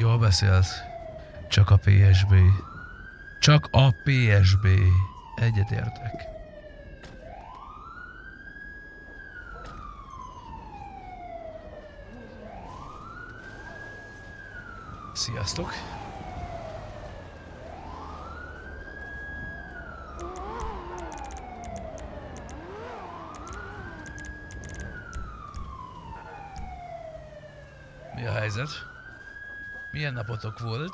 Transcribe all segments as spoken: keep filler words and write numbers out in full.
Jól beszélsz. Csak a pé es bé. Csak a pé es bé. Egyetértek. Sziasztok! Mi a helyzet? Milyen napotok volt?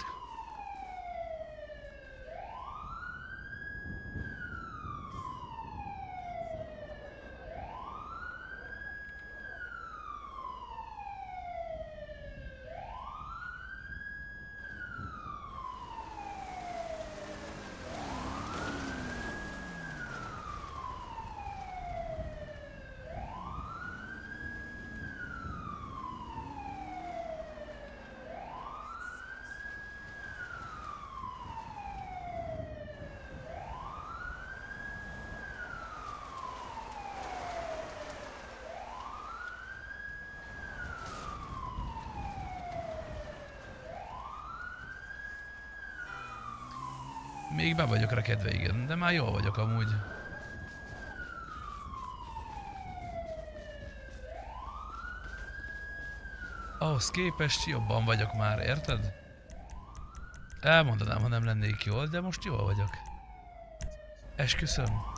Még be vagyok rekedve, igen, de már jól vagyok amúgy. Ahhoz képest jobban vagyok már, érted? Elmondanám, ha nem lennék jól, de most jól vagyok. Esküszöm.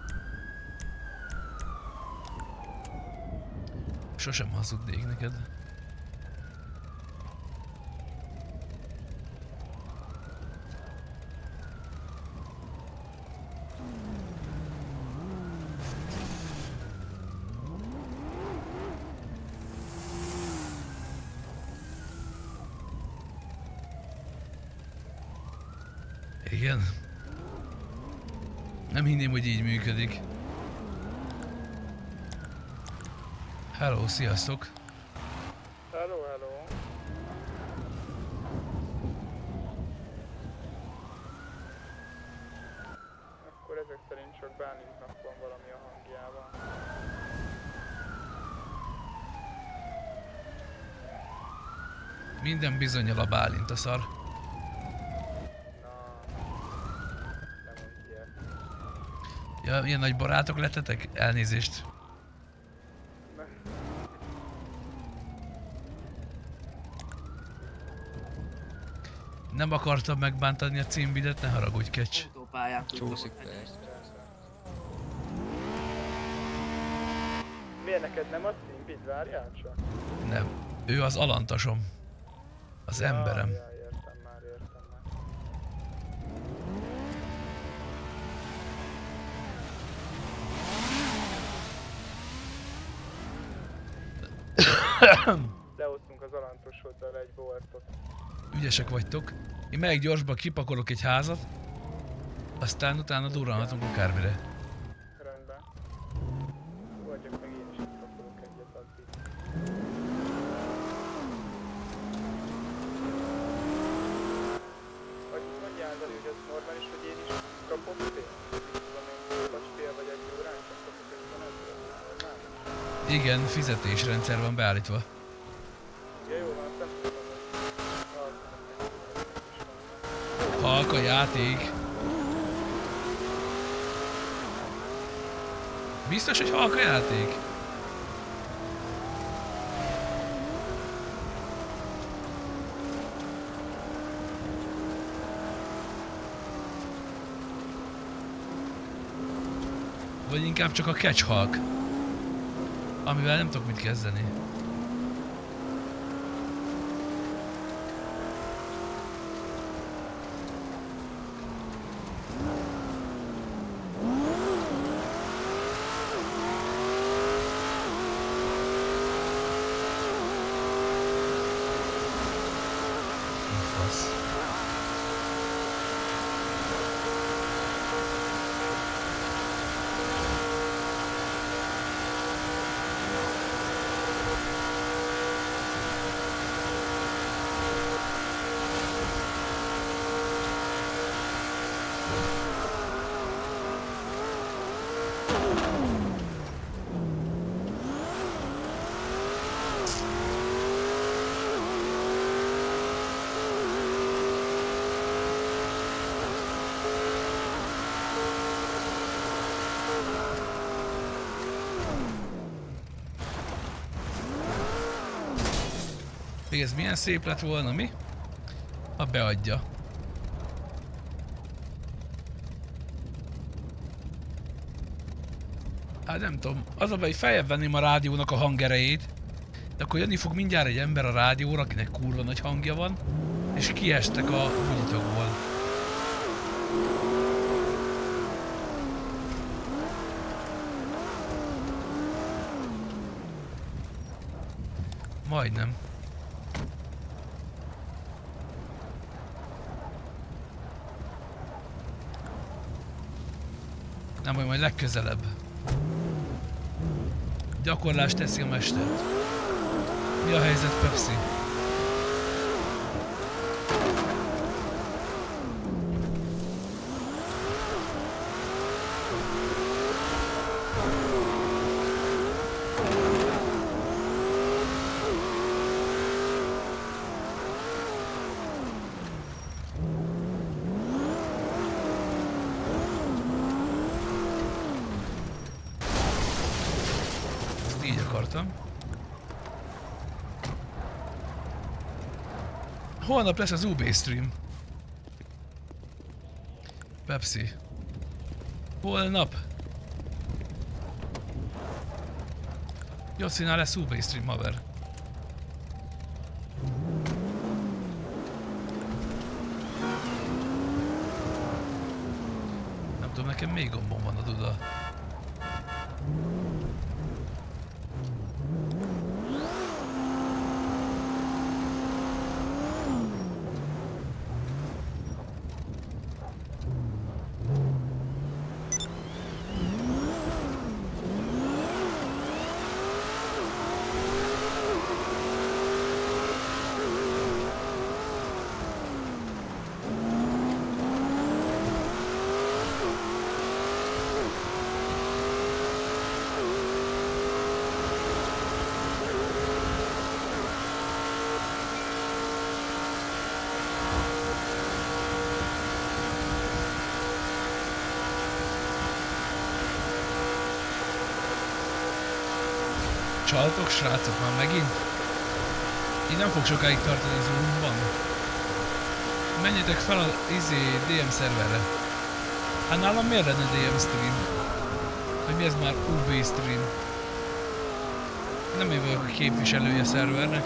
Sosem hazudnék neked. Igen. Nem hinném, hogy így működik. Hello, sziasztok! Hello, hello! Akkor ezek szerint csak Bálintnak van valami a hangjában. Minden bizonnyal a Bálint a szar. Ja, ilyen nagy barátok lettetek? Elnézést. Nem akartam megbántani a címbidet, ne haragudj, kecs. Csúszik persze. Miért neked nem a címbid? Várjál csak? Nem. Ő az alantasom. Az ja, emberem. Ja, értem már, értem már. Lehoztunk az alantosoddal egy boltot. Ügyesek vagytok. Én megyek gyorsba, kipakolok egy házat, aztán utána durranhatunk akármire. Rendben. Vagyok meg én is itt pakolok egyet addig. Vagy mondjál, hogy ez normális, hogy én is kapok pénzt? Tudom én, vagy fél vagy egy órán csak kapok egy normális? Igen, fizetésrendszer van beállítva. Ja, jó, hát nem tudom, hogy... Halk a játék. Biztos, hogy halk a játék? Vagy inkább csak a catch halk, amivel nem tudok mit kezdeni. Még ez milyen szép lett volna, mi? Ha beadja. Hát nem tudom, az a baj, hogy feljebb venném a rádiónak a hangerejét, de akkor jönni fog mindjárt egy ember a rádióra, akinek kurva nagy hangja van, és kiestek a bugyitokból. Majdnem. Nem baj, majd legközelebb. Gyakorlás teszi a mestert. Mi a helyzet, Pepsi? Ezt így akartam. Holnap lesz az u bé stream. Pepsi. Holnap. Joszinál lesz u bé stream, haver. Nem tudom, nekem még gombom van a duda. Csaltok, srácok, már megint? Így nem fog sokáig tartani Zoomban. Menjetek fel az izé dé em szerverre. Hát nálam miért lenne dé em stream? Hogy mi ez már u bé stream? Nem én vagyok a képviselője a szervernek.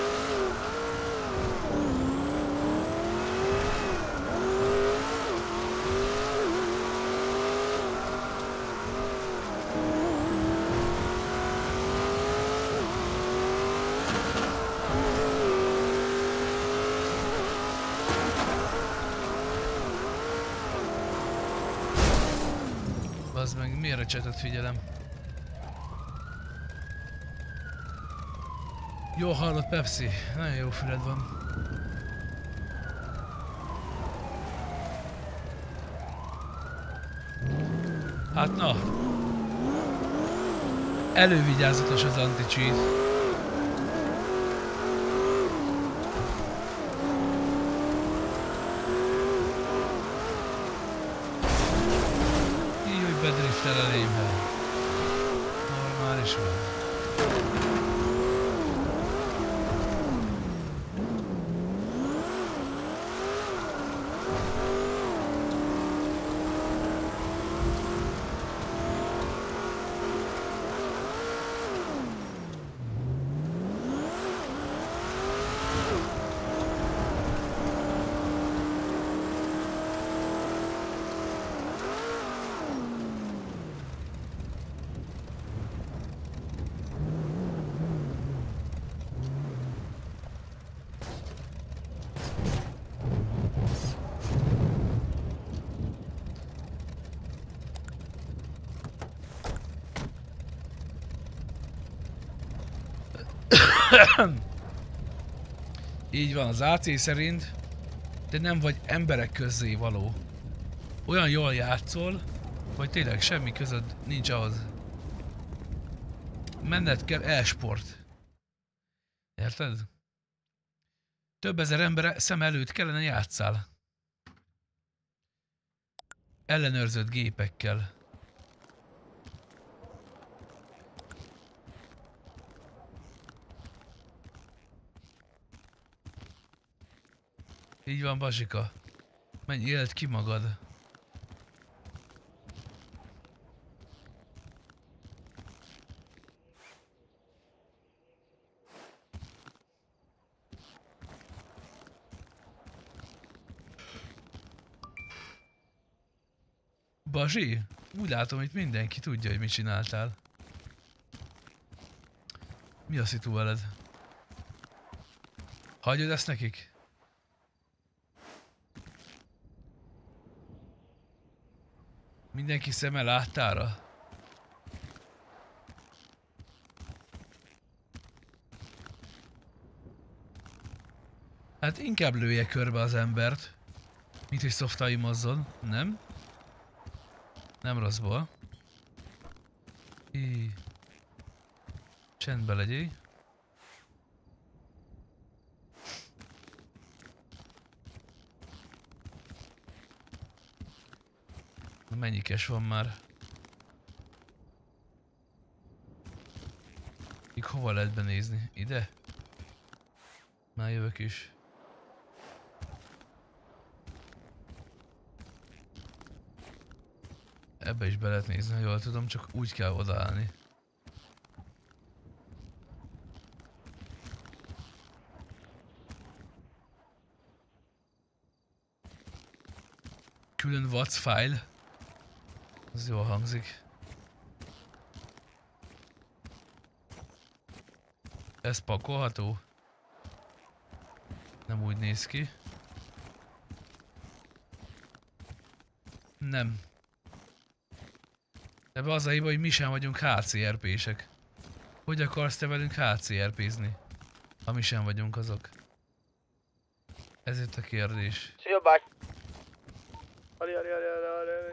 Az meg miért a csetet figyelem? Jó hallott, Pepsi, nagyon jó füled van. Hát na. Elővigyázatos az anti-cheat. Bedriftel elémben. Normális van. Így van, az á cé szerint, de nem vagy emberek közzé való. Olyan jól játszol, hogy tényleg semmi közöd nincs ahhoz. Menned kell e-sport. Érted? Több ezer ember szem előtt kellene játszál. Ellenőrzött gépekkel. Így van, Bazsika. Menj, éld ki magad. Bazsi? Úgy látom, itt mindenki tudja, hogy mit csináltál. Mi a szitu veled? Hagyod ezt nekik? Mindenki szeme láttára? Hát inkább lője körbe az embert, mint hogy szoftaimozzon, nem? Nem rosszból. Hí. Csendbe legyél. Na mennyi cash van már? Így hova lehet benézni? Ide? Már jövök is. Ebbe is be lehet nézni, ha jól tudom, csak úgy kell odaállni. Külön watts file. Az jól hangzik. Ez pakolható? Nem úgy néz ki. Nem. Ebben az a hiba, hogy mi sem vagyunk há cé er pések. Hogy akarsz te velünk há cé er pézni? Ha mi sem vagyunk azok. Ez itt a kérdés. Szia, báty! Ali, ali, ali, ali, ali, ali.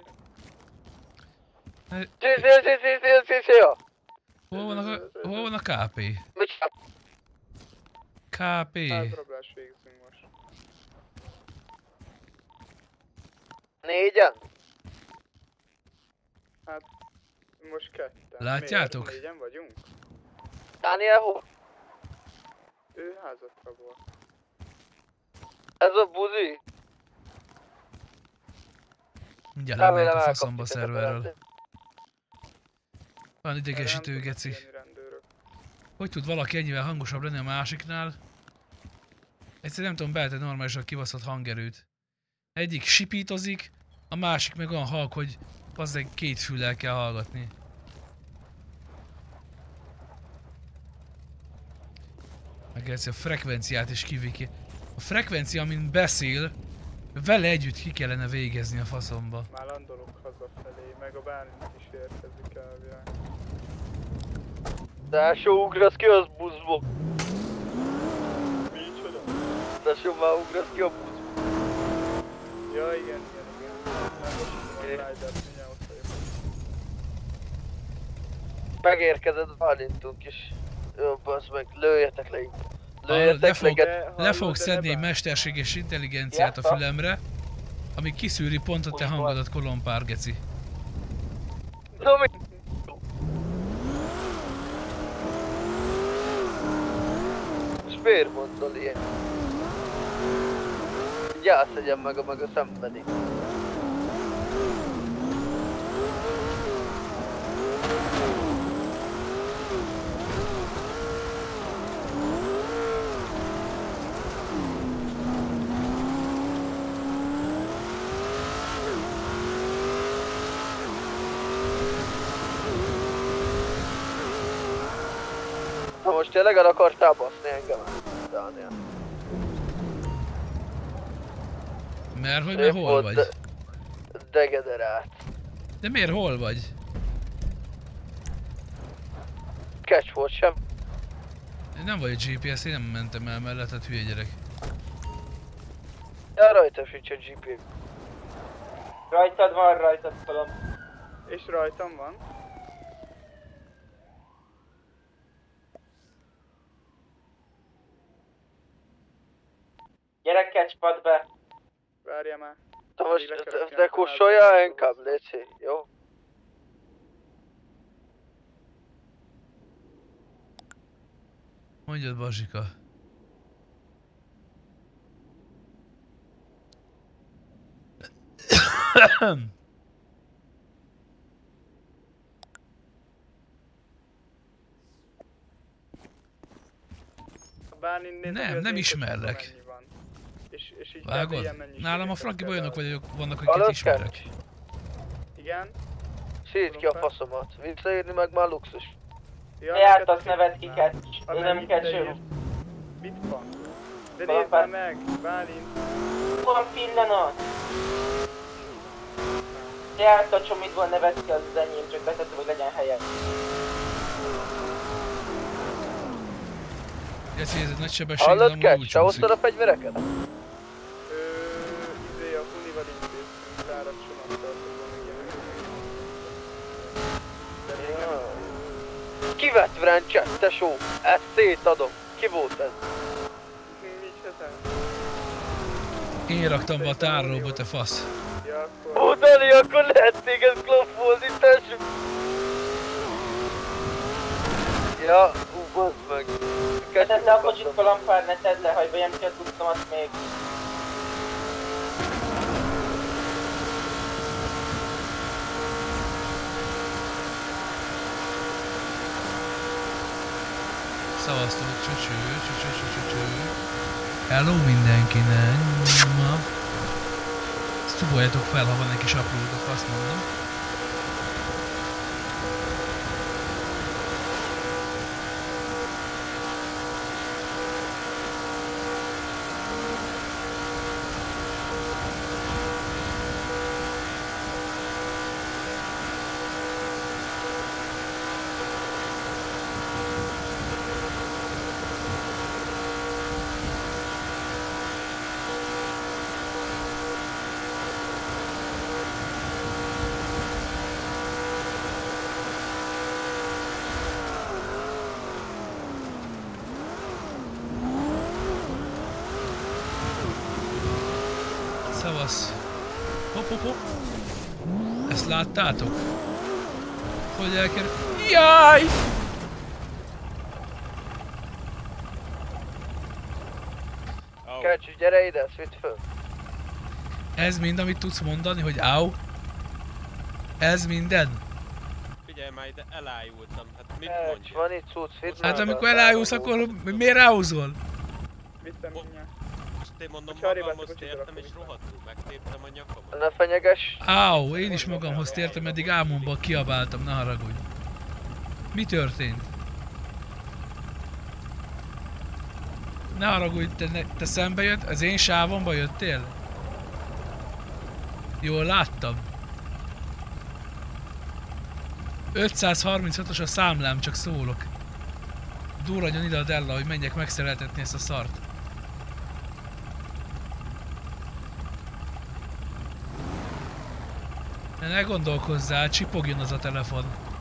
Szia, szia, szia, szia, szia, szia, szia! Hol van a, hol van a ká pé? Mit csinál? ká pé. Házrablás végzünk most. Négyen? Hát, most ketten. Látjátok? Miért? Négyen vagyunk? Dániel hol? Ő házat rabol. Ez a buzi? Mindjárt Remélem lemegyek a elkapjuk faszomba ezt a szerverről. percet. Van Erre nem idegesítő tudnak geci. jönni rendőrök. Hogy tud valaki ennyivel hangosabb lenni a másiknál? Egyszerűen nem tudom beállítani normálisan kibaszott hangerőt. Egyik sipítozik, a másik meg olyan halk, hogy bazdmeg két füllel kell hallgatni. Megelszi a frekvenciát is kiviki. A frekvencia, amin beszél, vele együtt ki kellene végezni a faszomba. Már landolok hazafelé, meg a Bálint is érkezik elvileg. Tesó, ugrasz ki az buszból. Micsoda? Tesó, már ugrasz ki a buszból. Ja, igen, igen, igen. Nem most tudom a Riders, mindjárt ott vagyok. Megérkezett Bálintunk is. Jó, bassz meg, lőjetek le itt. Le Lőjetek fog, le, le fog szedni egy mesterséges intelligenciát a fülemre, ami kiszűri pont a te hangodat, kolompár geci. Na mi? És miért mondol ilyen? Gyászegyen meg a meg a szembeni. Ha most tényleg el akartál baszni engem, Dániel? Mert hogy mert hol vagy? De, degederált. De miért hol vagy? Catch volt sem. Nem vagy a gé pé es, én nem mentem el melletted, hülye gyerek. Ja, rajta sincs a gé pé. Rajtad van, rajtad tudom. És rajtam van. Gyere catchpad be. Várjál már. De most, Még le kell de, rakni de a kussolja házba. inkább, léci, jó? Mondjad, Bazsika. Nem, nem ismerlek. És, és így Vágod? Nálam a Frankiban olyanok vagyok, vannak, akiket Hallod, ismerek. Kert? Igen? Szíd ki a faszomat. Visszaírni meg már luxus. Ja, Járt, neked azt nevet ki kell. Ha Ő nem nem itt kell leír. sem. Mit van? De Van nézd pár- meg, Bálint. Van pillanat. Járt a csomidból nevet ki, az az enyém, csak betettem, hogy legyen helye. Geci, ez egy nagy sebesség, de Hallod, amúgy Kert? úgy Se csúszik. hoztad a fegyvereket? Ö, izé a Hunival intéztünk, Lára csomagtartóban meg ilyenek. De még nem. Ki vett Vrancset, tesó? Ezt szétadom. Ki volt ez? Micsoda? Én raktam be a tárolóba, te fasz. Ja, akkor... Ó, Dani, akkor lehet téged klopfolni, tesó. Ja, ú, bazd meg. Tedd le a kocsit, kalampár, ne tedd le, ha nem kell tudtam azt még. Szavaztok, csücső, csücső, csücső, csücső. Hello mindenkinek. Ma. Szuboljatok fel, ha van egy kis apródok, azt mondom. Szavasz. Hopp, hopp, hopp. Ezt láttátok? Hogy elkerül... Jaj! Kercsű, gyere ide, ezt vidd föl. Ez mind, amit tudsz mondani, hogy áú? Ez minden? Figyelj már ide, elájultam, hát mit Kercs, mondja? van itt cucc, vidd Hát már amikor be a elájulsz, tárolóba. akkor miért áúzol? Viszem mindjárt. Most én mondom Hogyha arrébb magamhoz állsz, akkor tértem és vissza. rohadtul megtéptem a nyakamat. Ne fenyeges. Áú, én is magamhoz tértem, eddig álmomban kiabáltam, ne haragudj. Mi történt? Ne haragudj, te, ne, te szembe jött, az én sávomba jöttél? Jól láttam. ötszázharminchatos a számlám, csak szólok. Durranjon ide a Della, hogy menjek megszereltetni ezt a szart. De ne gondolkozzál, csipogjon az a telefon.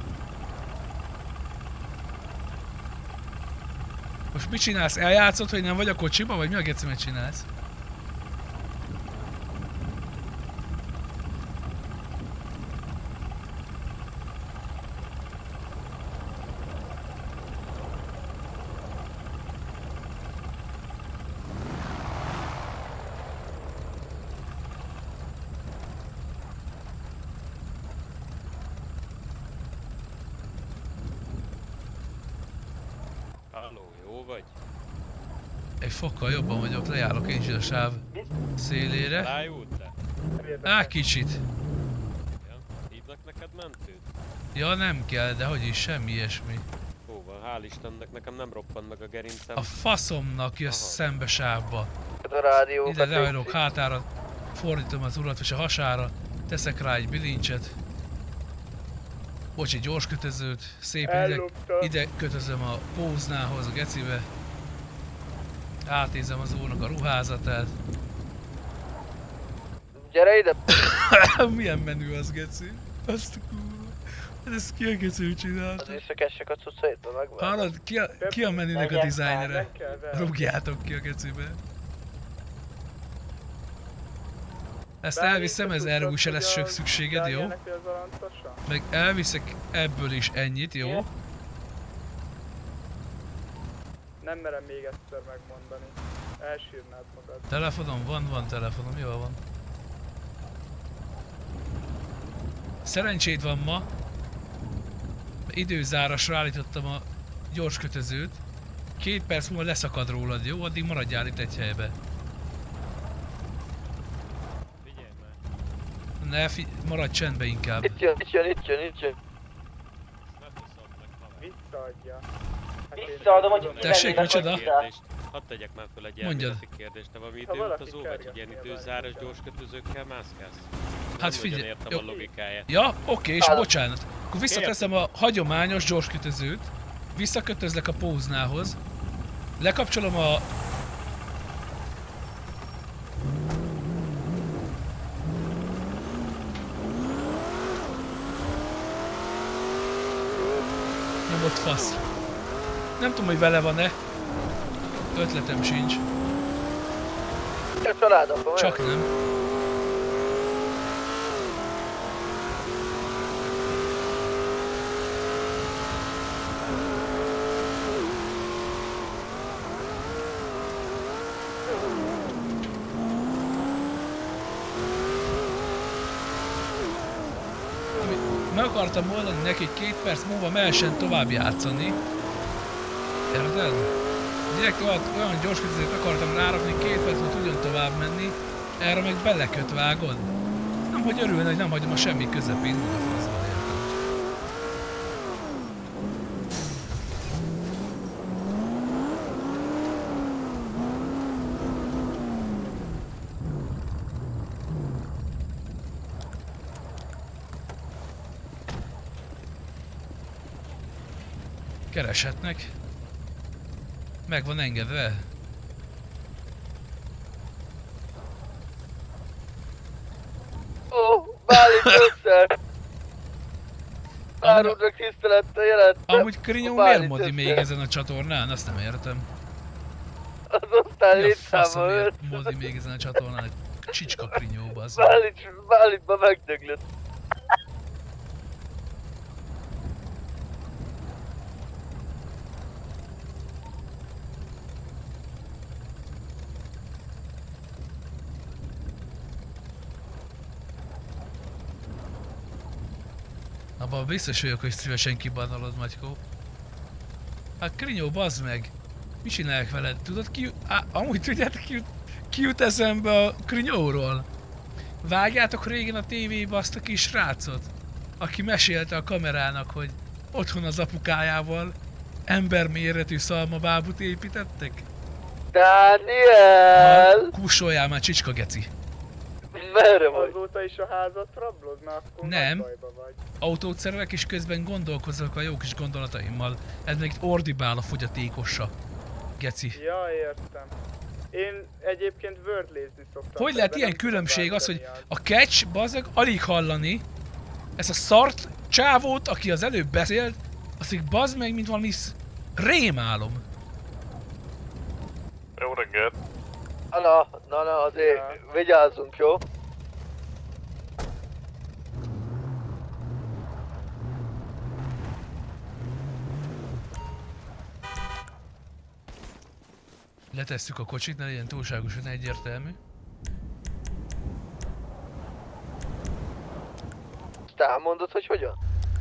Most mit csinálsz? Eljátszod, hogy nem vagy a kocsiba, vagy mi a gecimet csinálsz? Halló, jó vagy? Egy fokkal jobban vagyok, lejárok én is a sáv szélére. Elájultál? Á, kicsit. Ja, hívnak neked mentőt? Ja, nem kell, de hogy is, semmi ilyesmi. Ó, van, hál' Istennek, nekem nem roppant meg a gerincem. A faszomnak jössz Aha. szembe sávba. A rádiókat Ide lehajlok végzi. hátára, fordítom az urat és a hasára, teszek rá egy bilincset. Bocsi, gyors kötözőt, szépen ide, Ellopta. ide kötözöm a póznához, a gecibe. Átézem az úrnak a ruházatát. Gyere ide. Milyen menü az, geci? Azt a kurva. Hát ezt ki a geci Az csinálta? visszakessek a cuccaitba, megvan. Hallod, ki a, ki a menünek a Legyen dizájnere? Nem kell, de... Rúgjátok ki a gecibe. Ezt Bálint, elviszem, te ez tudtad, erre úgy se hogy lesz a sok szükséged, jó? Danielnek mi az alancosa? Meg elviszek ebből is ennyit, jó? Nem merem még egyszer megmondani. Elsírnád magad. Telefonom van, van telefonom, jól van. Szerencséd van ma. Időzárasra állítottam a gyors kötözőt. Két perc múlva leszakad rólad, jó? Addig maradjál itt egy helybe. Figyelj már. Ne, fi maradj csendbe inkább. Itt jön, itt jön, itt jön, itt jön. Nem viszont meg haver. Visszaadja. Hát én- Visszaadom, hogy Tessék, kivennének, micsoda? hogy vissza. Kérdést. Hadd tegyek már fel egy Mondjad. elméleti kérdést. Te valami Ha valaki időutazó vagy, hogy kergetné ilyen a időzáros városban. gyorskötözőkkel mászkálsz? Hát Nem figyelj, nagyon értem jó. a logikáját. Ja, oké, és Állom. bocsánat. Akkor visszateszem a hagyományos gyorskötözőt. Visszakötözlek a póznához. Lekapcsolom a... Nyomott fasz. Nem tudom, hogy vele van-e. Ötletem sincs. A családapa, Csak nem. Meg akartam mondani neki, két perc múlva mehessen tovább játszani. Érted? Direkt olyan, olyan gyors kötözőt akartam rárakni, két perc múlva tudjon tovább menni. Erre meg beleköt, vágod? Nem, hogy örülne, hogy nem hagyom a semmi közepén, de a faszban érted. Kereshetnek. Meg van engedve. Ó, Bálint össze! Árudnak tisztelettel jelentem. Amúgy Krinyó a miért Bálint modi össze. még ezen a csatornán? Azt nem értem. Az osztály Mi a létszáma faszom őt. miért modi még ezen a csatornán? Csicska Krinyó, bazd. Bálint, Bálintba megdöglött. Abban biztos vagyok, hogy szívesen kibanolod, Magykó. Hát Krinyó, bazd meg! Mi csinálják veled? Tudod ki... Á, amúgy tudjátok ki, jut- ki jut eszembe a Krinyóról? Vágjátok régen a tévébe azt a kis srácot? Aki mesélte a kamerának, hogy otthon az apukájával emberméretű szalmabábut építettek? Dániel! Kussoljál már, csicska geci! Merre vagy? Azóta is a házat rablod, na akkor Nem. nagy bajba vagy. Autót szerelek és közben gondolkozok a jó kis gondolataimmal. Ez meg itt ordibál a fogyatékossa. Geci. Ja, értem. Én egyébként wordlézni szoktam. Hogy lehet ebben ilyen nem tudom különbség az, hogy váltani a catch, bazdmeg, alig hallani ezt a szart csávót, aki az előbb beszélt, azt így bazd meg, mint valami sz- rémálom. Jó reggelt! Na, na, na, na, azért vigyázzunk, jó? Letesszük a kocsit, ne legyen túlságosan egyértelmű. Te elmondod, hogy hogyan?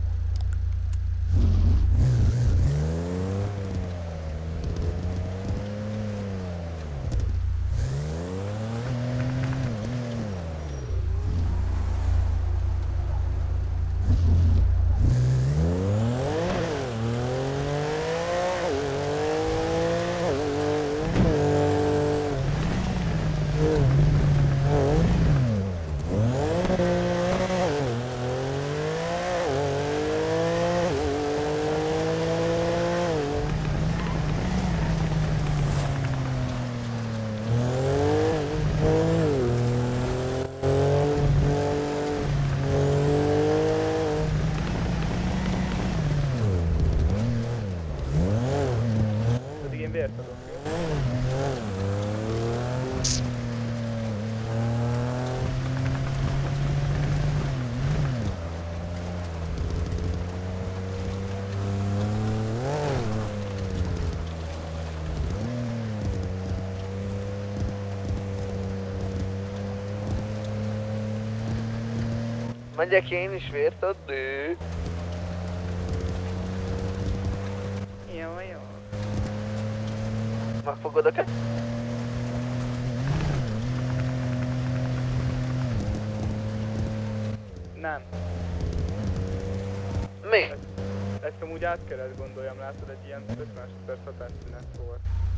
Addig én vért adok, jó? Megyek én is vért adni. Jó, jó. Megfogod a kezed? Nem. Mi? Ezt amúgy át kellett gondoljam, látod, egy ilyen öt másodperc hatásszünet volt.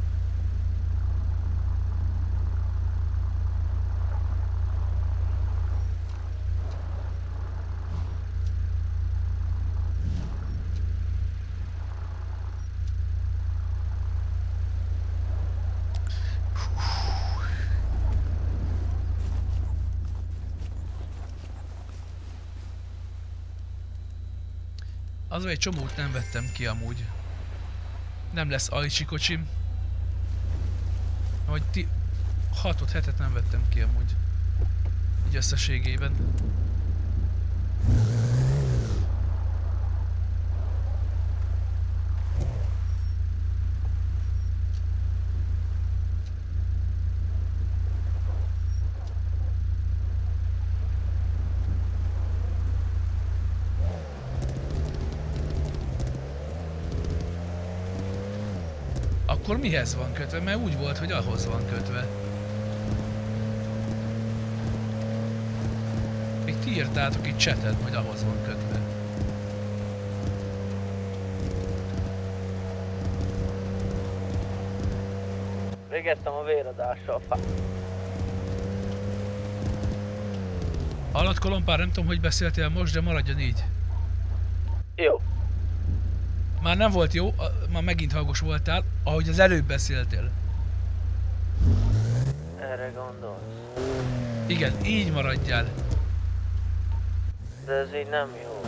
Azon egy csomót nem vettem ki amúgy. Nem lesz ajcsi kocsim. Vagy ti... hatot hetet nem vettem ki amúgy. Így összességében. Akkor mihez van kötve? Mert úgy volt, hogy ahhoz van kötve. Még ti írtátok itt chaten, hogy ahhoz van kötve. Végeztem a véradással. Alatt Kolompár, nem tudom, hogy beszéltél most, de maradjon így. Jó. Már nem volt jó, már megint hangos voltál, ahogy az előbb beszéltél. Erre gondolsz. Igen, így maradjál. De ez így nem jó.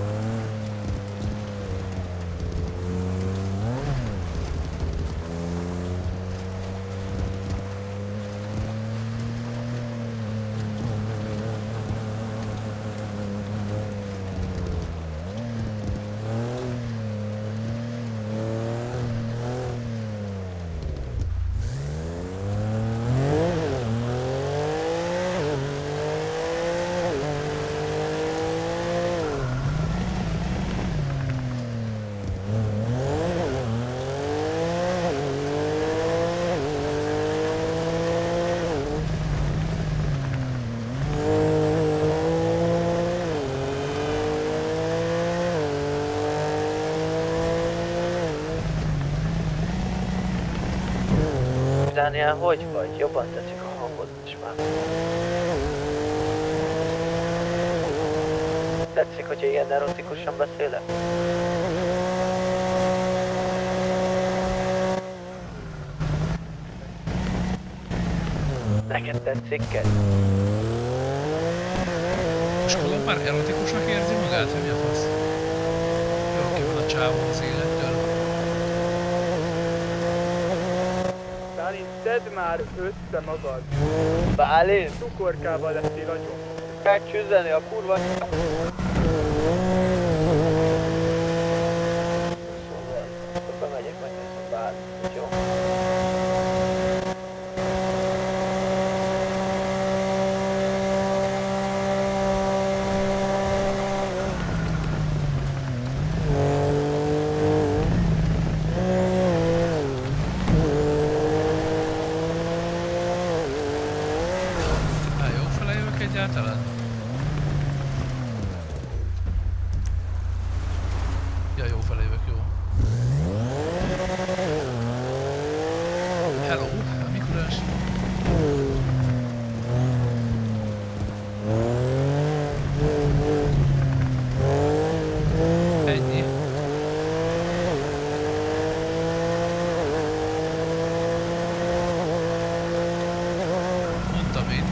Dániel, hogy vagy? Jobban tetszik a hangod is már. Tetszik, hogyha ilyen erotikusan beszélek? Neked tetszik, Ked? Most Kolompár erotikusnak érzi magát, hogy mi a fasz? Jó, ki van a csávó az élettől. Bálint, tedd már össze magad. Bálint? Cukorkával lettél agyon. Megcsüzdeni a kurva... Szóval, akkor bemegyek, megnézem Bálint, jó? Egyáltalán? Ja, jó fele jövök, jó. Hello, Mikulás. Ennyi. Mondtam én.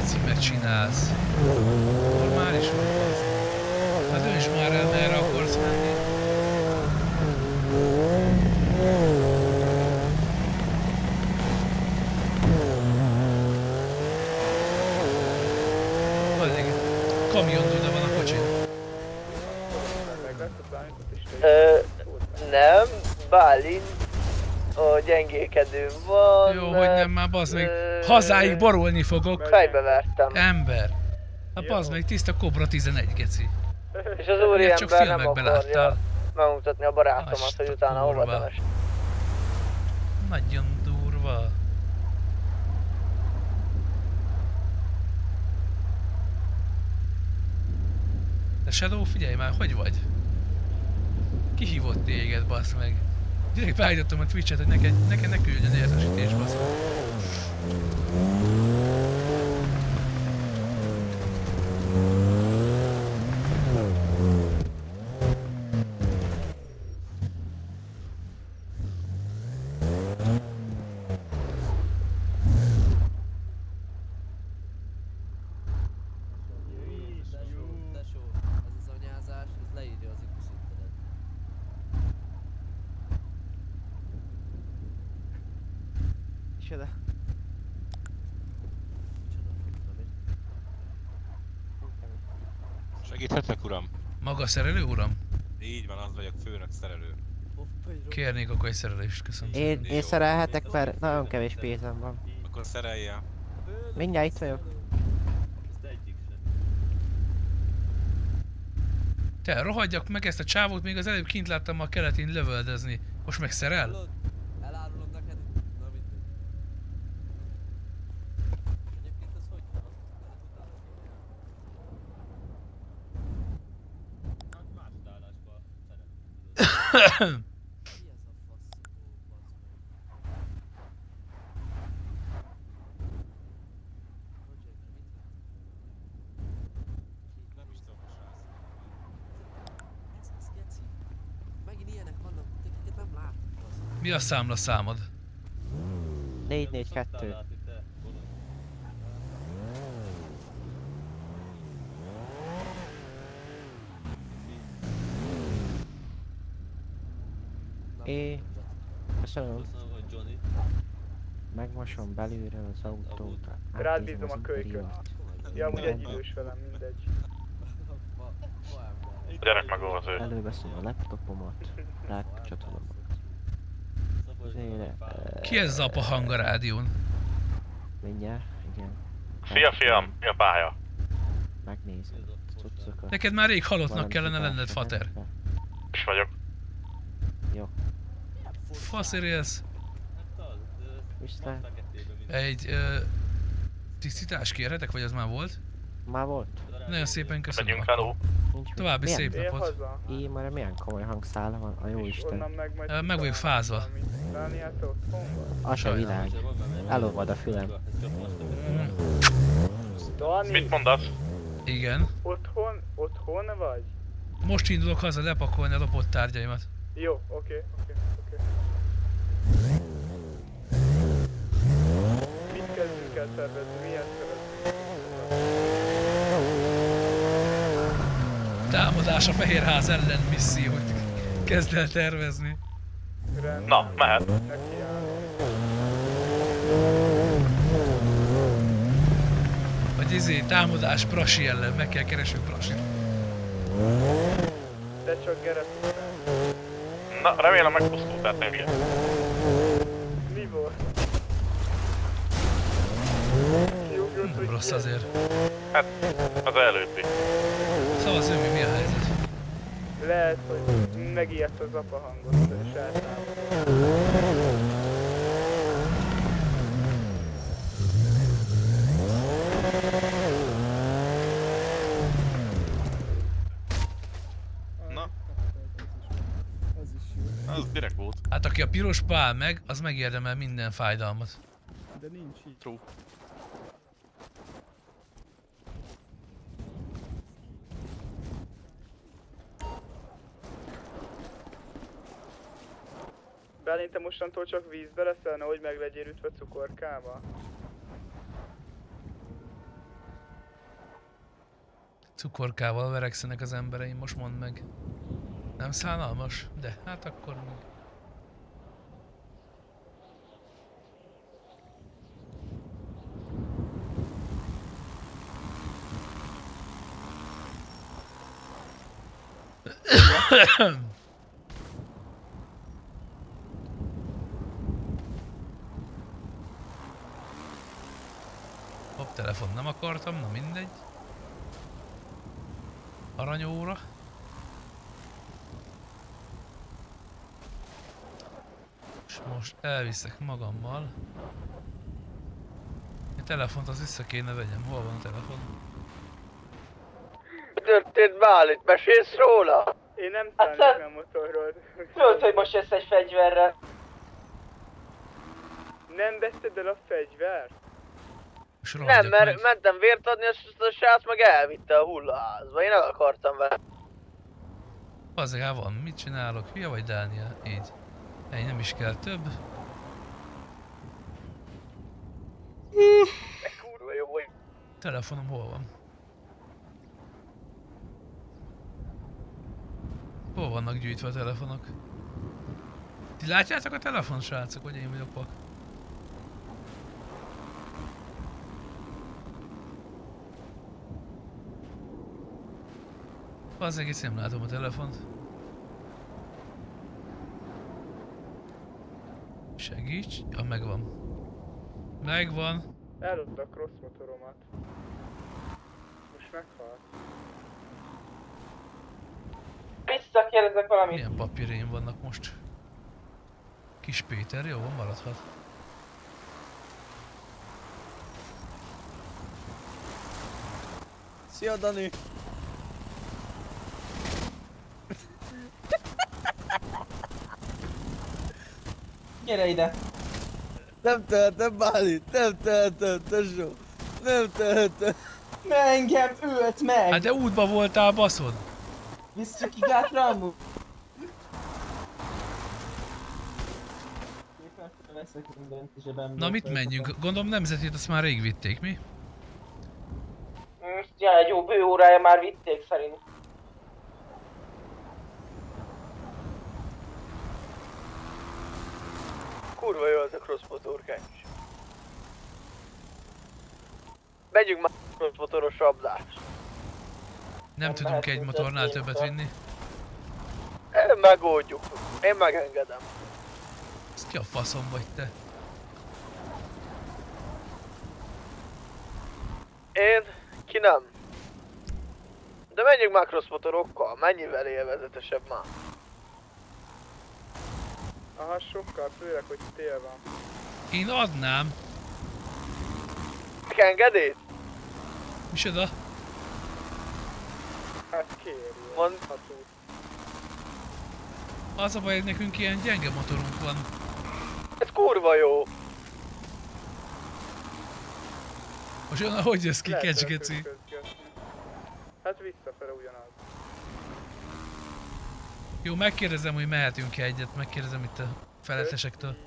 címet csinálsz? Normális vagy az? Hát dönts már el, merre akarsz menni. Valami kamion dúda van a kocsin. Ö, nem, Bálint a gyengékedőn van. Jó, hogy nem már, bazd meg. Ö, Hazáig borulni fogok. Fejbevertem. Ember. Hát bazd meg, tiszta Cobra tizenegy, geci. És az Ilyet csak úriember nem filmekben akarja láttál. megmutatni a barátomat, Azt hogy a utána kurva. hova temes. Nagyon durva. De Shadow, figyelj már, hogy vagy? Ki hívott téged, bassz meg? Direkt beállítottam a Twitch-et, hogy neked, neked ne küldjön értesítés, bassz meg. Micsoda? Segíthetek, uram? Maga szerelő, uram? Így van, az vagyok, főnök szerelő. Kérnék akkor egy szerelést, köszönöm Én, szépen. én szerelhetek, mert nagyon kevés pénzem van. Akkor szerelje. Mindjárt itt vagyok. Te, rohadjak meg ezt a csávót, még az előbb kint láttam a keletén lövöldözni. Most meg szerel? Elárulom neked, na mindegy. Egyébként ez hogy van? Hát más állásban szeretem. Mi ez a faszó, bazd meg? Nem is tudom, srác. Ez az geci. Megint ilyenek vannak, teket nem látok, bazd meg. Mi a számla számod? négy négy kettő. É. Köszönöm. Megmosom belülről az autót. Rád átnézem bízom az a kölyköt. interiort. Ja, amúgy egy idős velem, mindegy. Gyerek meg az ő. Előveszem a laptopomat, rácsatolom. Zére, Ki ez az apa hang a rádión? mindjárt, igen. Szia fiam, mi a pálya? Megnézem a cuccokat. Neked már rég halottnak Valami kellene lenned, kitársak fater. ezekkel. Is vagyok. Jó. Faszérélsz. Viszlát. Egy ö, tisztítás kérhetek, vagy az már volt? Már volt? Nagyon szépen köszönöm. Megyünk akkor. felú. Nincs mit. További Milyen? szép Él napot. haza? Így már milyen komoly hangszála van, a jó És Isten. onnan meg majd... Ö, meg vagyok fázva. Dániától otthon van? Az a Sajnálom. világ. Elolvad a fülem. Mm, Dani, Mit mondasz? igen. otthon, otthon vagy? Most indulok haza lepakolni a lopott tárgyaimat. Jó, oké, oké, oké. Mit kezdünk el tervezni? Milyen szeretnénk? Támadás a Fehérház ellen missziót kezd el tervezni. Rendben. Na, mehet. Nekiállunk. Vagy izé, támadás Prasi ellen, meg kell keresnünk Prasit. De csak geresztünk. Na, remélem megpusztult, tehát nem ilyen. Mi volt? Kiugrott, hogy Rossz ilyen. azért. Hát, az előbbi. Szóval Zömi, mi a helyzet? Lehet, hogy megijedt az apa hangot, és eltámadt. Na. Az direkt volt. Hát aki a piros pál meg, az megérdemel minden fájdalmat. De nincs így. True. Bálint, te mostantól csak vízbe leszel, nehogy meg legyél ütve cukorkával. Cukorkával verekszenek az embereim, most mondd meg. Nem szánalmas? De hát akkor meg. Hopp, telefon nem akartam, na mindegy. Aranyóra. És most elviszek magammal. A telefont az vissza kéne vegyem. Hol van a telefon? Mi történt Bálint? Mesélsz róla? Én nem Hát szállnék a motorról. Tudod, hogy most jössz egy fegyverrel. Nem veszed el a fegyvert? És Nem, rohadjak mert meg. mentem vért adni, és a srác meg elvitte a hullaházba. Én el akartam vele. Azért hát van, mit csinálok? Hülye vagy Dániel? Így. Ennyi nem is kell több. De kurva jó, hogy... Telefonom hol van? Hol vannak gyűjtve a telefonok? Ti látjátok a telefon, srácok, hogy én vagyok pak? Az egész nem látom a telefont. Segíts! Ja, megvan. Megvan. Eladta a cross motoromat. Most meghalt. Visszakérdezek valamit. Milyen papírjaim vannak most? Kis Péter, jó, maradhat. Szia, Dani! Gyere ide. Nem tehetem, Bálint, nem tehetem, tesó! Nem tehetem! Mert engem ölt meg. Hát de útba voltál, baszod! Vissza ki gátra amúgy. Szépen felveszek mindent zsebembe. Na mit menjünk? Gondolom nemzetét azt már rég vitték, mi? Ja, egy jó bő órája már vitték szerint. Kurva jó az a cross motorkánk is. Megyünk már cross motoros rablás. Nem Nem tudunk egy mehetünk motornál több többet pénzzel. vinni. Én megoldjuk. Én megengedem. Ez ki a faszom vagy te? Én? Ki nem? De menjünk már cross motorokkal, mennyivel élvezetesebb már. Aha, sokkal, főleg, hogy tél van. Én adnám. Engedélyt? Micsoda? Hát kérjél. Mond. Ható. Az a baj, hogy nekünk ilyen gyenge motorunk van. Ez kurva jó. Most olyan, hogy jössz ki, Lehet kecsgeci? elközgetni. Hát visszafele ugyanaz. Jó, megkérdezem, hogy mehetünk-e egyet, megkérdezem itt a felettesektől.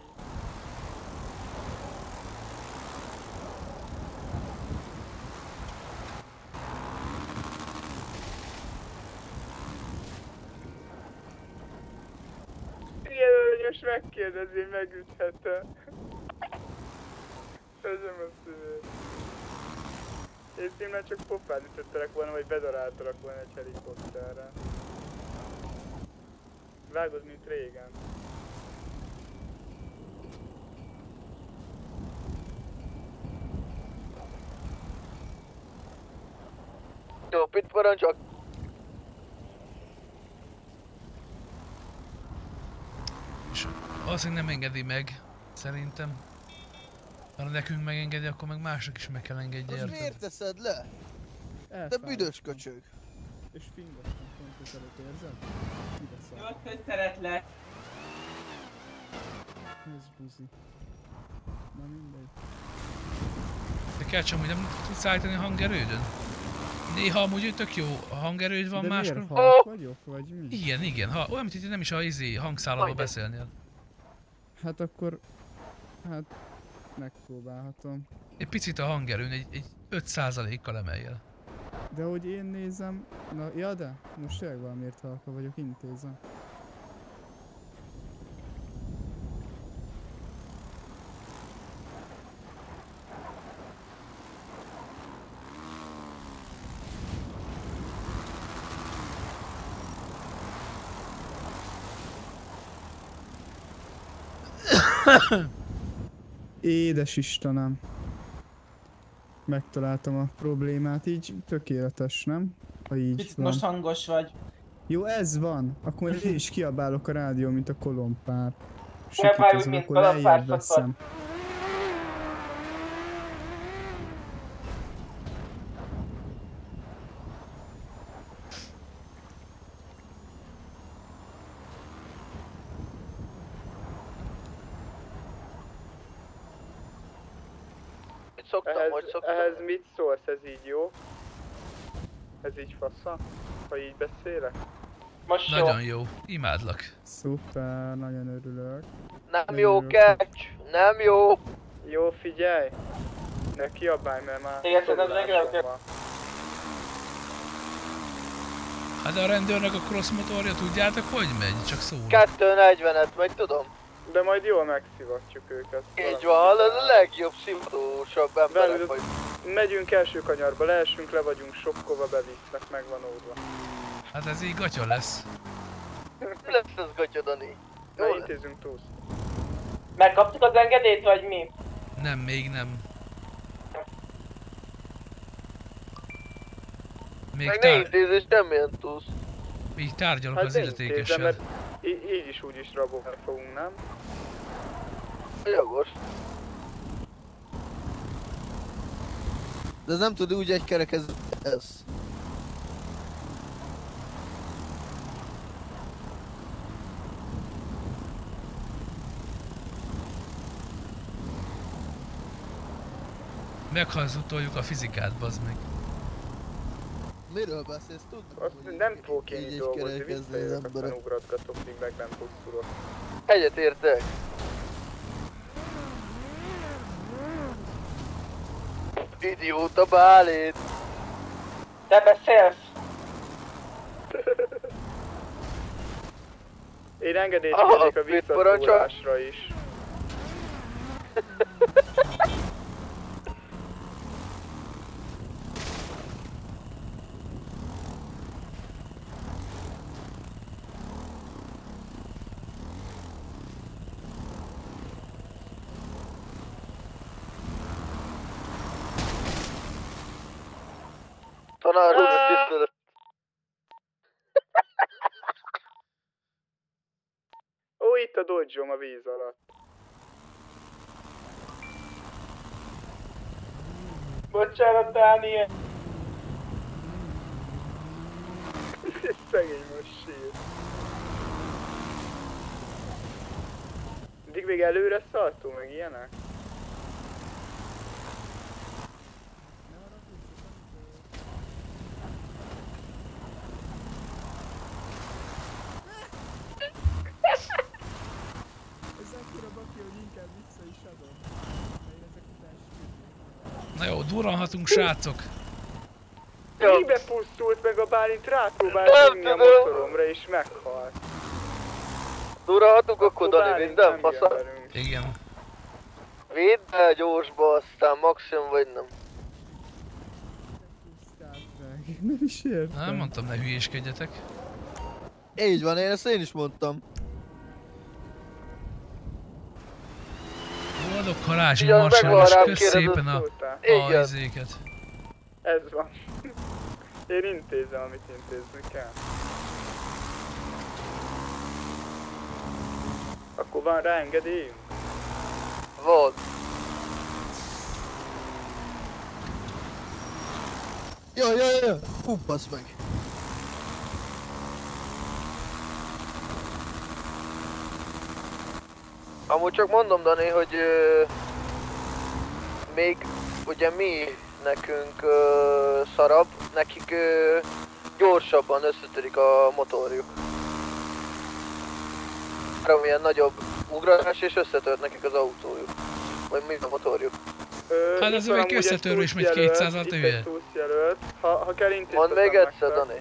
Jelölnyös megkérdezi, megüthetem. Közöm a szívét. És én már csak popát ütöttelek volna, vagy bedaráltalak volna egy helikopterre. Vágod, mint régen. Jó, pit parancsok. És valószínűleg nem engedi meg, szerintem. Ha nekünk megengedi, akkor meg mások is meg kell engedje, Az érted? miért teszed le? Te Elfáradt. büdös köcsög! És fingottam pont előtt, érzed? Ide szar. Jó, hogy szeretlek. Ez buzi. Na mindegy. De kell csak, hogy nem tudsz állítani a hangerődön? Néha amúgy tök jó a hangerőd van, De máskor... miért halk vagyok, vagy mi? Igen, igen, ha, olyan, mint hogy nem is a izé hangszállalba beszélnél. Hát akkor... Hát... Megpróbálhatom. Egy picit a hangerőn, egy, egy öt százalékkal emeljél. De hogy én nézem... Na, ja de? Most tényleg valamiért halka vagyok, intézem. Édes Istenem. Megtaláltam a problémát, így tökéletes, nem? Ha így Picit van. most hangos vagy. Jó, ez van. Akkor én is kiabálok a rádió, mint a kolompár. Kiabáljuk, Sikítozom, mint akkor kolompár, lejjebb veszem. Szoktam, Ehhez, hogy szoktam. ehhez mit szólsz, ez így jó? Ez így fasza? Ha így beszélek? Most jó. Nagyon jó. Imádlak. Szuper, nagyon örülök. Nem jó catch, nem jó. Jó, figyelj! Ne kiabálj, mert már Igen, szerintem szorulásom legalább- van. Hát a rendőrnek a cross motorja, tudjátok hogy megy? Csak szól. kettő negyvenet megy, tudom. De majd jól megszivatjuk őket. Így van, ez a legjobb, szimptósabb emberek Velük- vagy. Megyünk első kanyarba, leesünk, le vagyunk sokkova, bevisznek, meg van óvva. Hát ez így gatya lesz. Lesz ez gatya, Dani. Na, Jó, intézünk túsz. Megkaptuk az engedélyt, vagy mi? Nem, még nem. Még, meg ne tár intézés, semmilyen túsz. még tárgyalok Hát az ne intézzem, illetékessel. mert í- így is úgy is rabolni fogunk, nem? Jogos. De ez nem tud úgy egy kerek ez... ez. Meghazudtoljuk a fizikát, bazd meg. Miről beszélsz? Tudod, Azt hogy nem így- fogok én így így is dolgozni, kerekezni az visszajövök, aztán emberek. ugratgatok, míg meg nem pusztulok. Egyet értek. Idióta bálét. Te beszélsz? Én engedélyt Aha, kérnék a mit parancsol? visszatolásra is. Tanár úr, tisztelet. Ó, itt a dodzsom a víz alatt. Bocsánat, Dániel. Szegény most sír. Addig még előre szaltó, meg ilyenek? Ez akkora baki, hogy inkább vissza is adom. Mert ezek után sírni. Na jó, durranhatunk, srácok. Jó. Mibe pusztult meg a Bálint, rápróbált Nem vinni a tudom. motoromra és meghalt. Durálhatunk akkor, Dani, Bálint minden nem fasza. jön velünk. Igen. Védd el gyorsba, aztán maximum vagy nem. Pusztált meg. Nem is értem. Nem mondtam, ne hülyéskedjetek. Így van, én ezt én is mondtam. Boldog karácsony, Ugyan Marshall, megvan és rám, kösz kérdezett szépen a, Szóltál. a Igen. izéket. Ez van. Én intézem, amit intézni kell. Akkor van rá engedélyünk? Van. Jaj, jaj, jaj! Hú, basz meg! Amúgy csak mondom, Dani, hogy ö, még ugye mi nekünk ö, szarabb, nekik ö, gyorsabban összetörik a motorjuk. Három ilyen nagyobb ugrás és összetört nekik az autójuk. Vagy mi a motorjuk. Ö, Hát itt az van egy amúgy összetörő is megy túszjelölt, kétszázal, te itt hülye. egy túszjelölt. Ha, ha kell intéztetem Mondd még egyszer, Dani.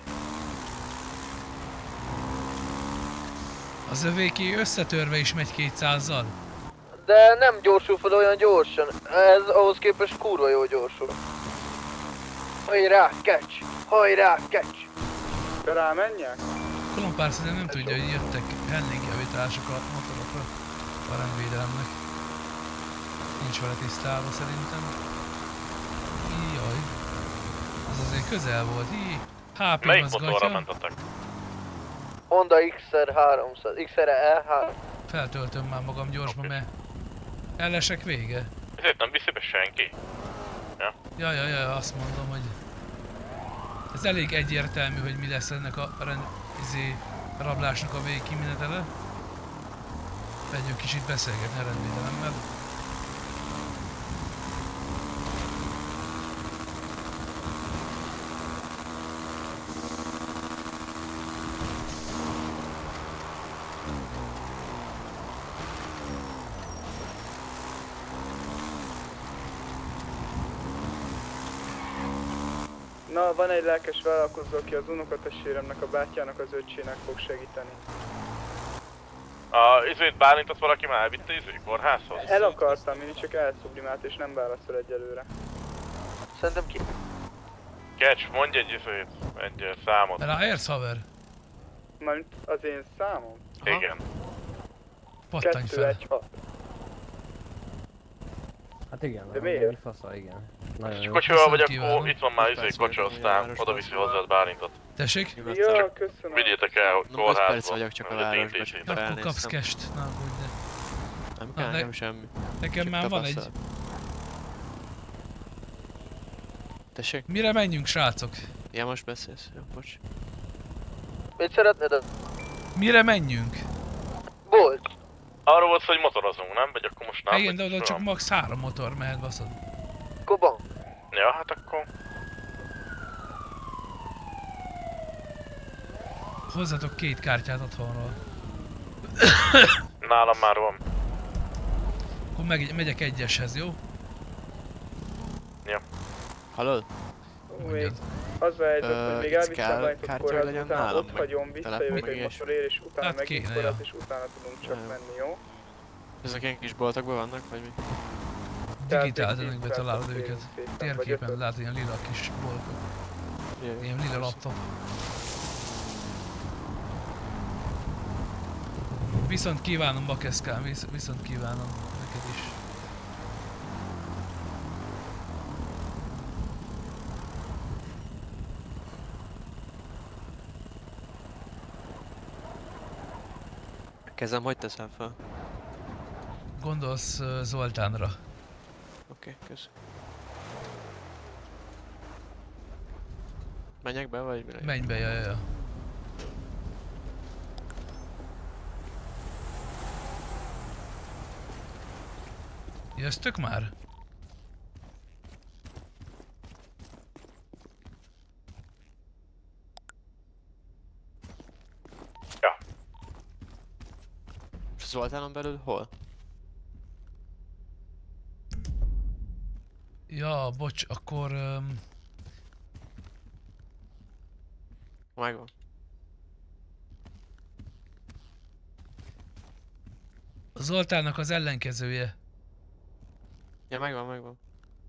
Az övéké összetörve is megy kétszázzal. De nem gyorsul fel olyan gyorsan. Ez ahhoz képest kurva jó gyorsul. Hajrá, catch! Hajrá, catch! Te rámenjek? Kolompár szerintem nem tudja, hogy jöttek handling javítások a motorokra a rendvédelemnek. Nincs vele tisztálva szerintem. Jaj. Az azért közel volt. Hí. há pé Melyik mozgatja. motorra mentetek? Honda iksz er háromszáz, iksz er E három. Feltöltöm már magam gyorsban, okay. Mert ellesek vége. Ezért nem viszi be senki? Ja. Ja, ja, ja, azt mondom, hogy ez elég egyértelmű, hogy mi lesz ennek a rend, izé, rablásnak a végkimenetele. Megyünk kicsit beszélgetni a rendvédelemmel. Na, van egy lelkes vállalkozó, aki az unokatestvéremnek, a bátyjának, az öccsének fog segíteni. A izét Bálintot valaki már elvitte izé kórházhoz? El akartam, én csak elszublimált és nem válaszol egyelőre. Szerintem ki? Catch, mondj egy izét, egy uh, számot. Ráérsz, haver? Mármint az én számom? Igen. Pattanj kettő fel. egy hat. Hát igen, de a- miért? mi fasza, igen. Nagyon És jó. kocsival vagy, Viszont akkor kívánom. itt van már izé kocsi, aztán oda viszi hozzád Bálintot. Tessék? Ja, köszönöm. Vigyétek el öt kórházba. perc vagyok csak a hogy az városba, intézmény. csak Akkor kapsz felnéztem. cash-t. Na, hogy ne. Nem Na, kell, de- nem semmi. Nekem Csak már van egy... tapasztalat. Tessék? Mire menjünk, srácok? Ja, most beszélsz. Jó, bocs. Mit szeretnéd? Mire menjünk? Bolt. Arról volt szó, hogy motorozunk, nem? Vagy akkor most nem? Igen, de vagy oda mi csak van? max három motor mehet, baszod. Koban. Ja, hát akkor... Hozzatok két kártyát otthonról. Nálam már van. Akkor meg, megyek egyeshez, jó? Ja. Hallod? Ú, még az a helyzet, Ö, hogy még itt elviszem kell Bálintot kártya, kórházba, hogy legyen utána nálam, ott meg hagyom, visszajövök telefon, egy meg és- motorért, és utána Hát megint kéne, korát, ja. és utána tudunk csak Ja. menni, jó? Ezek ilyen kis boltokban vannak, vagy mi? Digitál Tehát zenékbe egy találod tíz őket. szépen, vagy Térképen ötöt. látod ilyen lila kis boltok. Jaj, Ilyen lila persze. laptop. Viszont kívánom, Bakeszkám, visz, viszont kívánom neked is. A kezem hogy teszem fel? Gondolsz uh, Zoltánra. Oké, okay, kösz. Menjek be, vagy mi legyen? Menj be, ja, ja, ja. Jöztök már? Ja. Zoltánon belül hol? Ja, bocs, akkor... Um, Megvan. Zoltánnak az ellenkezője. Ja, megvan, megvan.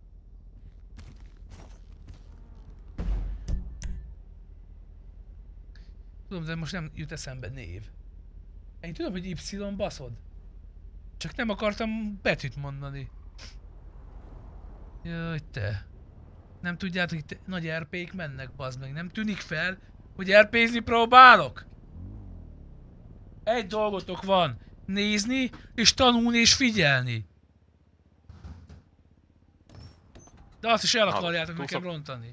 Tudom, de most nem jut eszembe név. Én tudom, hogy Y baszod. Csak nem akartam betűt mondani. Jaj, te. Nem tudjátok, hogy te nagy er pék mennek, bazd meg. Nem tűnik fel, hogy er pézni próbálok? Egy dolgotok van. Nézni, és tanulni, és figyelni. De azt is el akarjátok túl nekem szok- rontani.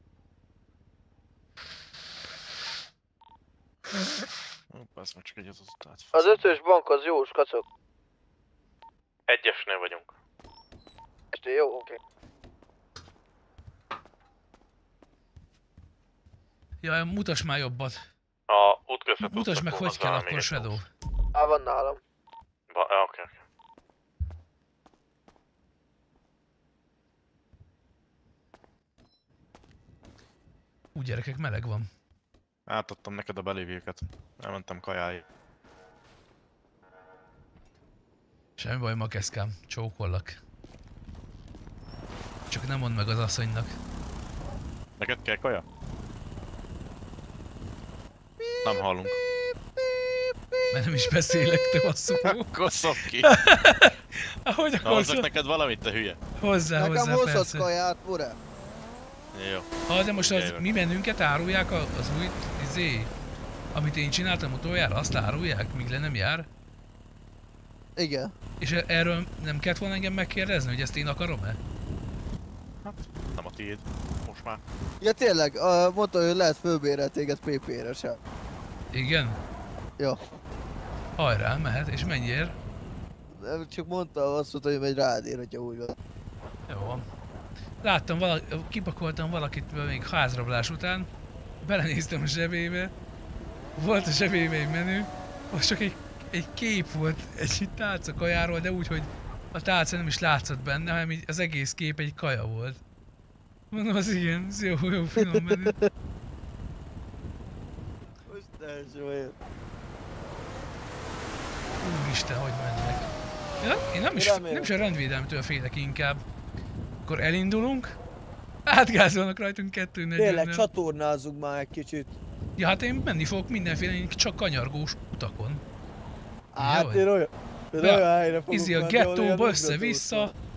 Ez már csak egy azutát. Az ötös bank az jó, skacok. Egyesnél vagyunk. Este jó, oké. Jaj, mutasd már jobbat. A útközött Mutasd meg, hogy kell akkor, Shadow. Á, van nálam. Ba, ja, oké, oké. Úgy gyerekek, meleg van. Átadtam neked a belévőket. Elmentem kajáig. Semmi baj, Makeszkám. Csókollak. Csak nem mondd meg az asszonynak. Neked kell kaja? Nem hallunk. Mert nem is beszélek, te basszú. Akkor szop ki. Ahogy Na, akarsz. hozzak neked valamit, te hülye. Hozzá, Nekem hozzá, hozhatsz persze. kaját, ure? Jó. Ha, de most az, Jövök. mi bennünket árulják a- az új, izé, amit én csináltam utoljára, azt árulják, míg le nem jár? Igen. És e- erről nem kellett volna engem megkérdezni, hogy ezt én akarom-e? Nem a tiéd. Most már. Ja tényleg, uh, mondta, hogy lehet fölbérel téged pé pére sem. Igen? Jó. Hajrá, mehet. És mennyiért? Nem, csak mondta, azt mondta, hogy megy rád ér, hogyha úgy van. Jó van. Láttam, vala, kipakoltam valakit még házrablás után. Belenéztem a zsebébe. Volt a zsebébe egy menü. Most csak egy, egy kép volt egy tálca kajáról, de úgy, hogy a tálca nem is látszott benne, hanem így az egész kép egy kaja volt. Mondom, az igen, ez jó, jó, finom menü. Most első olyan. Úristen, hogy mennek. Én nem, én nem is, nem is a rendvédelmtől félek inkább. Akkor elindulunk. Átgázolnak rajtunk kettő negyven. Tényleg, csatornázzunk már egy kicsit. Ja, hát én menni fogok mindenféle csak kanyargós utakon. Hát Jaj. én olyan, én Ja, olyan helyre fogok Izi a menni, ahol ilyen gettóba, össze-vissza. ugratós van.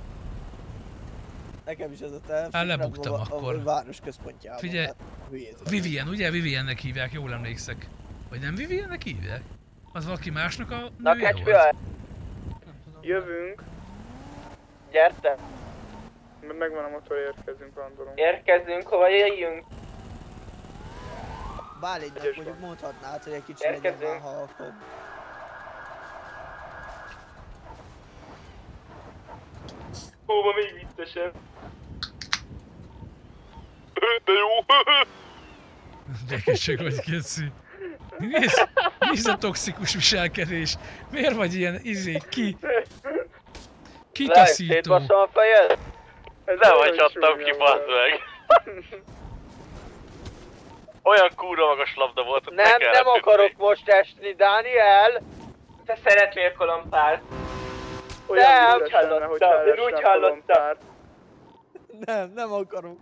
Nekem is ez a terv. Hát lebuktam a, a, akkor. A város központjában. Figyelj, hát hülyét van. Vivian, ugye? Viviannek hívják, jól emlékszek. Vagy nem Viviannek hívják? Az valaki másnak a Na, nője kecső, volt? Jövünk, Gyertek, mert megvan a motor, érkezünk, landolunk. érkezünk, hova jöjjünk? Bálénynek Egyes mondjuk van. mondhatnád, hogy egy kicsit legyen már Érkezünk. halkabb. Hova még viccesebb? De jó! Gyerekesség vagy, Geci. Mi ez, mi ez a toxikus viselkedés? Miért vagy ilyen izé, ki? Kitaszító. Szétbasszom a fejed? Ez Nem olyan hagyhattam ki, csúnya bazd volt. meg. Olyan kurva magas labda volt, hogy Nem, nem akarok most esni, Dániel! Te szeretnél kolompárt? Olyan Nem, üres lenne, hogy hallottam, én úgy elesne a hallottam. kolompár. Nem, nem akarok.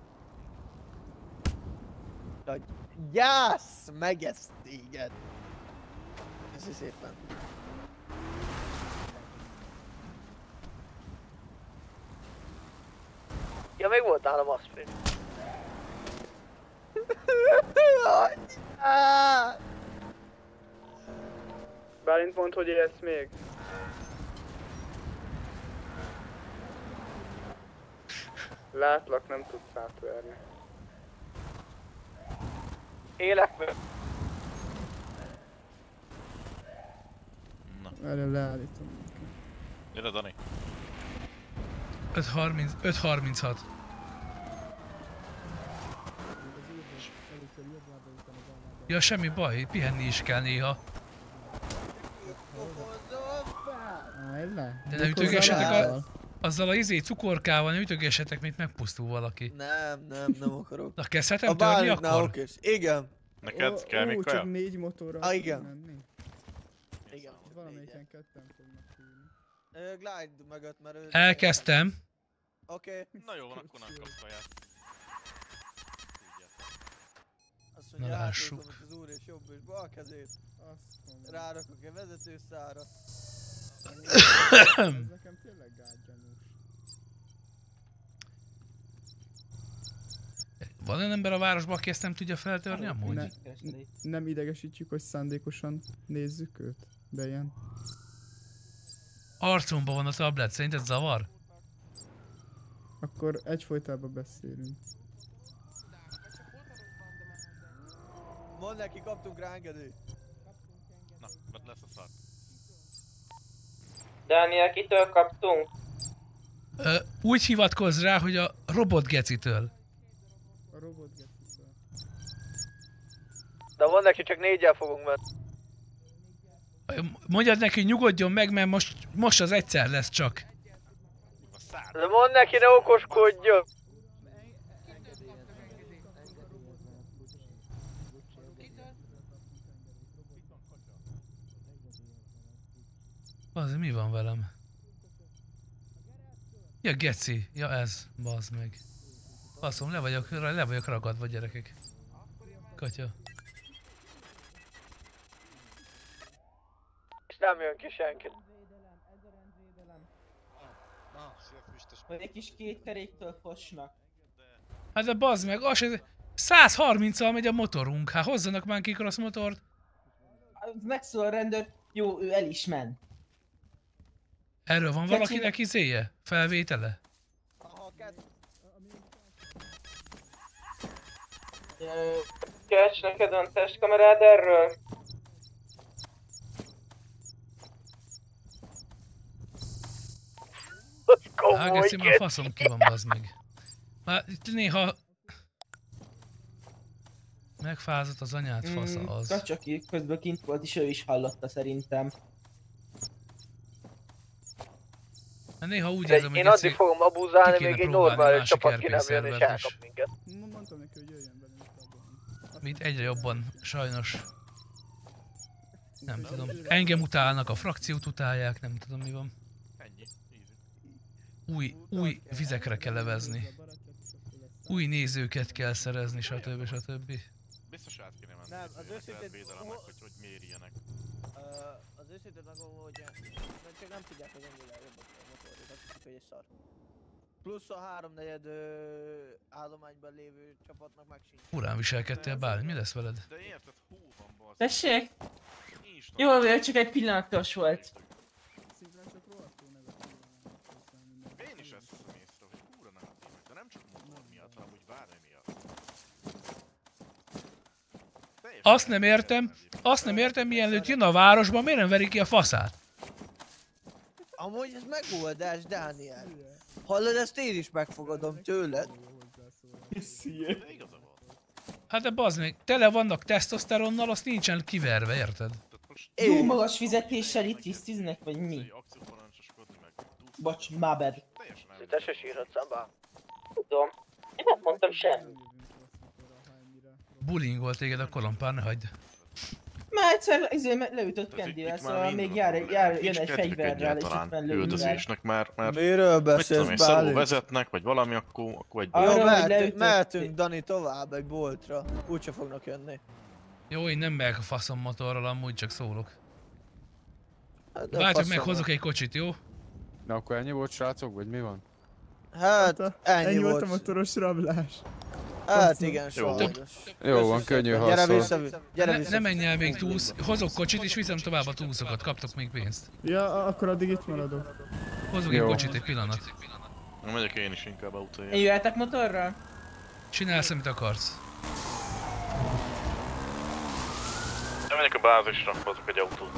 Nagy gyász, megeszt téged. Köszi szépen. Ja, még volt nálam aspirin. Á! Bálint mondd, hogy élsz még. Látlak, nem tudsz átverni. Élek meg. Erre leállítom. Gyere, Dani. öt harminc, öt harminchat. Ja, semmi baj, pihenni is kell néha. Állj le. De ne ütögessetek a, azzal a izé cukorkával, ne ütögessetek, mint megpusztul valaki. Nem, nem, nem akarok. Na, kezdhetem A törni Bálintnál akkor? okés. Igen. Neked kell még Ó, kaja? csak négy motorra Ah, igen. menni. Igen. Valamelyiken ketten fognak ülni. Ö, Glide mögött, mert ő... Elkezdtem. Oké. Na jó van, akkor nem kapsz kaját. Azt mondja, Na, lássuk. lássuk. Az úr és jobb és bal kezét. Azt mondom. Rárakok egy vezetőszára. Ez nekem tényleg gágyanús. Van olyan ember a városban, aki ezt nem tudja feltörni amúgy? Ne, nem idegesítjük, hogy szándékosan nézzük őt, de ilyen. Arcomban van a tablet, szerinted zavar? Akkor egyfolytában beszélünk. Mondd neki, kaptunk rá engedélyt. Na, ott lesz a szar. Dániel, kitől kaptunk? Ö, úgy hivatkozz rá, hogy a robotgecitől. A robot gecitől. De mondd neki, csak négyel fogunk menni. Mondjad neki, hogy nyugodjon meg, mert most, most az egyszer lesz csak. De mondd neki, ne okoskodjon! Bazd, mi van velem? Ja, geci. Ja, ez. Bazd meg. Baszom, le vagyok, le vagyok ragadva, gyerekek. Katya. És nem jön ki senki. Vagy egy kis két keréktől fosnak. Hát de bazd meg, az se... száz harminccal megy a motorunk, hát hozzanak már ki cross motort. Megszól a rendőr, jó, ő el is ment. Erről van valakinek izéje? Felvétele? Kecs, neked van testkamerád erről? Hát geci, már faszom ki van, bazd meg. Már itt néha... Megfázott az anyát, fasza az. Mm, csak közben kint volt és ő is hallotta szerintem. Mert néha úgy De érzem, hogy én addig fogom abuzálni, még egy normális csapat ki nem jön és elkap minket. Mondtam neki, hogy jöjjön velünk abban. Mint egyre jobban, sajnos. Nem tudom. Engem utálnak, a frakciót utálják, nem tudom mi van. Új, új vizekre kell levezni. Új nézőket kell szerezni, stb. Stb. Biztos át kéne menni. Nem, az őszintén... Védelemnek, hogy hogy mérjenek. Az őszintén megmondom, hogy csak nem tudják, hogy ennyire jobbak a motorjuk, azt hiszik, hogy egy szar. Plusz a háromnegyed állományban lévő csapatnak meg sincs. Furán viselkedtél, Bálint, mi lesz veled? De érted, hú van bazd. Tessék? Jó, ő csak egy pillanatos volt. Én is ezt hiszem észre, hogy húra negatívak, de nem csak motor miatt, hanem úgy bármi miatt. Azt nem értem, azt nem értem, mielőtt jön a városba, miért nem veri ki a faszát? Amúgy ez megoldás, Dániel. Hallod, ezt én is megfogadom tőled. Hát de bazd meg, tele vannak tesztoszteronnal, azt nincsen kiverve, érted? Jó magas fizetéssel itt tisztiznek, vagy mi? Bocs, my bad. Te se sírhatsz abba. Tudom. Én nem mondtam semmi. Bullyingol téged a kolompár, ne hagyd. Már egyszer izé, leütött Kendivel, szóval még jár, jár, jön egy fegyverrel és itt van lővel. Üldözésnek már, már... Miről beszélsz, Bálint? Bálint? vezetnek, vagy valami, akkor, akkor egy... Jó, mehetünk, mehetünk, Dani, tovább egy boltra. Úgyse fognak jönni. Jó, én nem megyek a faszom motorral, amúgy csak szólok. Hát, Várjuk meg, hozok egy kocsit, jó? Na akkor ennyi volt, srácok, vagy mi van? Hát, ennyi, ennyi volt. volt a motoros rablás. Hát igen, sajnos. Jó van, könnyű haszon. Gyere vissza, gyere Ne, vissza. ne menj el még túsz, hozok kocsit és viszem tovább a túszokat, kaptok még pénzt. Ja, akkor addig itt maradok. Hozok egy kocsit egy pillanat. Na megyek én is inkább autója. Én jöhetek motorral? Csinálsz, amit akarsz. Nem megyek a bázisra, hozok egy autót.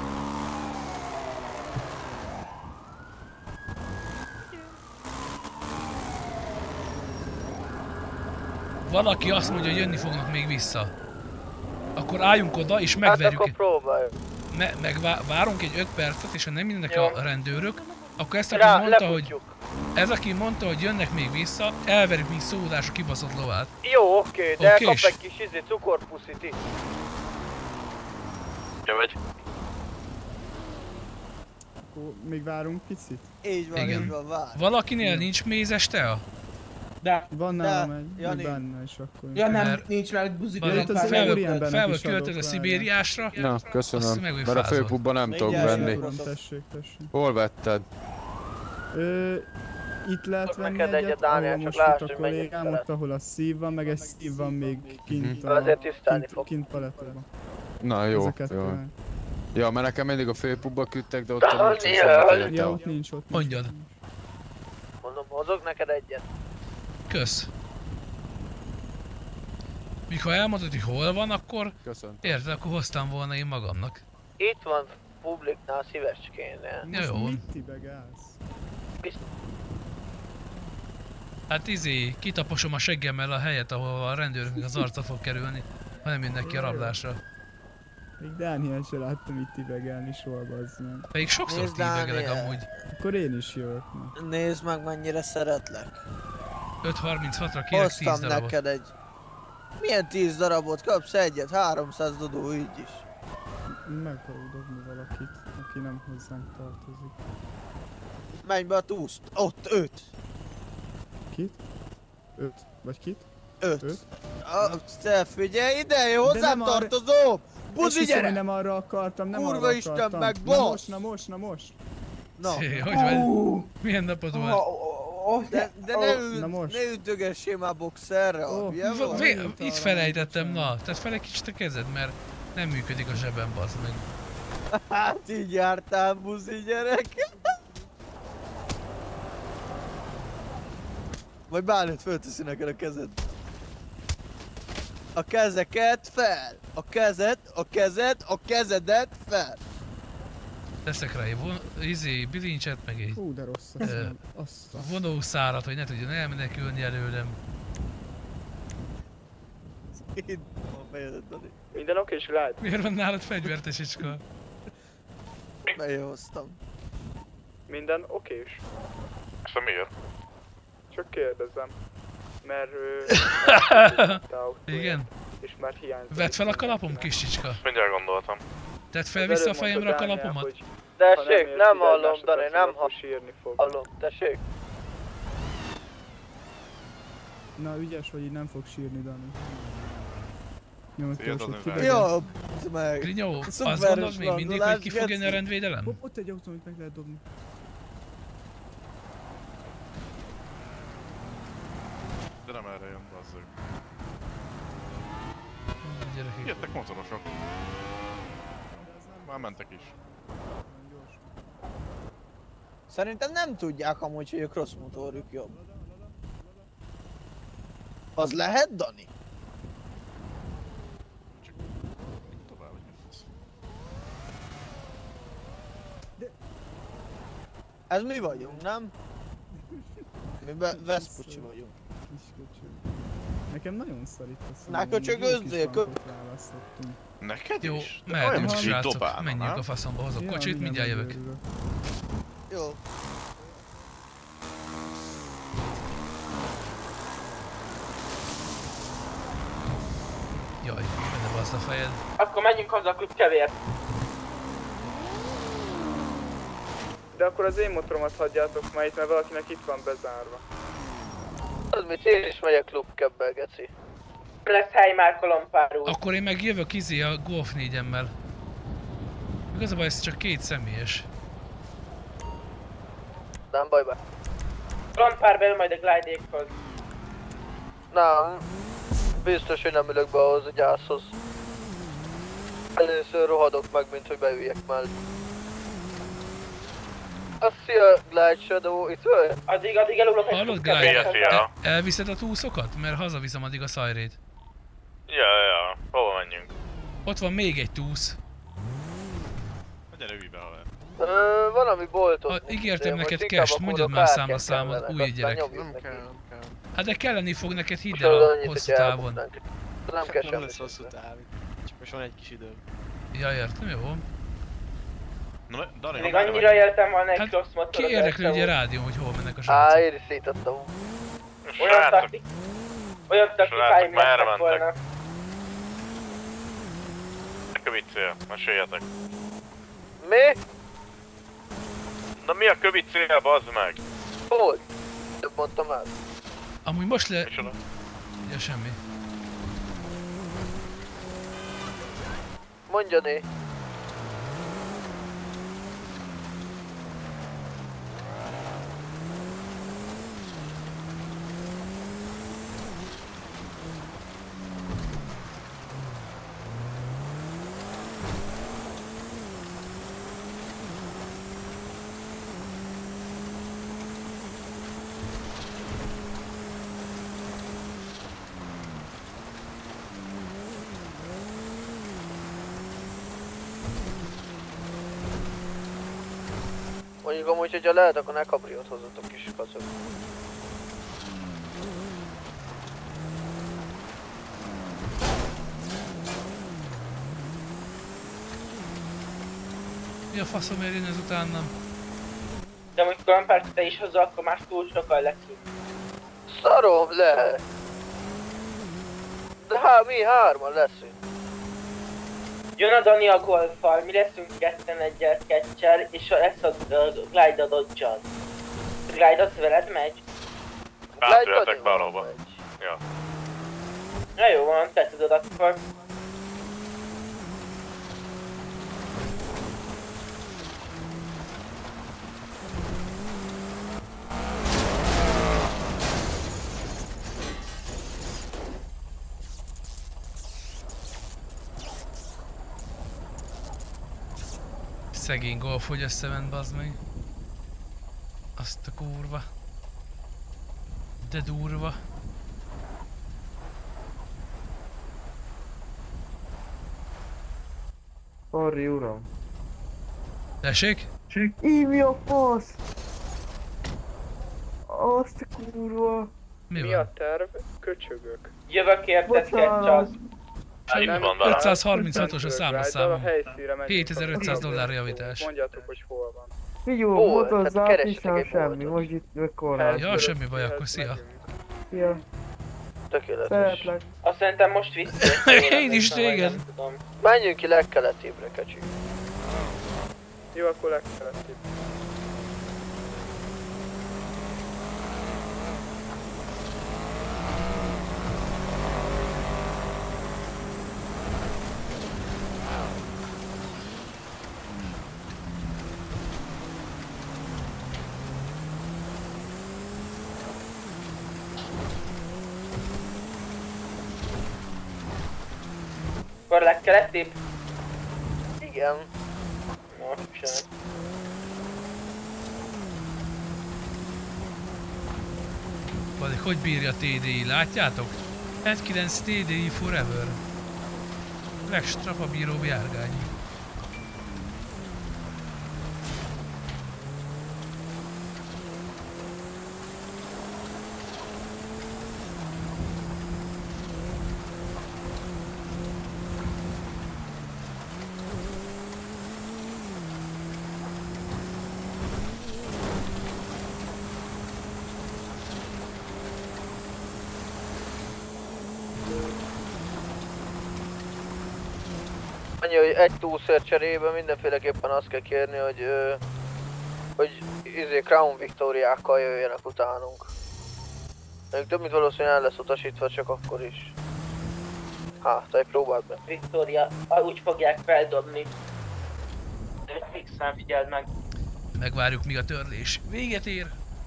Valaki azt mondja, hogy jönni fognak még vissza. Akkor álljunk oda és megverjük. Hát akkor próbáljuk. Me megvárunk egy öt percet, és ha nem jönnek Jó. a rendőrök, akkor ezt aki Rá, mondta, leputjuk. hogy... Ez aki mondta, hogy jönnek még vissza, elverjük mint szódás a kibaszott lovát. Jó, oké, de Okés. kap egy kis izé cukorpuszit itt. Te vagy? Akkor még várunk picit? Így van, Igen. így van, vár. Valakinél nincs mézes tea? De. Van De, nálam egy, Jani. még benne is akkor. Ja nem, Mert- nincs meg buzik. Bazd, itt az fel, úri embernek fel is vagy költöz a adok, Szibériásra. Na, Azt köszönöm. meg vagy Mert a fázol. főpubban nem tudok Mindjárt venni. jövök. Uram, tessék, tessék. Hol vetted? Ö, itt lehet Akkor venni neked egyet, egyet, Dániel, ahol csak most lásd, itt a hogy mennyit kollégám, szeret. ott ahol a szív van, meg egy szív van még kint a... Azért tisztelni kint, fog. kint palettóban. Na jó, Ezeket jó. kell. Ja, mert nekem mindig a főpubba küldtek, de ott Daniel! nincs semmi Ja, a ott nincs, ott nincs. Mondjad. Mondom, hozok neked egyet. Kösz. Míg ha elmondod, hogy hol van, akkor Köszönöm. érted, akkor hoztam volna én magamnak. Itt van publiknál szívecskénél. Ja, jó. Mit tibegálsz? Hát izé, kitaposom a seggemmel a helyet, ahol a rendőrnek az arca fog kerülni, ha nem jönnek ki a rablásra. Még Dániel se láttam itt tibegálni soha, bazd meg. Pedig sokszor Nézd, tíbegelek Dániel. amúgy. Akkor én is jövök. Na. Nézd meg, mennyire szeretlek. öt harmincatra kérek tíz Hoztam darabot. neked egy... Milyen tíz darabot? Kapsz egyet? háromszáz dodó így is. Meg akarok dobni valakit, aki nem hozzánk tartozik. Menj be a túszt. Ott, öt. Kit? Öt. Vagy kit? Öt. Öt? Ah, te figyelj ide, én hozzám tartozom! Buzi, gyere! Én nem arra akartam, nem Kurva arra Isten, akartam. meg Na boss! most, na most, na most. Na. Szé, hogy vagy? Milyen napod volt? De, de ne, üt, ne ütögessél már boxerre, oh, V- vé- Itt felejtettem, na. Tehát fel egy kicsit a kezed, mert nem működik a zsebem, bazd meg. Hát így jártál, buzi gyerek. Majd Bálint fölteszi neked a kezed. A kezeket fel! A kezed, a kezed, a kezedet fel! Teszek rá egy von- izé, bilincset, meg egy Hú, de rossz ö, az, azt a... vonószárat, hogy ne tudjon elmenekülni előlem. Minden oké és lehet? Miért van nálad fegyvertesicska? Bejehoztam. Minden okés? Ezt a miért? Csak kérdezem. Mert... Ö, Igen? és már hiányzik. Vedd fel a kalapom, kis csicska. Mindjárt gondoltam. Tedd fel vissza a fejemre a kalapomat. Tessék, nem hallom, Dani, nem hallom. hallom. Tessék. Na ügyes vagy, így nem fog sírni, Dani. Nyomod ki, Szia, hogy Dani, Jobb! Meg! Grinyó, azt Szuperes gondolod még mindig, landolás, hogy ki fog jönni a geci. rendvédelem? Hopp, ott egy autó, amit meg lehet dobni. De nem erre jön, bazzeg. Gyerekek. Jöttek motorosok. Már mentek is. Szerintem nem tudják amúgy, hogy a cross motorjuk jobb. Az lehet, Dani? Tovább, hogy mi fasz. Ez mi vagyunk, nem? Mi be Veszpucsi vagyunk. Nekem nagyon szar itt a szó. Na, köcsögözzél, kö... választottunk. Neked Jó, is? De mehetünk, olyan, hogy srácok, dobálna, menjünk nem? a faszomba, hozok Ja, kocsit, minden mindjárt jövök. megőrülök. Jó. Jaj, benne bazd a fejed. Akkor menjünk haza a klub kevért. De akkor az én motoromat hagyjátok már itt, mert valakinek itt van bezárva. Az mit, én is megyek klubkebbel, geci. Lesz hely már kolompár úr. Akkor én meg jövök izé a Golf négyemmel. Igazából ez csak két személyes. Nem baj be. Kolompár belül majd a glide-ékhoz. Nem. Biztos, hogy nem ülök be ahhoz a gyászhoz. Először rohadok meg, mint hogy beüljek mellé. A szia, Glide Shadow, itt vagy? Addig, addig elugrok egy Hallod, klub Glide? kevérhez. El- elviszed a túszokat? Mert hazaviszem addig a szajrét. Ja, ja, hova menjünk? Ott van még egy túsz. Gyere, ülj be, haver. Ö, valami boltot. Ha ígértem Most neked inkább cash, akkor mondjad a már kártyák számla számot, kellenek, új aztán gyerek. nyomjuk Nem neki. kell, nem kell. Hát de kelleni fog neked, hidd Tudod el a annyit, hosszú hogy távon. elmondnánk. Nem kell Nem semmi. lesz hosszú távig. Csak most van egy kis idő. Ja, értem, jó. Na, Dani, Még ha merre annyira vagy? éltem volna egy Hát cross motorot. ki érdekli ugye este rádió, hogy hol mennek a Á, srácok? én is szétadtam. Olyan Srácok, taktik... Olyan taktikáim merre lettek mentek? volna. kövi cél? Meséljetek. Mi? Na mi a kövi cél, bazd meg? Hogy? Több mondtam el. Amúgy most le... Micsoda? Ja, semmi. Mondja né. Mondjuk amúgy, hogyha lehet, akkor ne kabriót hozzatok kis kacok. Mi a faszom érjen ez utánam? De amikor kolompár te is hozzá, akkor más túl sokan leszünk. Szarom le! De hát mi hárman leszünk. Jön a Dani a golffal, mi leszünk ketten egyel sketcher, és lesz a uh, Glide a Dodge-al. Glide az veled megy? Átülhetek valóba. Ja. Na jó van, te tudod akkor. Szegény golf, hogy összement, bazd meg. Azt a kurva. De durva. Sorry, uram. Tessék? Ívj a fasz! Azt a kurva. Mi, Mi van? a terv? Köcsögök. Jövök érted, sketch. ötszázharminchatos a számlaszámom. hétezer-ötszáz dollár javítás. Mondjátok, hogy hol van. Figyó, motozzál, nincsen semmi, most itt megkorlát. Ja, semmi baj, akkor szia. Szia. Tökéletes. Szeretlek. Azt szerintem most vissza. Én is téged. Menjünk ki legkeletibbre, kecsi. Jó, akkor legkeletibb. Akkor legkeletibb? Igen. Most sem. Vagy hogy bírja té dé i, látjátok? hetvenkilenc té dé i forever. Legstrapabíróbb járgány. Annyi, hogy egy túlszer cserébe mindenféleképpen azt kell kérni, hogy, ö, hogy izé Crown Victoriákkal jöjjenek utánunk. Még több mint valószínűleg el lesz utasítva, csak akkor is. Hát, egy próbáld meg. Victoria, úgy fogják feldobni. De fixen figyeld meg. Megvárjuk, míg a törlés véget ér.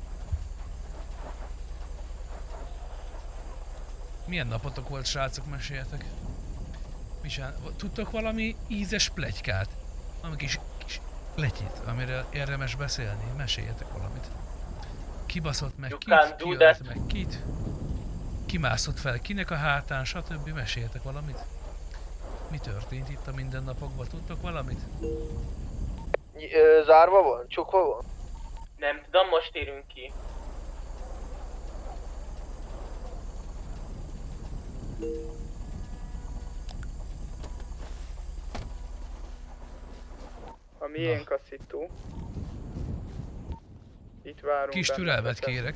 Milyen napotok volt, srácok, meséljetek? Misán, tudtok valami ízes pletykát? Valami kis, kis pletyit, amiről érdemes beszélni? Meséljetek valamit. Kibaszott meg kit, kiölt meg kit, kimászott fel kinek a hátán, stb. Meséljetek valamit. Mi történt itt a mindennapokban? Tudtok valamit? Ö, zárva van? Csukva van? Nem tudom, most érünk ki. A miénk a szitu. Itt várunk. Kis türelmet kérek.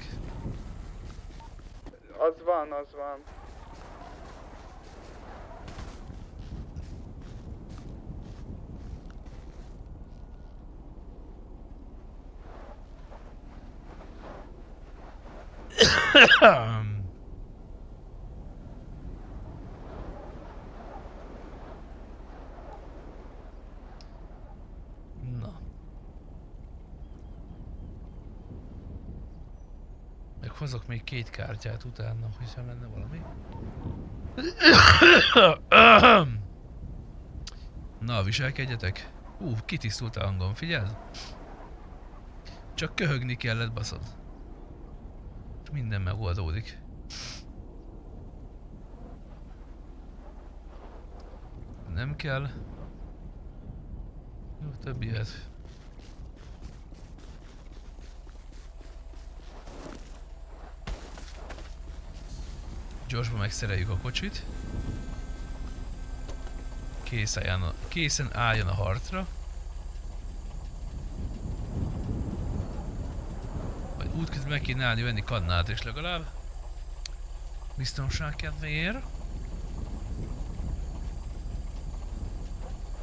Az van, az van. Na. Meg hozok még két kártyát utána, hogyha lenne valami. Na, viselkedjetek. Ú, kitisztult a hangom, figyeld? Csak köhögni kellett, baszod. Minden megoldódik. Nem kell. Jó, több ilyet. Gyorsban megszereljük a kocsit. Készen álljon a, készen álljon a harcra. Vagy útközben meg kéne állni, venni kannát is legalább. Biztonság kedvéért.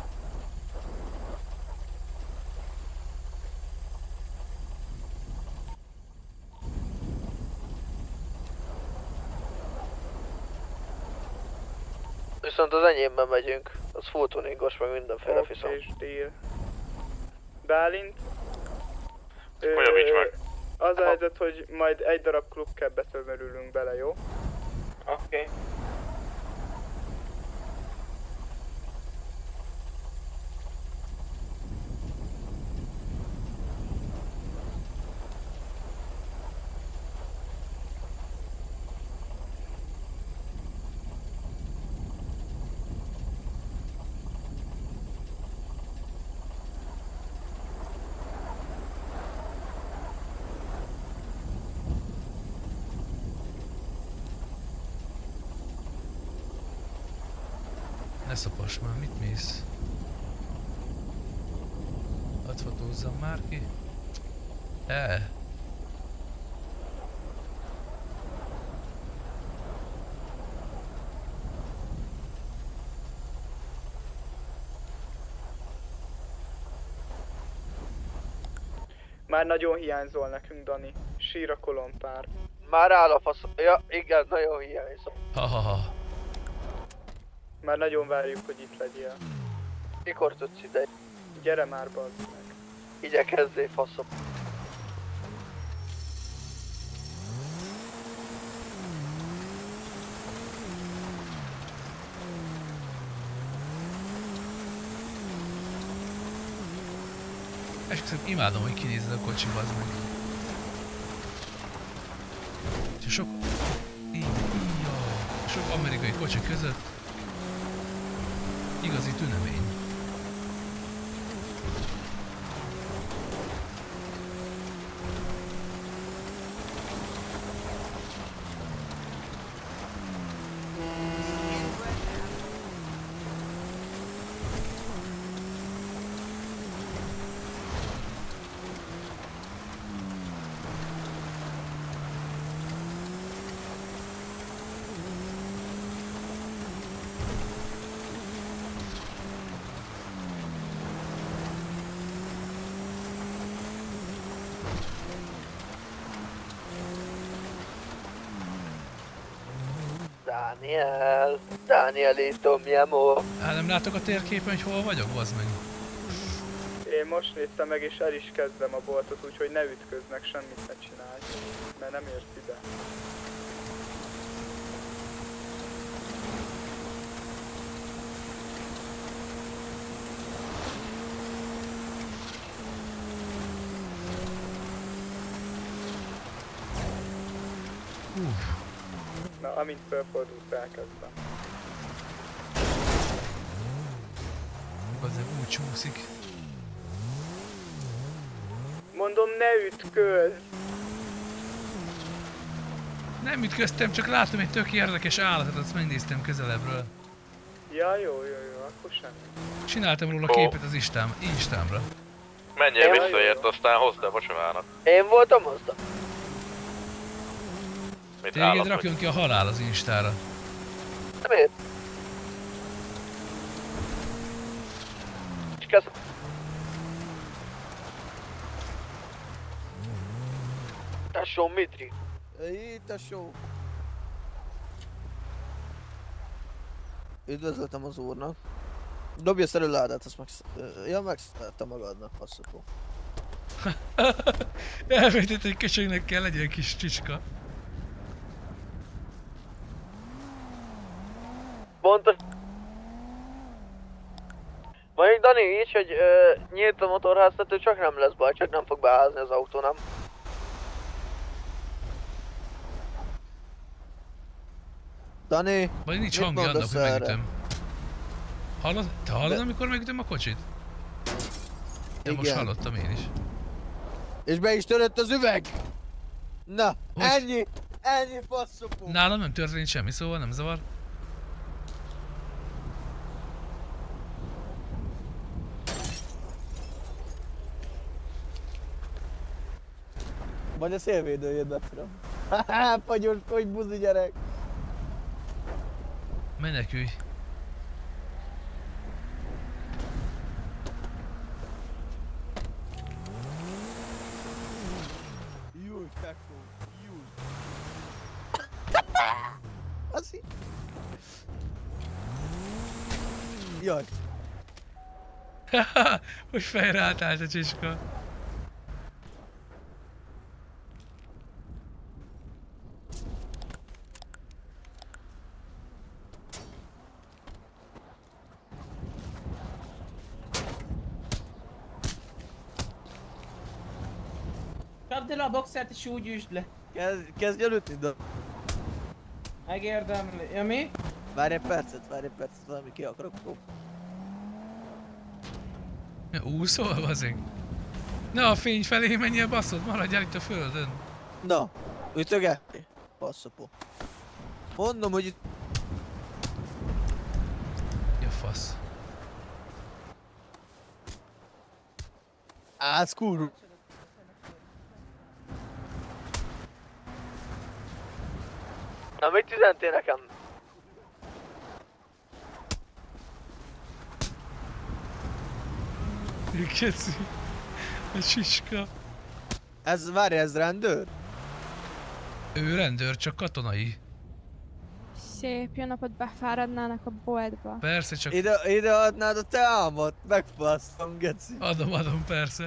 Viszont az enyémben megyünk. Az full tuningos, meg mindenféle Oké, fiszom. és deal. Bálint. Ö, Hogy javíts meg? Az a helyzet, hogy majd egy darab klubkebbetől merülünk bele, jó? Oké. Okay. Ne szopass már, mit mész? Hadd fotózzam már ki. E. Már nagyon hiányzol nekünk, Dani. Sír a kolompár. Már áll a fasz... Ja, igen, nagyon hiányzom. Ha ha ha. Már nagyon várjuk, hogy itt legyél. Mikor tudsz ide? Gyere már, bazd meg. Igyekezzél, faszom. Esküszöm, imádom, hogy kinézed a kocsiba, az meg. És sok... Így, így, jó. Sok amerikai kocsi között igazi tünemény. Daniel, Danielito, mi amor. Hát nem látok a térképen, hogy hol vagyok, bazd meg? Én most néztem meg, és el is kezdem a boltot, úgyhogy ne ütközz meg, semmit ne csinálj. Mert nem érsz ide. Uff. Na, amint felfordulsz, elkezdtem. Azért úgy csúszik. Mondom, ne ütközz! Nem ütköztem, csak láttam egy tök érdekes állatot, azt megnéztem közelebbről. Ja, jó, jó, jó, akkor semmi. Csináltam róla képet az Instám, Instámra. Menjél visszaért, aztán hozd el bocsomának. Én voltam hoztam. Mit Téged állat rakjon vagy? ki a halál az Instára. Miért? Köszönöm. Tesó, Mitri. Itt a show. Üdvözletem az úrnak. Dobj ezt előládát, azt meg... Ja, megszerettem magadnak, faszapó. Elvetett, hogy köcsögnek kell legyen kis csicska. Pontos. Mondjuk Dani így, hogy ö, nyílt a motorháztető, csak nem lesz baj, csak nem fog beállni az autó, nem? Dani, Vagy nincs mit hangja annak, mondasz hogy erre? megütöm. Hallod? Te hallod, De- amikor megütöm a kocsit? De most Igen. hallottam én is. És be is törött az üveg! Na, Hogy? ennyi! Ennyi faszopó! Nálam nem történt semmi, szóval nem zavar. Vagy a szélvédő jött be, tudom. Haha, pagyoskodj, buzi gyerek! Menekülj. Júj, tekó, júj! Aszi! Jaj. Haha, hogy fejre átállt a csiska. Kapd el a boxert és úgy üsd le. Kezd, kezdj el ütni, de... Megérdemli. Ja mi? Várj egy percet, várj egy percet, valami ki akarok próbálni. Úszol, bazeg? Ne a fény felé menjél, baszod, maradjál itt a földön. Na, ütögetni? Passzapó. Mondom, hogy itt... Ja, fasz. Állsz kurva. Na, mit üzentél nekem? Keci. A csiska. Ez, várj, ez rendőr? Ő rendőr, csak katonai. Szép, jó napot, befáradnának a boltba. Persze, csak... Ide, ide adnád a te álmot, megfasztom, geci. Adom, adom, persze.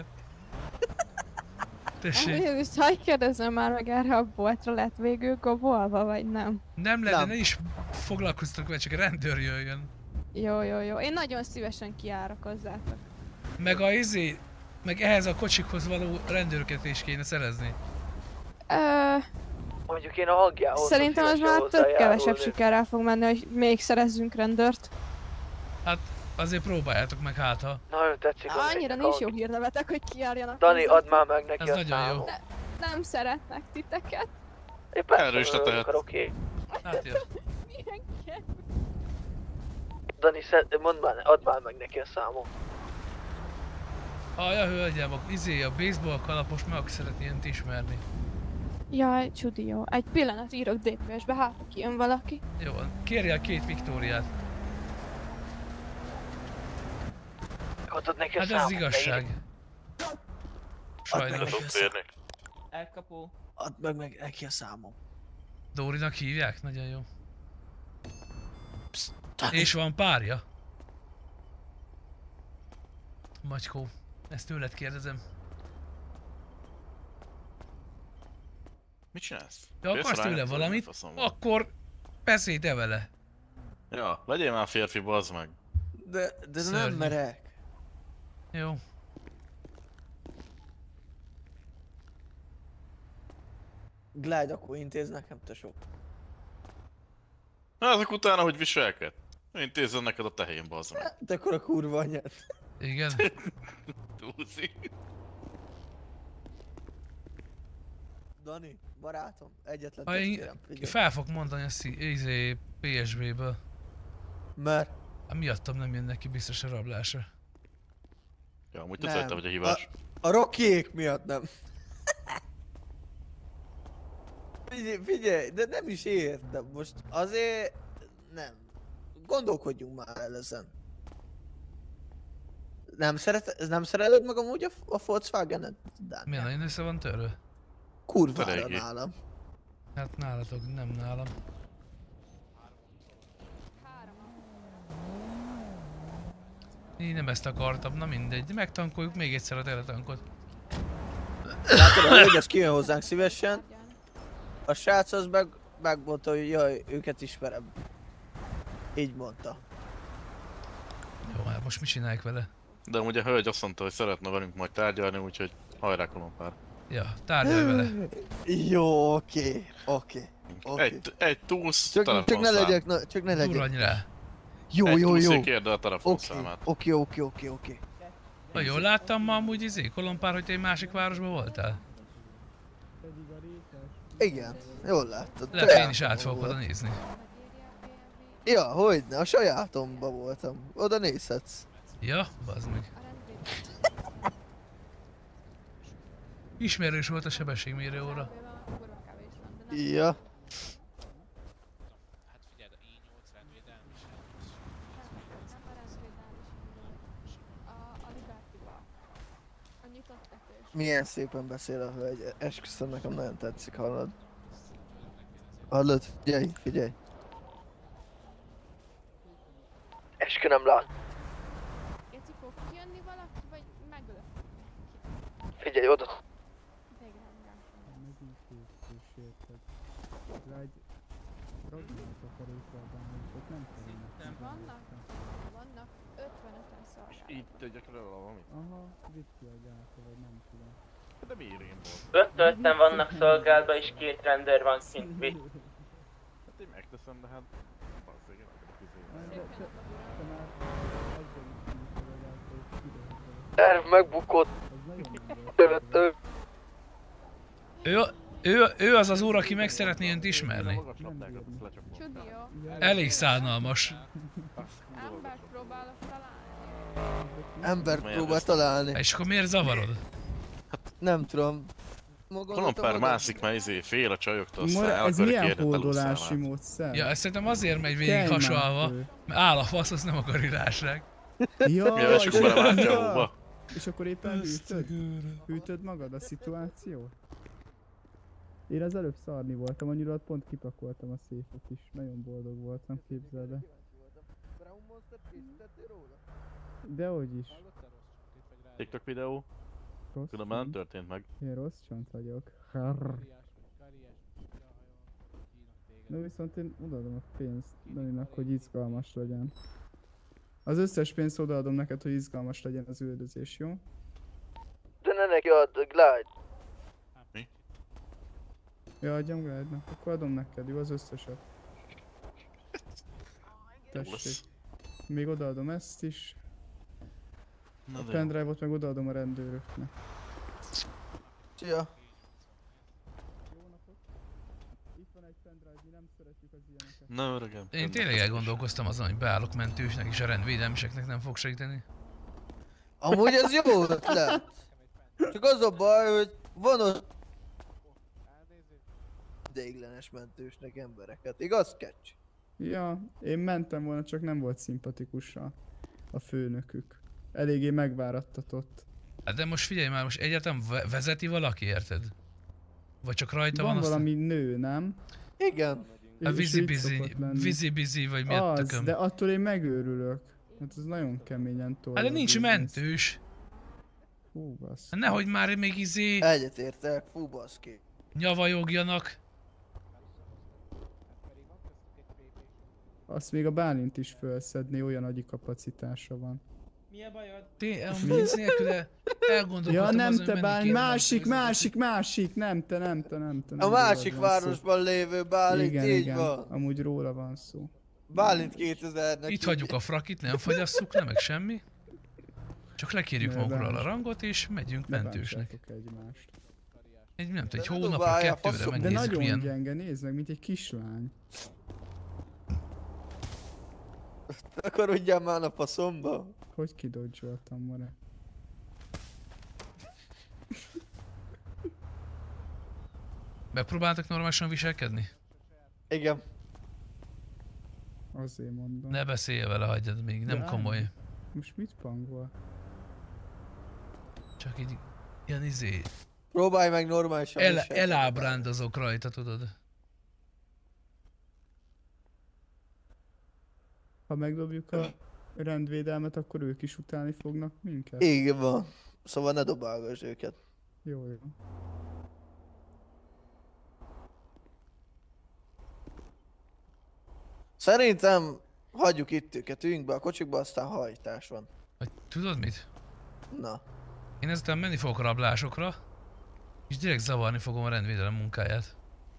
Tessék. Most hagyj kérdezem már meg erre a boltra, lett végül gobolva, vagy nem? Nem lenne, ne is foglalkoztatok vele, csak rendőr jöjjön. Jó, jó, jó. Én nagyon szívesen kiárok hozzátok. Meg a izé, meg ehhez a kocsikhoz való rendőröket is kéne szerezni. Ö... Mondjuk én a hangjához. Szerintem az már tök kevesebb sikerrel fog menni, hogy még szerezzünk rendőrt. Hát azért próbáljátok meg, hát ha. Nagyon tetszik. Annyira nincs jó hírnevetek, hogy kiárjanak. Dani, add már meg neki Ez a nagyon jó. Ne, nem szeretnek titeket. Én persze Erősítetett. akarok én. Hát jó. Milyen kedves. Dani, szed, mondd már, add már meg neki a számot. Ajja, hölgyem, a izé, a baseball kalapos meg szeretné ilyent ismerni. Jaj, csudi jó. Egy pillanat írok dé pé es-be, hát kijön valaki. Jó van, kérjél két Viktóriát. Adod neki a Hát számot. ez igazság. Sajnos. Elkapó. Add meg, meg neki a számom. Dórinak hívják? Nagyon jó. Psst, és van párja? Macskó, ezt tőled kérdezem. Mit csinálsz? De akarsz tőle valamit, akkor beszélj vele. Ja, legyél már férfi, bazd meg. De, de nem Szörnyű. merek. Jó. Glide, akkor intéz nekem, te sok. Na, azok utána, hogy viselked. Intézzem neked a tehén, bazd meg. De akkor a kurva anyád. Igen. Túlzi. Dani, barátom, egyetlen Ha én testvérem, figyelj. fel fog mondani a szí- izé, pé es bé-ből. Mert? Hát miattam nem jön neki biztos a rablásra. Ja, amúgy tudsz, hogy te vagy a hibás. A, a Rockyék miatt nem. Figyelj, figyelj, de nem is értem most. Azért... nem. Gondolkodjunk már el ezen. Nem szeret, nem szereled meg amúgy a, a Volkswagen-et? Miért nagyon össze van törve? Kurvára Eléggé. nálam. Hát nálatok, nem nálam. Én nem ezt akartam, na mindegy, megtankoljuk még egyszer a teletankot. Látod, a hölgy az kijön hozzánk szívesen. A srác az meg, megmondta, hogy jaj, őket ismerem. Így mondta. Jó, hát most mit csináljuk vele? De amúgy a hölgy azt mondta, hogy szeretne velünk majd tárgyalni, úgyhogy hajrá kolompár. Ja, tárgyalj vele. Jó, oké, oké. oké. Egy, egy túsz, Csak, csak ne telefonszám. legyek, na, csak ne legyek. Durranj rá. Jó, Egy jó, jó. túszig kérde a telefonszámát. Oké, oké, oké, oké. Ha jól láttam ma amúgy izé, Kolompár, hogy te egy másik városban voltál? Igen, jól láttad. Lehet, én is át fogok oda nézni. Ja, hogyne, a sajátomba voltam. Oda nézhetsz. Ja, bazd meg. Ismerős volt a sebességmérő óra. Ja. Milyen szépen beszél a hölgy, esküszöm, nekem nagyon tetszik, hallod? Hallod? Figyelj, figyelj. Eskü nem lát. Figyelj oda. Megint készülés, érted? Lágy... Ragnak akarok rábálni, ott nem kellene. Vannak? Vannak ötvenöten szolgálnak. Így tegyek róla valamit? Aha, vitt ki a gáta, vagy nem tudom. De miért én volt? Öt-ötten vannak szolgálatban és két rendőr van kint. Vi- Hát én megteszem, de hát... Valószínűleg én akarok izé. De, de, de már egyszer is mondjuk a legalább, hogy kiderült. Terv megbukott. Az nagyon nem volt. Ő, ő, ő az az úr, aki meg szeretné önt ismerni. Csudi, jó? Elég szánalmas. Embert próbálok találni. Embert próbál találni. És akkor miért zavarod? Nem tudom. Maga Kolompár mászik már izé, fél a csajoktól, aztán Mora, el ez akarja milyen kérni a hódolási taluszálát. módszer? Ja, ezt szerintem azért megy végig Kelj hasonlva, már fő. mert áll a fasz, azt nem akar írásság. Ja, Ja, és akkor beleváltja a hóba. És akkor éppen hűtöd? Hűtöd magad a szituációt? Én az előbb szarni voltam, annyira ott pont kipakoltam a széfet is. Nagyon boldog voltam, képzeld el. Dehogy is. TikTok videó. Rossz Különben nem csont. történt meg. Én rossz csont vagyok. Harr. Na viszont én odaadom a pénzt Daninak, hogy izgalmas legyen. Az összes pénzt odaadom neked, hogy izgalmas legyen az üldözés, jó? De ne neki add, Glide. Mi? Ja, adjam Glide-nak, akkor adom neked, jó, az összeset. Tessék. Még odaadom ezt is. Na A de jó. pendrive-ot meg odaadom a rendőröknek. Szia. Itt van egy pendrive, mi nem szeretjük az ilyeneket. Na öregem. Én tényleg elgondolkoztam azon, hogy beállok mentősnek és a rendvédelmiseknek nem fog segíteni. Amúgy ez jó ötlet. Csak az a baj, hogy van ott ideiglenes mentősnek embereket, igaz, Catch? Ja, én mentem volna, csak nem volt szimpatikus a, a főnökük. Eléggé megvárattatott. Hát de most figyelj már, most egyáltalán ve- vezeti valaki, érted? Vagy csak rajta Van van, aztán... valami nő, nem? Igen. A És vizi így bizi, szokott lenni. vizi bizi, vagy mi a Az, tököm? de attól én megőrülök. Hát ez nagyon keményen tolja. Hát de a nincs bizniszt. mentős. Hú, bassz. Hát nehogy már még izé Egyetértek, fú baszki. nyavajogjanak. Azt még a Bálint is felszedni, olyan agyi kapacitása van. Mi a bajod? Té, a vicc nélkül elgondolkodtam Ja, nem azon, te menni Bálint, kéne másik, mentőzni. másik, másik, nem te, nem te, nem te. A nem másik rólad van szó. városban lévő Bálint, Igen, így igen, van. amúgy róla van szó. Bálint kétezernek. Itt hagyjuk a frakit, nem fogyasszuk le, meg semmi. Csak lekérjük Ne magunkról a bánts. rangot és megyünk Ne mentősnek. bántsátok egymást. Egy, nem tudom, egy De ne hónapra, dobálja, kettőre faszom. De megnézzük nagyon milyen. gyenge, nézd meg, mint egy kislány. Akarodjál már a faszomba. Hogy kidodzsoltam, Mare? Bepróbáltak normálisan viselkedni? Igen. Azért mondom. Ne beszélj vele, hagyjad még, nem De komoly. állj. Most mit pangol? Csak így ilyen izé, Próbálj meg normálisan el, viselkedni. elábrándozok rajta, tudod. Ha megdobjuk a rendvédelmet, akkor ők is utálni fognak minket? Igen van. Szóval ne dobálgass őket. Jó, jó. Szerintem hagyjuk itt őket, üljünk be a kocsikba, aztán hajtás van. Vagy tudod mit? Na. Én ezután menni fogok rablásokra, és direkt zavarni fogom a rendvédelem munkáját.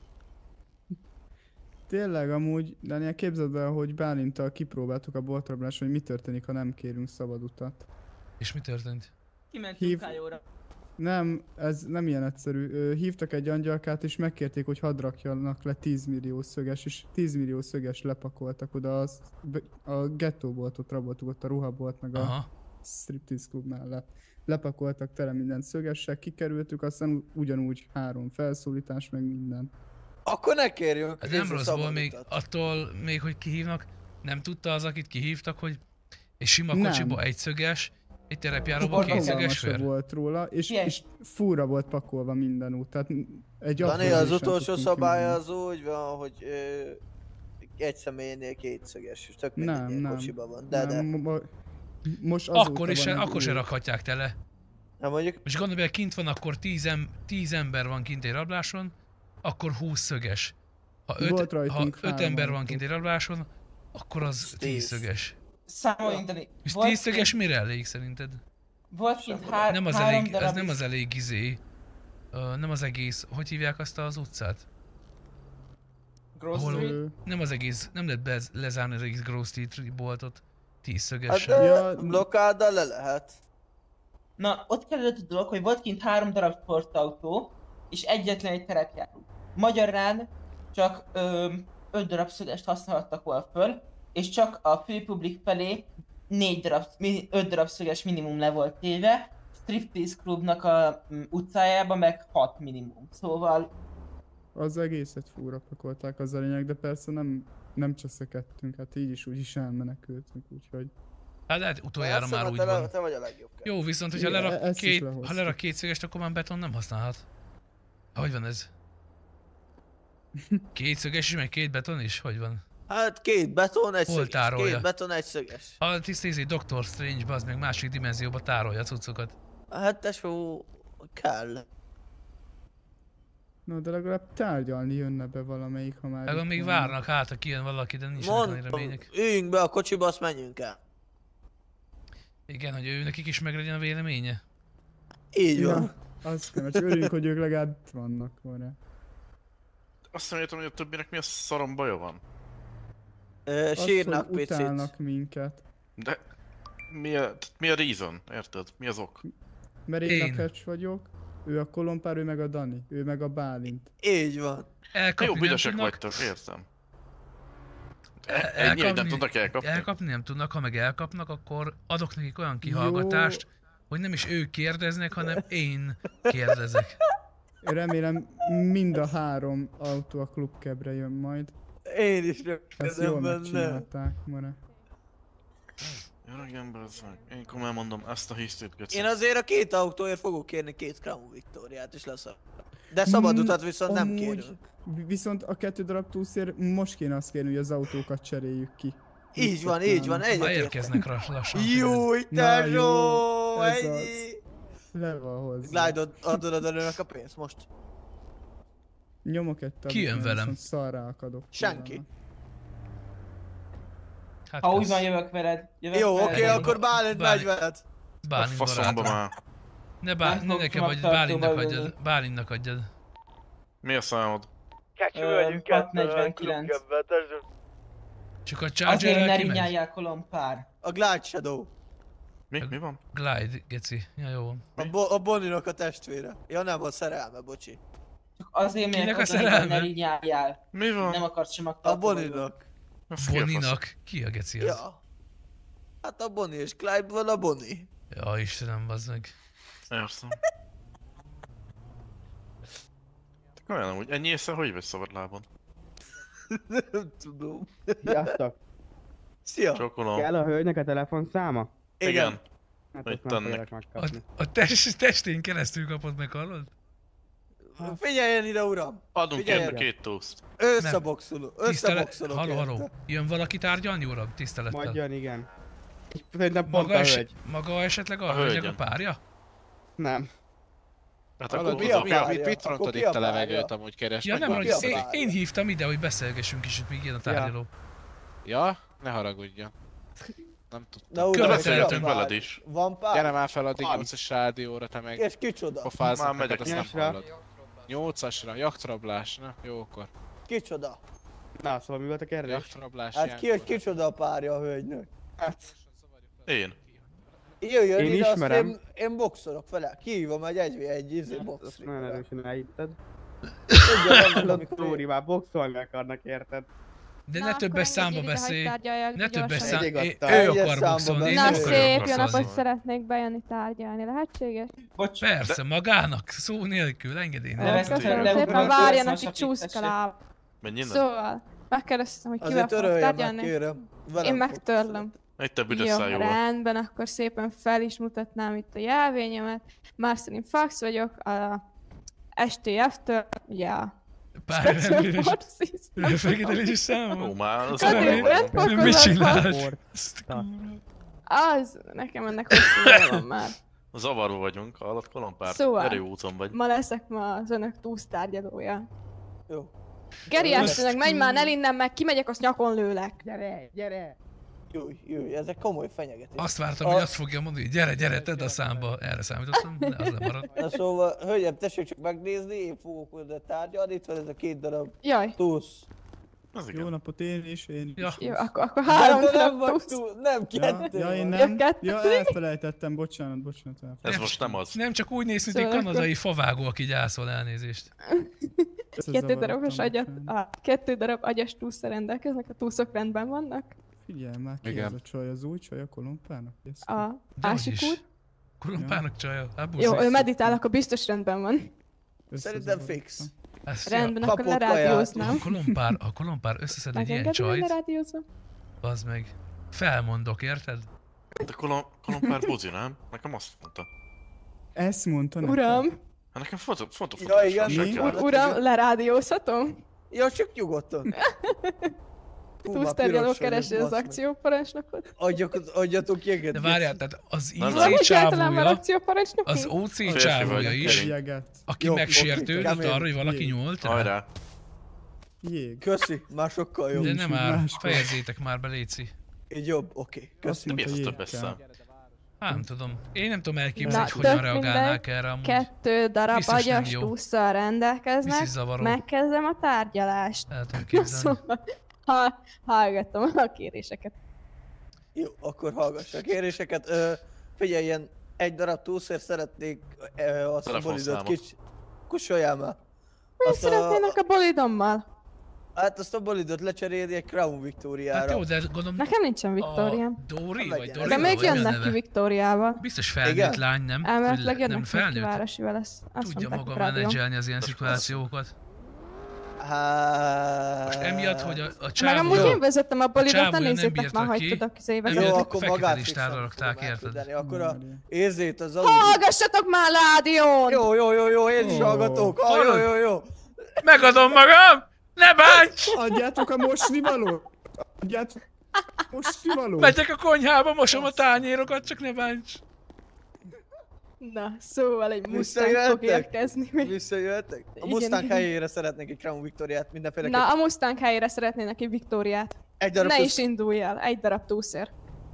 Tényleg amúgy, Daniel, képzeld el, hogy Bálinttal kipróbáltuk a boltrabláson, hogy mi történik, ha nem kérünk szabad utat. És mi történt? Kiment Hív- munkájóra. Nem, ez nem ilyen egyszerű. Ö, Hívtak egy angyalkát és megkérték, hogy hadd rakjanak le tíz millió szöges, és tíz millió szöges lepakoltak oda, az, a gettóboltot raboltuk, ott a ruhabolt, meg a Aha. striptease klub mellett. Lepakoltak tele minden szögessel, kikerültük, aztán ugyanúgy három felszólítás, meg minden. Akkor ne kérjünk Hát nem kézzel rosszból, szabad még utat. attól még, hogy kihívnak, nem tudta az, akit kihívtak, hogy egy sima Nem. kocsiba egyszöges, egy terepjáróba Fogalma kétszöges se fér. volt róla, és, Ilyen. és fúra volt pakolva minden út, tehát egy Dani, apró az sem utolsó tudtunk szabály kimenni. az úgy van, hogy ö, egy személynél kétszöges, és tök Nem, mindegy, nem. kocsiban van. De, de. nem, mo- mo- most azóta Akkor is, van egy akkor se új. rakhatják tele. Na mondjuk... És gondolj bele, kint van, akkor tíz ember van kint egy rabláson, akkor húsz szöges. Ha öt, ha öt ember van kint egy rabláson, akkor az tíz szöges. Számoljunk, és tíz szöges mire elég szerinted? Volt kint há nem az három elég, darab ez nem is. az elég izé. Uh, nem az egész, hogy hívják azt az utcát? Grove Ahol, Street? nem az egész, nem lehet bez, lezárni az egész Grove Street boltot. Tíz Hát szögesen. ja, blokkáddal le lehet. Na, ott kellett a dolog, hogy volt kint három darab sportautó, és egyetlen egy terepjáró. Magyarán csak ö, öt darab szögest használhattak volna föl, és csak a főpublik felé négy darab, mi, öt darab szöges minimum le volt téve, Striptease Clubnak a m, utcájában meg hat minimum, szóval... Az egészet fúra pakolták, az a lényeg, de persze nem, nem cseszekedtünk, hát így is úgy is elmenekültünk, úgyhogy... Hát lehet utoljára Persze, már te úgy le- van. te vagy a legjobb. Jó, viszont hogyha Igen, lerak, ezt is két, lehoztuk. ha lerak két szögest, akkor már beton nem használhat. Hogy van ez? Két szöges is, meg két beton is? Hogy van? Hát két beton, egy Hol szöges. tárolja? Két beton, egy szöges. A tisztézi Doctor Strange, az meg másik dimenzióba tárolja a cuccokat. Hát tesó, kell. No, de legalább tárgyalni jönne be valamelyik, ha már... Legalább itt még van. várnak hát, ha kijön valaki, de nincsenek nagy Mondtam, remények. üljünk be a kocsiba, azt menjünk el. Igen, hogy ő nekik is meglegyen a véleménye. Így van. Ja, azt kell, csak örüljünk, hogy ők legalább itt vannak, van-e. Azt nem értem, hogy a többinek mi a szarom baja van. Ö, Azt, sírnak hogy picit. utálnak minket. De mi a, mi a reason, érted? Mi az ok? Mert én, én a Kecs vagyok, ő a Kolompár, ő meg a Dani, ő meg a Bálint. Így van. Elkapni Jó, nem büdösek tudnak. vagytok, értem. El- Ennyi, hogy nem tudnak elkapni? Elkapni nem tudnak, ha meg elkapnak, akkor adok nekik olyan kihallgatást, Jó. hogy nem is ők kérdeznek, hanem én kérdezek. Remélem mind a három autó a klubkebre jön majd. Én is Ezt jól remélem benne. megcsinálták, Mare. Jó, igen, bazzag. Én komolyan mondom, ezt a hisztét geci. Én azért a két autóért fogok kérni két Crown Victoriát is lesz. De szabad utat viszont nem Amúgy kérünk. Viszont a kettő darab túlszér most kéne azt kérni, hogy az autókat cseréljük ki. Így van, így van, Már egyetértek. érkeznek rá lassan. Jó, Na jó, tesó, ez ennyi. az. Le van hozzá. Glide-od adod a nőnek a pénzt most. Nyomok egy tabit, Ki jön mert velem? viszont szarrá akadok. Senki. Hát Ha úgy kösz. van, jövök veled. Jövök Jó, veled. oké, akkor Bálint Bálint. megy veled. Bálint Faszomba barátra. már. Ne, bá, Nem ne fog nekem adjad, csomagtartóba Bálintnak ülni. adjad. Bálintnak adjad. Mi a számod? Kecső Ö, vagyunk hat kettően, negyvenkilenc. klubkebben, tesó. Csak a Azért Charger-rel ne kimegy? rinyáljál Kolompár. A Glide Shadow. Mi? Mi van? Glide, geci. Ja, jó. A, Bo a Bonnie-nak a testvére. Ja nem, a szerelme, bocsi. Csak azért Kinek miért a oda szerelme? ne rinyáljál. Mi van? Nem akarsz A csomagtartóba. Bonnie-nak. Azt ki a fasz? Boninak. Ki a geci az? Ja. Hát a Bonnie és Clyde van a Bonnie. Ja, Istenem, bazd meg. Értem. Te komolyan amúgy, ennyi észre hogy vagy szabad lábon? Nem tudom. Sziasztok! Szia! Csókolom. Kell a hölgynek a telefonszáma? Igen. Hát Hogy azt nem tennek. fogják A, megkapni. a test, testén keresztül kapod meg, hallod? Figyeljen ide, uram! Adunk Figyelj érte ide. két toast. Összeboxoló, Tisztelet... összeboxolok Halló, érte. halló. Jön valaki tárgyalni, uram? Tisztelettel. Majd jön, igen. Szerintem pont Maga, a es... hölgy. Maga esetleg a A hölgynek a hölgyem. párja? Nem. Hát Hallod, akkor mi a hozok. párja? párja? Mit rontod Akkor ki itt a a párja? levegőt, amúgy keres Ja, meg nem, valaki? hogy ki a én, párja? én hívtam ide, hogy beszélgessünk kicsit, míg jön a tárgyaló. Ja? Ne haragudjon. Nem Na tudtam. uram, Beszélgetünk ki a pár? veled is. Van pár? Gyere már fel a Van. nyolcas rádióra, te meg És kicsoda? pofáznak Már megyek. neked, azt nem Nyolcasra. hallod. Nyolcasra, jaktrablás, na jó akkor. Kicsoda? Na, szóval mi volt a kérdés? Jaktrablás, Hát ki, hogy kicsoda a párja a hölgynek? Hát, Én. Jöjjön Én ide, azt ismerem. én, én boxolok vele. Kihívom egy egy egy izé azt boxri. nagyon erősen elhitted. Tudja, nem tudom, amikor Lóri, én... már boxolni akarnak, érted? De Na, ne akkor többes engedjél számba ide, hogy beszélj. tárgyaljak Ne többes gyorsan. szám... Mindig É, adta. ő Egyes akar számba boxolni, én beszélj. nem Na akarok szép, jó boxolni. napot szeretnék bejönni tárgyalni, lehetséges? Bocs, Persze, magának, szó nélkül, engedély Ne nélkül. veszed Köszönöm le, szépen, ugrott, várjanak össze, itt csúszka láb. Menj innen. Szóval, megkérdeztem, hogy kivel Azért fogok törölje meg, tárgyalni. kérem. Velem Én fog. megtörlöm. Egy te büdös Jó, szájúval. rendben, akkor szépen fel is mutatnám itt a jelvényemet. Marcelin Fax vagyok, a es té ef-től, ugye a Párján Forces. fekítelési számom. Ó, már az Kadé, nem. rendfokozatban. Mit csinált? Az, nekem ennek hosszú neve van már. Zavarba vagyunk, hallott kolompár? Szóval, Erő úton vagy. ma leszek ma az önök túsztárgyalója. Jó. Geri, Azt- Ashtonnek, menj már, ne innen meg, kimegyek, azt nyakon lőlek. Gyere, gyere! Jöjj, jöjj, ezek komoly fenyegetés. Azt vártam, hogy azt fogja mondani, hogy gyere, gyere, tedd a számba. Erre számítottam, de az nem maradt. Na szóval, hölgyem, tessék csak megnézni, én fogok oda tárgyalni, itt van ez a két darab Jaj. túsz. Jó napot, én is, én ja. is. Jó, akkor, akkor három De nem darab vagy túsz. túl, nem kettő. Ja, ja, én van. nem. Ja, kettő. Ja, elfelejtettem, bocsánat, bocsánat. elfelejtettem. Ez most nem az. Nem csak úgy néz, mint egy Szóval kanadai favágó, aki gyászol, elnézést. Kettő darabos agyat, ah, kettő darab agyas túszsal rendelkeznek, a túszok rendben vannak. Figyelj már, ki Igen. ez a csaj, az új csaj a kolompának? A másik úr. Kolompának csaja. Hát Jó, busz. ő meditál, akkor biztos rendben van. Szerintem fix. Ezt Rendben, ja, akkor lerádióznám. A kolompár, a kolompár összeszed egy ilyen Megengedem, hogy csajt, lerádiózom? az meg felmondok, érted? De kolom, kolompár bozi, nem? Nekem azt mondta. Ezt mondta nekem. Uram, Hát nekem foto, foto, foto. Ja, igen, se mi? kell. uram, lerádiózhatom? Ja, csak nyugodtan. Hú, már Túsztárgyaló piros keresi vagyok, az basz meg. akcióparancsnokot. Adjak, adjatok jeget. De várjál, tehát az Nem, I nem. C Egyáltalán már csávója, akcióparancsnok? az O C Férfi csávója vagy, is, Jeget. aki Jó, megsértődött oké, kemény. arra, hogy valaki Jég. nyúlt rá. Hajrá. Jég. Köszi, már sokkal jobb. De Nincs nem úgy már, máskor. fejezzétek már be, léci. Így jobb, oké. Azt Köszi. Mi mondta, ez a jég többes kell. szám? Hát nem tudom. Én nem tudom elképzelni, Na, hogy hogyan tök reagálnák mindegy. erre amúgy. Kettő darab Biztos nem agyas jó. tússzal rendelkeznek, Biztos zavaró. megkezdem a tárgyalást. El tudom Na képzelni. szóval, ha, hallgatom a kéréseket. Jó, akkor hallgass a kéréseket. Ö, figyeljen, egy darab túlszért szeretnék ö, azt a bolidot Telefonszámot. kicsi... Kussoljál már. Mi Azt a, szeretnének a bolidommal? hát azt a bolidot lecserélni egy Crown Victoriára. Hát jó, de gondolom Nekem nincsen Viktóriám. a Dóri, Nem vagy legyen. Dori, De még vagy mi a jönnek neve? ki Viktóriával. Biztos felnőtt Igen? lány, nem? Elméletileg Vagy le- jönnek nem ki felnőtt? Városi lesz. Azt Tudja mondták maga a rádión. menedzselni az ilyen szituációkat. Hát... Most emiatt, hogy a, a Meg csávója, amúgy én vezettem a bolidot, ne csávója nem nézzétek bírta már, hogy ki. tudok izé Jó, vezetni. Emiatt akkor fekete magát listára fixen rakták, tudom érted? elküldeni. Akkor a érzét az alul... Hallgassatok már rádión! Jó, jó, jó, jó, én is Ó. hallgatok. Ah, jó, jó, jó. Megadom magam! Ne bánts! Adjátok a mosnivalót! Adjátok a mosnivalót! Megyek a konyhába, mosom a tányérokat, csak ne bánts! Na, szóval egy Mustang Visszajöttek? fog érkezni. még. Visszajöttek? A Igen, Mustang igen. helyére szeretnék egy Crown Victoriát mindenféle. Na, a Mustang helyére szeretnének egy Viktóriát. Egy darab Ne túsz- is indulj el, egy darab túszér.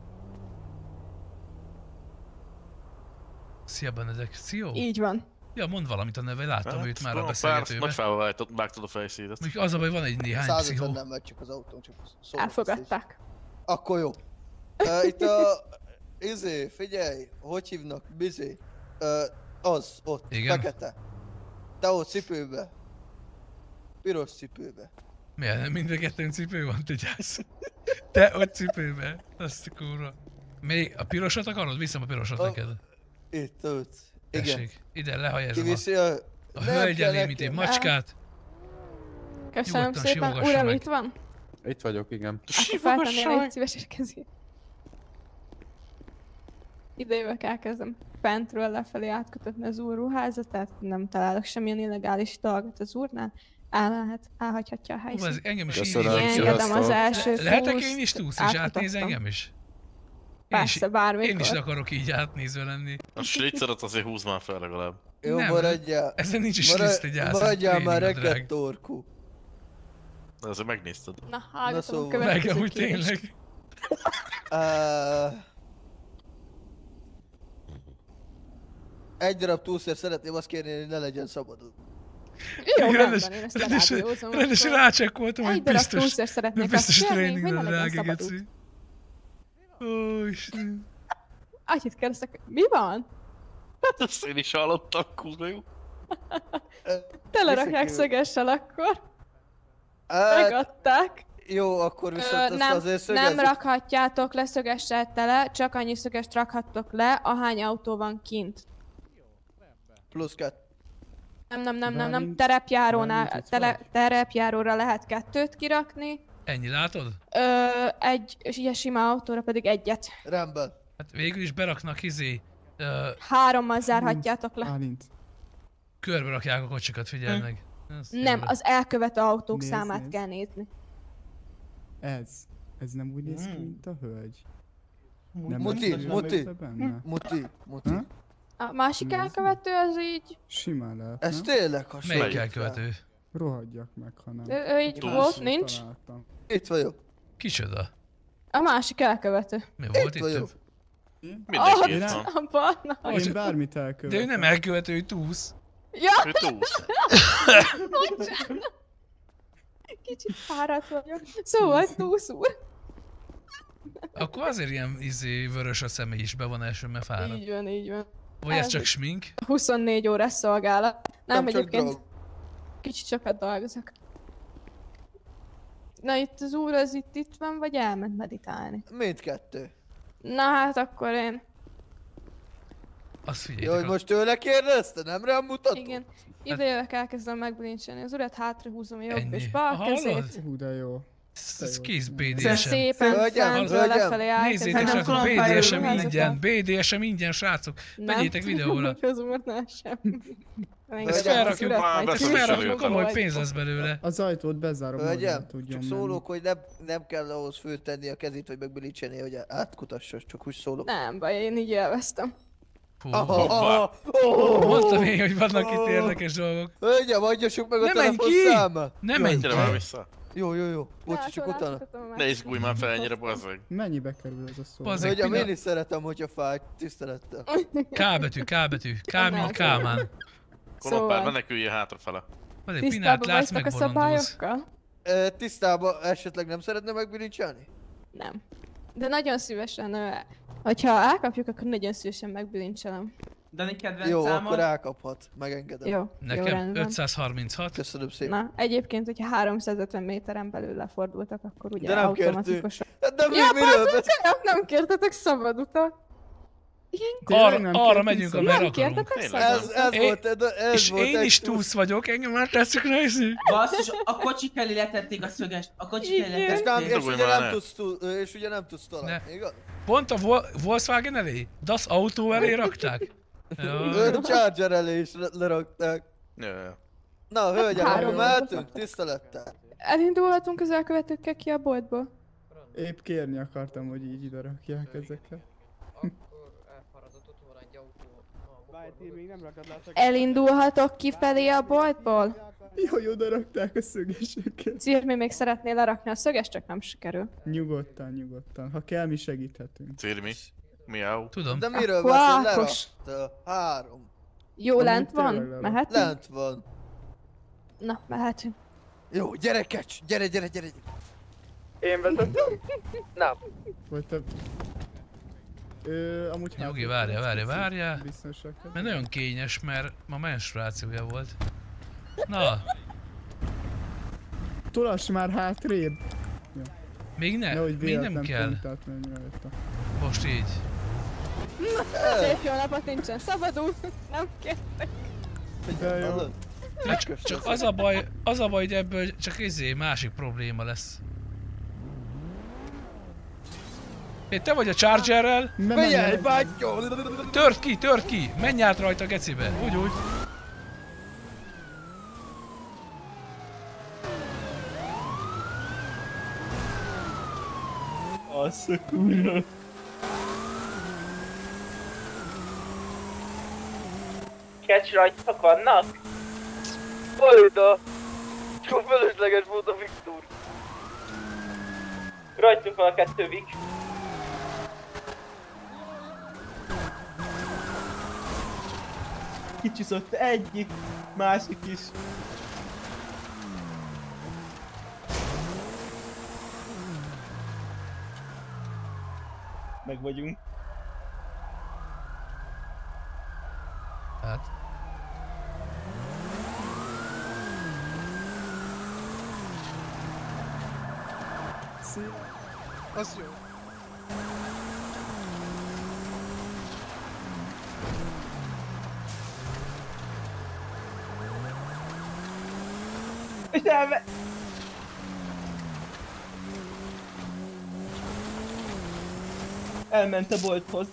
Szia Benedek, szia! Így van. Ja, mondd valamit a neve, láttam Hát, őt már a kolompár, beszélgetőben. nagy fával vágtad- vágtad a fejszédet. Mondjuk az a baj, van egy néhány százötven pszichó. nem megy csak az autón, csak szólok. Elfogadták. Akkor jó. Uh, itt a... Izé, figyelj, hogy hívnak? Bizé. Uh, az, ott, Igen? fekete. Te ott cipőbe. Piros cipőbe. Miért nem mind a kettőn cipő van, te gyász? Te ott cipőbe, azt a kurva. Még a pirosat akarod? Viszem a pirosat A- neked. Itt, ott. Igen. Tessék, ide lehajezom a, Kiviszi a... a Nem hölgy kell elé, mint egy nekem. macskát. Köszönöm Nyugodtan szépen. sivogassa Uram, meg. itt van? Itt vagyok, igen. Akkor feltennél egy szíves érkezni. Ide jövök, elkezdem fentről lefelé átkötötni az úr ruházatát, nem találok semmilyen illegális dolgot az úrnál. Elmehet, elhagyhatja a Hú, ez helyszínt. engem is Köszönöm, így Kiengedem az első Le- Lehetek túszt, én is túsz, és átnéz átmutattam. engem is? Én is, Persze, bármikor. én is akarok így átnézve lenni. A slitzeret azért húzd már fel legalább. Jó, Nem, maradjál. ezen nincs is Marad- liszt, egy ász, Maradjál már tréning a drág. reket torkú. De azért megnézted. Na, hallgatom szóval. a következő Meg amúgy kérést. tényleg. Uh, egy darab túlszért szeretném azt kérni, hogy ne legyen szabadon. Jó, Rendes- rendben, én ezt rendesen- lerádiózom. Rendesen akkor. rácsekkoltam, hogy Egy darab biztos, túlszért szeretnék biztos azt kérni, tréning hogy ne a legyen drága szabadút. geci. Ó, Isten. Annyit kérdeztek, mi van? Ezt én is hallottam, kurva jó. Telerakják Visszakívül. szögessel akkor. Hát, Megadták. jó, akkor viszont Ö, azt nem, azért szögezzük. nem rakhatjátok le szögessel tele, csak annyi szögest rakhattok le, ahány autó van kint. Plusz kettő. Nem, nem, nem, nem, nem, Bálint- terepjárónál, Bálint itt tele, vagy? terepjáróra lehet kettőt kirakni, Ennyi, látod? ö, egy ilyen sima autóra pedig egyet. Rendben. Hát végül is beraknak izé, ö, Hárommal zárhatjátok le. Bálint. körbe rakják a kocsikat, figyeld Hm. meg. Ez Nem, jó. az elkövető autók Nézd, számát nézd. kell nézni. Ez. Ez nem úgy néz ki, Hmm. mint a hölgy. Muti, látszik muti, benne? muti, muti. Ha? A másik elkövető az így... Simán lehet, Ez nem? tényleg hasonlít. Melyik elkövető? Rohadjak meg, ha nem. Ő, ő így volt, nincs? Találtam. Itt vagyok. Kicsoda? A másik elkövető. Mi volt itt? vagyok. Mindenki Én itt nem- van. A barna. Én bármit elkövetek. De ő nem elkövető, ő túsz. Ja! Ő túsz. Bocsánat. Kicsit fáradt vagyok. Szóval túsz úr. Akkor azért ilyen izé vörös a személy is be van első, mert fáradt. Így van, így van. Vagy ez csak smink? huszonnégy órás szolgálat. Nem, Nem csak egyébként drog. kicsit sokat dolgozok. Na itt az úr az itt, itt van, vagy elment meditálni? Mindkettő. Na hát akkor én... Azt Jó, figyeljétek. hogy most tőle kérdezte, nem rám mutatod? Igen. Ide jövök, elkezdem megbilincselni az urat, hátra húzom a jobb Ennyi. és bal Hallod? kezét. Hú, de jó. Ez kész bé dé es em. Szépen fentről lefelé elkezdem. Nézzétek csak, bé dé es em Házat- ingyen, bé dé es em ingyen, srácok. Vegyétek videóra. Az úrnál sem. Ezt felrakjuk, ezt felrakjuk, komoly pénz lesz belőle. Az ajtót bezárom, hogy Hölgyem, nem tudjon csak menni. szólok, hogy nem, nem kell ahhoz föltenni a kezét, hogy megbilincselni, hogy átkutassa, csak úgy szólok. Nem baj, én így élveztem. Hú, Aha, hoppá. aha, oh, Mondtam én, hogy vannak itt érdekes dolgok. Hölgyem, adjassuk meg a Ne menj ki! telefonszámát! Ne menj Gyere ki! már vissza. Jó, jó, jó. Bocsi, csak utána. Ne izgulj már fel ennyire, bazzeg. Mennyibe kerül ez a szó? Bazzeg, Hölgyem, pillanat. én is szeretem, hogyha fáj, tisztelettel. K betű, K betű. K mint Kálmán. Kolompár, meneküljél hátrafele. Van egy pinát, látsz, megbolondulsz. Ö, Tisztában esetleg nem szeretne megbilincselni? Nem. De nagyon szívesen, ö, hogyha elkapjuk, akkor nagyon szívesen megbilincselem. Dani kedvenc Jó, számod? akkor elkaphat, megengedem. Jó, jó, Nekem rendben. ötszázharminchat. Köszönöm szépen. Na, egyébként, hogyha háromszázötven méteren belül lefordultak, akkor ugye De nem kértünk. automatikusan... De mi, Ja, miről bazdmeg, nem kértetek szabad utat. Arra, arra megyünk, amerre Nem akarunk. kértetek Ez, szabad? ez Én- volt, de ez És volt én egy is túl- túsz vagyok, engem már tetszik nézni. Basszus, a kocsik elé letették a szögest. A kocsik elé És, nem, letették. és, ugye nem tudsz, túl- és ugye nem tudsz találni, igaz? Pont a Vol- Volkswagen elé? Das autó elé rakták? Ő Charger elé is le- lerakták. Jaj. Na, hölgyem, Három akkor mehetünk? Tisztelettel. Elindulhatunk az elkövetőkkel ki a boltból? Épp kérni akartam, hogy így ide rakják ezeket. Várj, még nem rakad le a szöget. Elindulhatok kifelé a boltból? Jó, oda rakták a szögeseket. Szirmi még szeretnél lerakni a szöges, csak nem sikerül. Nyugodtan, nyugodtan. Ha kell, mi segíthetünk. Cirmi. Miau. Tudom. De miről Akkor beszél? Ákos. Lerakta. Három. Jó, Amúgy lent van? tényleg lerak- Mehetünk? Lent van. Na, mehetünk. Jó, gyere, kecs! Gyere, gyere, gyere! Én vezetem? Nem. Vagy te... Ö, amúgy Nyugi, hátra- várja, várja, várja. Biztonság. Mert nagyon kényes, mert ma menstruációja volt. Na, Tolass már hátrébb! Ja. még ne, Nehogy még nem véletlen kell. pontát menjen rajta. Most így. Szép jó napot nincsen, szabadul. Nem kértek. De jó. Csak, csak az a baj, az a baj, hogy ebből csak izé másik probléma lesz. É, te vagy a Chargerrel? Figyelj, bátyó! Tört ki, tört ki! Menj át rajta, gecibe! Úgy, úgy. Azt a kurva. Kecs rajtak vannak? Valida! Csak fölösleges volt a Viktor. Rajtunk van a kettő Vik. Kicsiszott egyik, másik is. Meg vagyunk. Hát. Az jó. És elme... Elment a bolthoz.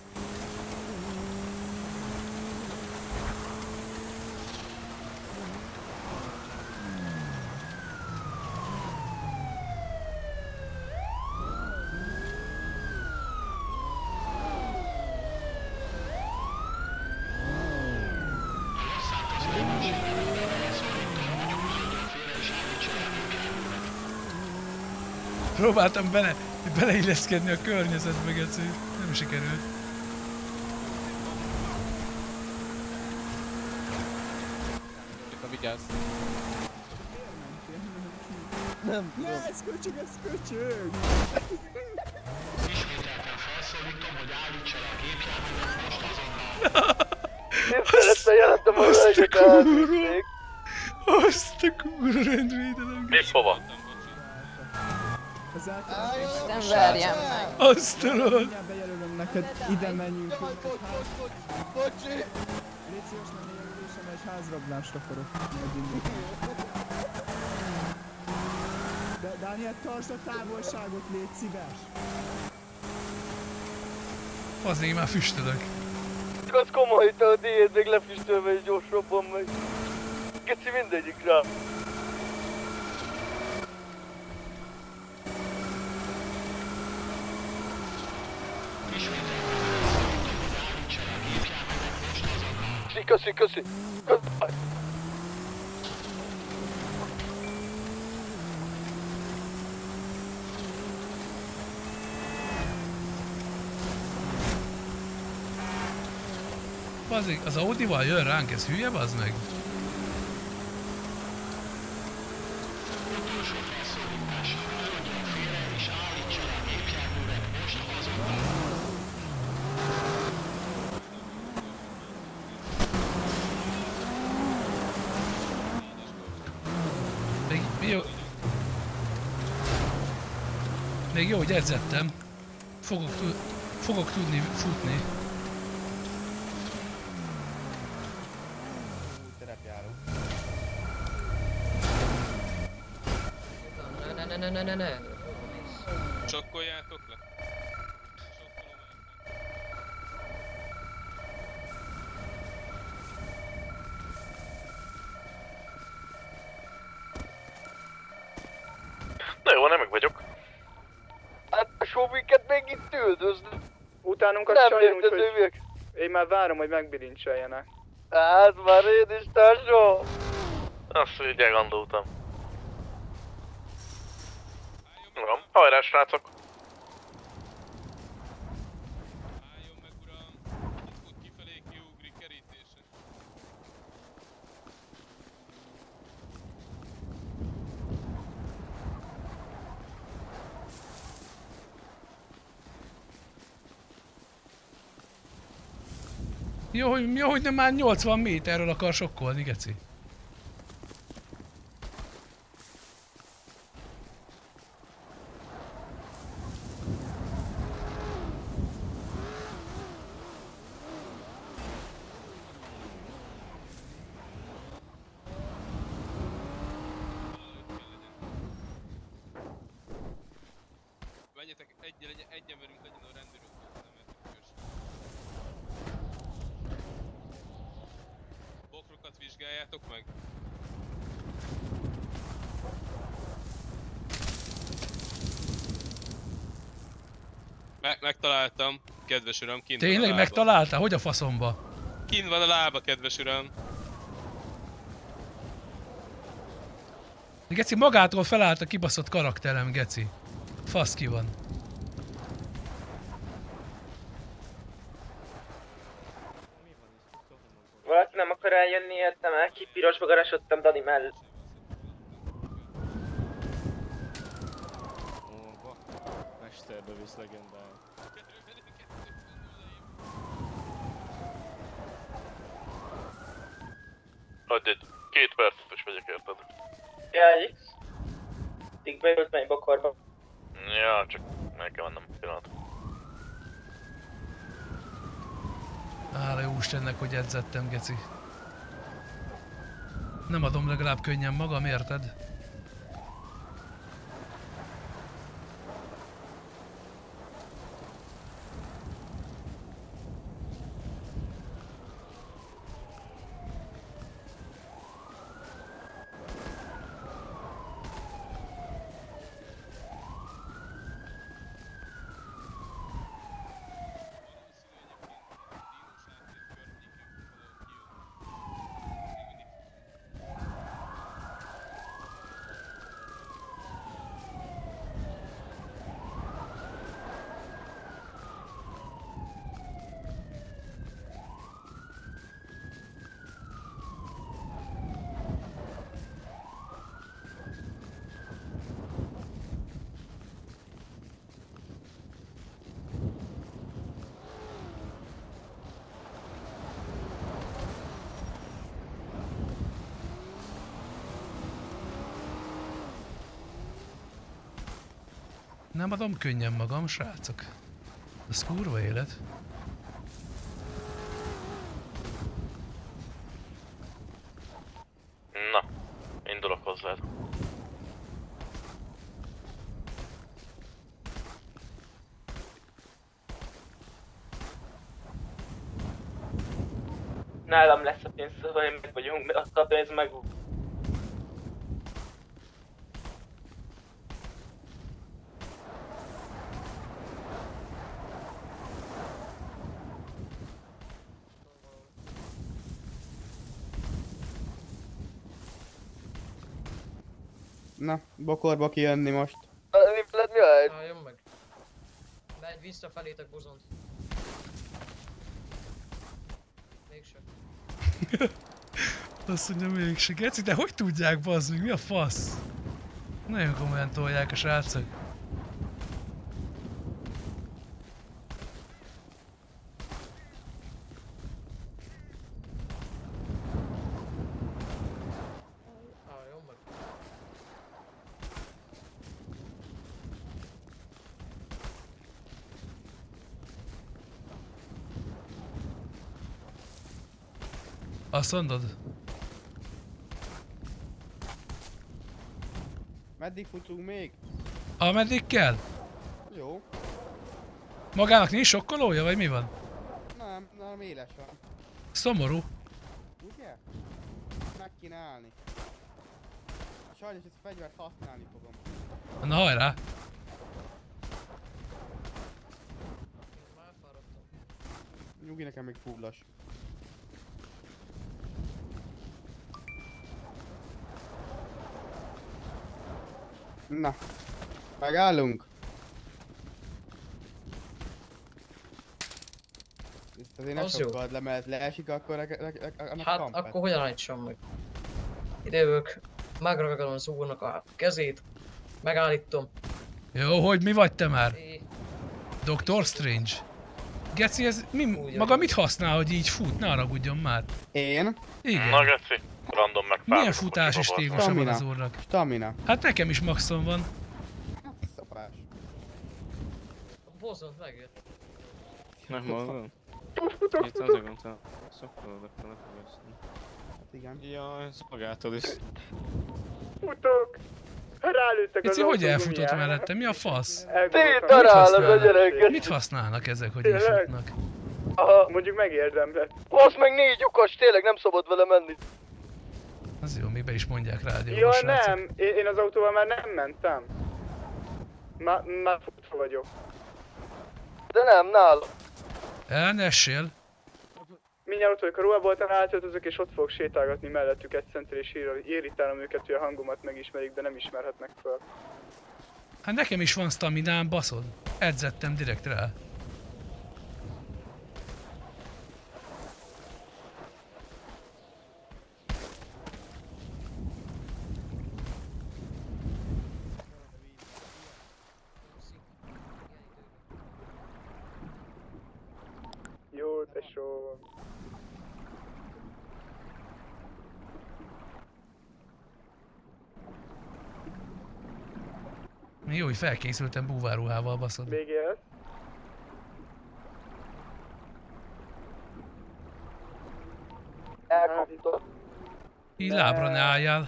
Próbáltam bele, beleilleszkedni a környezetbe, geci. Nem sikerült. Csak a vigyázz. Nem tudom. Ne, ez köcsög, ez köcsög! Ismételten felszólítom, hogy állítsa le a gépjárművet most azonnal. Nem szerettem jelentem a hölgyek elvitték. Azt a kurva rendvédelem. Mi hova? Az általában... Nem verjem meg. Azt a lol. Bejelölöm neked, ide menjünk. Bocsi! Légy szíves, nem jelölésem, egy házrablást akarok majd indítani. De Dániel, tartsd a távolságot, légy szíves! Az én már füstölök. Az komoly, te a diéd még lefüstölve és gyorsabban megy. Geci mindegyik rá. Köszi, köszi, köszi. Bazzik, az Audival jön ránk, ez hülye, bazd meg? Utolsó felszólítás. Haladjon félre és állítsa le a gépjárművet most azonnal. Még jó... Még jó, hogy edzettem. Fogok, tud... Fogok tudni futni. Ne, ne, ne, ne, ne, ne. Csokkoljátok le. Na jó, nem meg vagyok. Hát a showinket még itt üldözni. Utánunk a Nem csajunk, úgyhogy létezőek. én már várom, hogy megbilincseljenek. Hát már én is, társó. Azt, hogy elgondoltam. Van, hajrá, srácok! Álljon meg, uram! Itt fut kifelé, kiugrik kerítése. Jó, hogy, jó, hogy nem már nyolcvan méterről akar sokkolni, geci. Menjetek, egy, legyen, egy emberünk legyen a rendőrünk, nem mehetünk ős. Bokrokat vizsgáljátok meg. Me megtaláltam, kedves uram, kint van a Tényleg lába. megtaláltál? Hogy a faszomba? Kint van a lába, kedves uram. Geci, magától felállt a kibaszott karakterem, geci. Fasz ki van. Valaki nem akar eljönni, értem el, ki pirosba garasodtam Dani mellett. Mesterbe visz legendál. Adj egy két percet és megyek érted. Ja, X. Addig beült mely bokorba. Ja, csak meg kell mennem pillanat. Hála jó Istennek, hogy edzettem, geci. Nem adom legalább könnyen magam, érted? Nem adom könnyen magam, srácok. Ez kurva élet. Na, indulok hozzád. Nálam lesz a pénz, szóval én meg vagyunk, azt a pénz meg... Na, bokorba kijönni most. Veled mi a helyzet? Álljon meg. Megy visszafelétek buzont. Mégse. Azt mondja mégse. Geci, de hogy tudják, bazd meg? Mi a fasz? Nagyon komolyan tolják a srácok. Álljon meg. Azt mondod? Meddig futunk még? Ameddig kell? Jó. Magának nincs sokkolója, vagy mi van? Nem, nem éles van. Szomorú. Ugye? Meg kéne állni. Sajnos ezt a fegyvert használni fogom. Na hajrá! Nyugi, nekem még fullas. Na, megállunk. Ezt azért ne Az jó. sokkad le, mert leesik, akkor ne, ne, ne, annak Hát kampet. akkor hogyan állítsam meg? Idejövök, megragadom az úrnak a kezét, megállítom. Jó, hogy mi vagy te már? É. doktor Strange. Geci, ez mi, Úgy maga mit használ, hogy így fut? Ne haragudjon már. Én? Igen. Na geci, random meg Milyen futási stílusa van az úrnak? Stamina. Hát nekem is maxon van. Hát szopás. A bozont megjött. Nem mondom. Futok, Itt azért mondtam. Szokkolod, akkor ne fogsz. Hát igen. Jaj, ez magától is. Futok! Rálőttek az Geci, hogy autógumiára. elfutott mellette? Mi a fasz? Elgondoltam. darálnak a gyerekek. Mit használnak ezek, hogy így Tényleg? futnak? Aha, mondjuk megérdemlett. Basz meg négy lyukas, tényleg nem szabad vele menni. Az jó, még be is mondják rádióba, Ja srácok. nem, én, én az autóval már nem mentem. Már, már futva vagyok. De nem, nála. El ne essél. Mindjárt ott vagyok a ruhaboltán, átöltözök és ott fogok sétálgatni mellettük egy centre és ír- irritálom őket, hogy a hangomat megismerik, de nem ismerhetnek fel. Hát nekem is van staminám, baszod. Edzettem direkt rá. Jó, tesó. Mi jó, hogy felkészültem búváruhával, baszod. bé gé es. Elkapta. Így lábra ne álljál.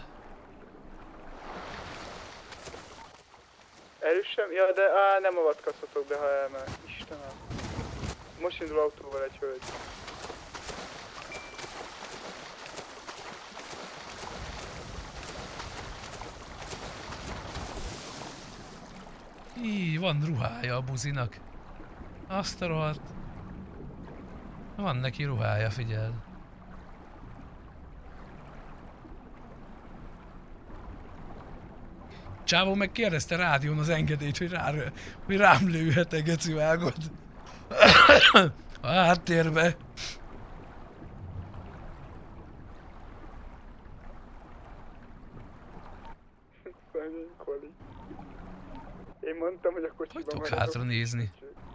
Erősem? Ja, de á, nem avatkozhatok be, ha elmel. Istenem. Most indul autóval egy hölgy. Így, van ruhája a buzinak. Azt a rohadt. Van neki ruhája, figyeld. Csávó meg kérdezte rádión az engedélyt, hogy, rá, hogy rám lőhet-e, geci vágod. A háttérbe. Szegény Koli. Én mondtam, hogy a kocsiban Hogy tudok maradok. hátra nézni?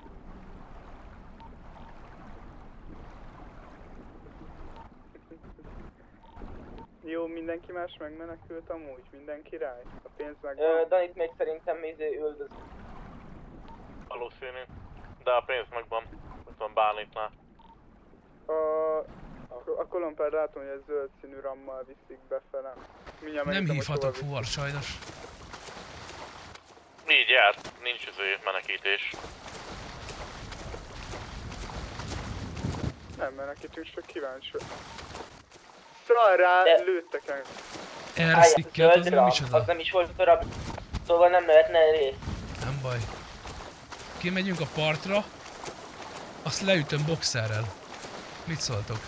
Jó, mindenki más megmenekült amúgy? Minden király? A pénz meg Ö, Danit még szerintem izé üldöz. de a pénz megvan. Ott van Bálintnál. A, a, a kolompád látom, hogy egy zöld színű rammal viszik befele. Mindjárt Nem megnézem, hogy hívhatok hova fuvar sajnos. Így járt, nincs izé menekítés. Nem menekítünk, csak kíváncsi. Szral rá, lőttek el. Erre szikkelt, az nem micsoda. Az nem is volt darab, szóval nem lehetne részt. Nem baj. Kimegyünk a partra, azt leütöm boxerrel. Mit szóltok?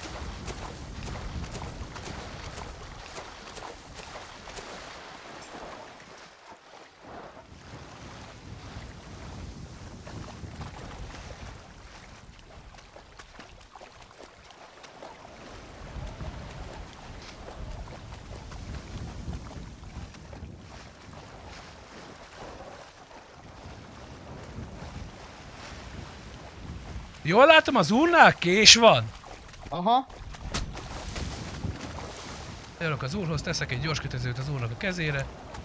Jól látom, az úrnál kés van? Aha. Járok az úrhoz, teszek egy gyors kötözőt az úrnak a kezére.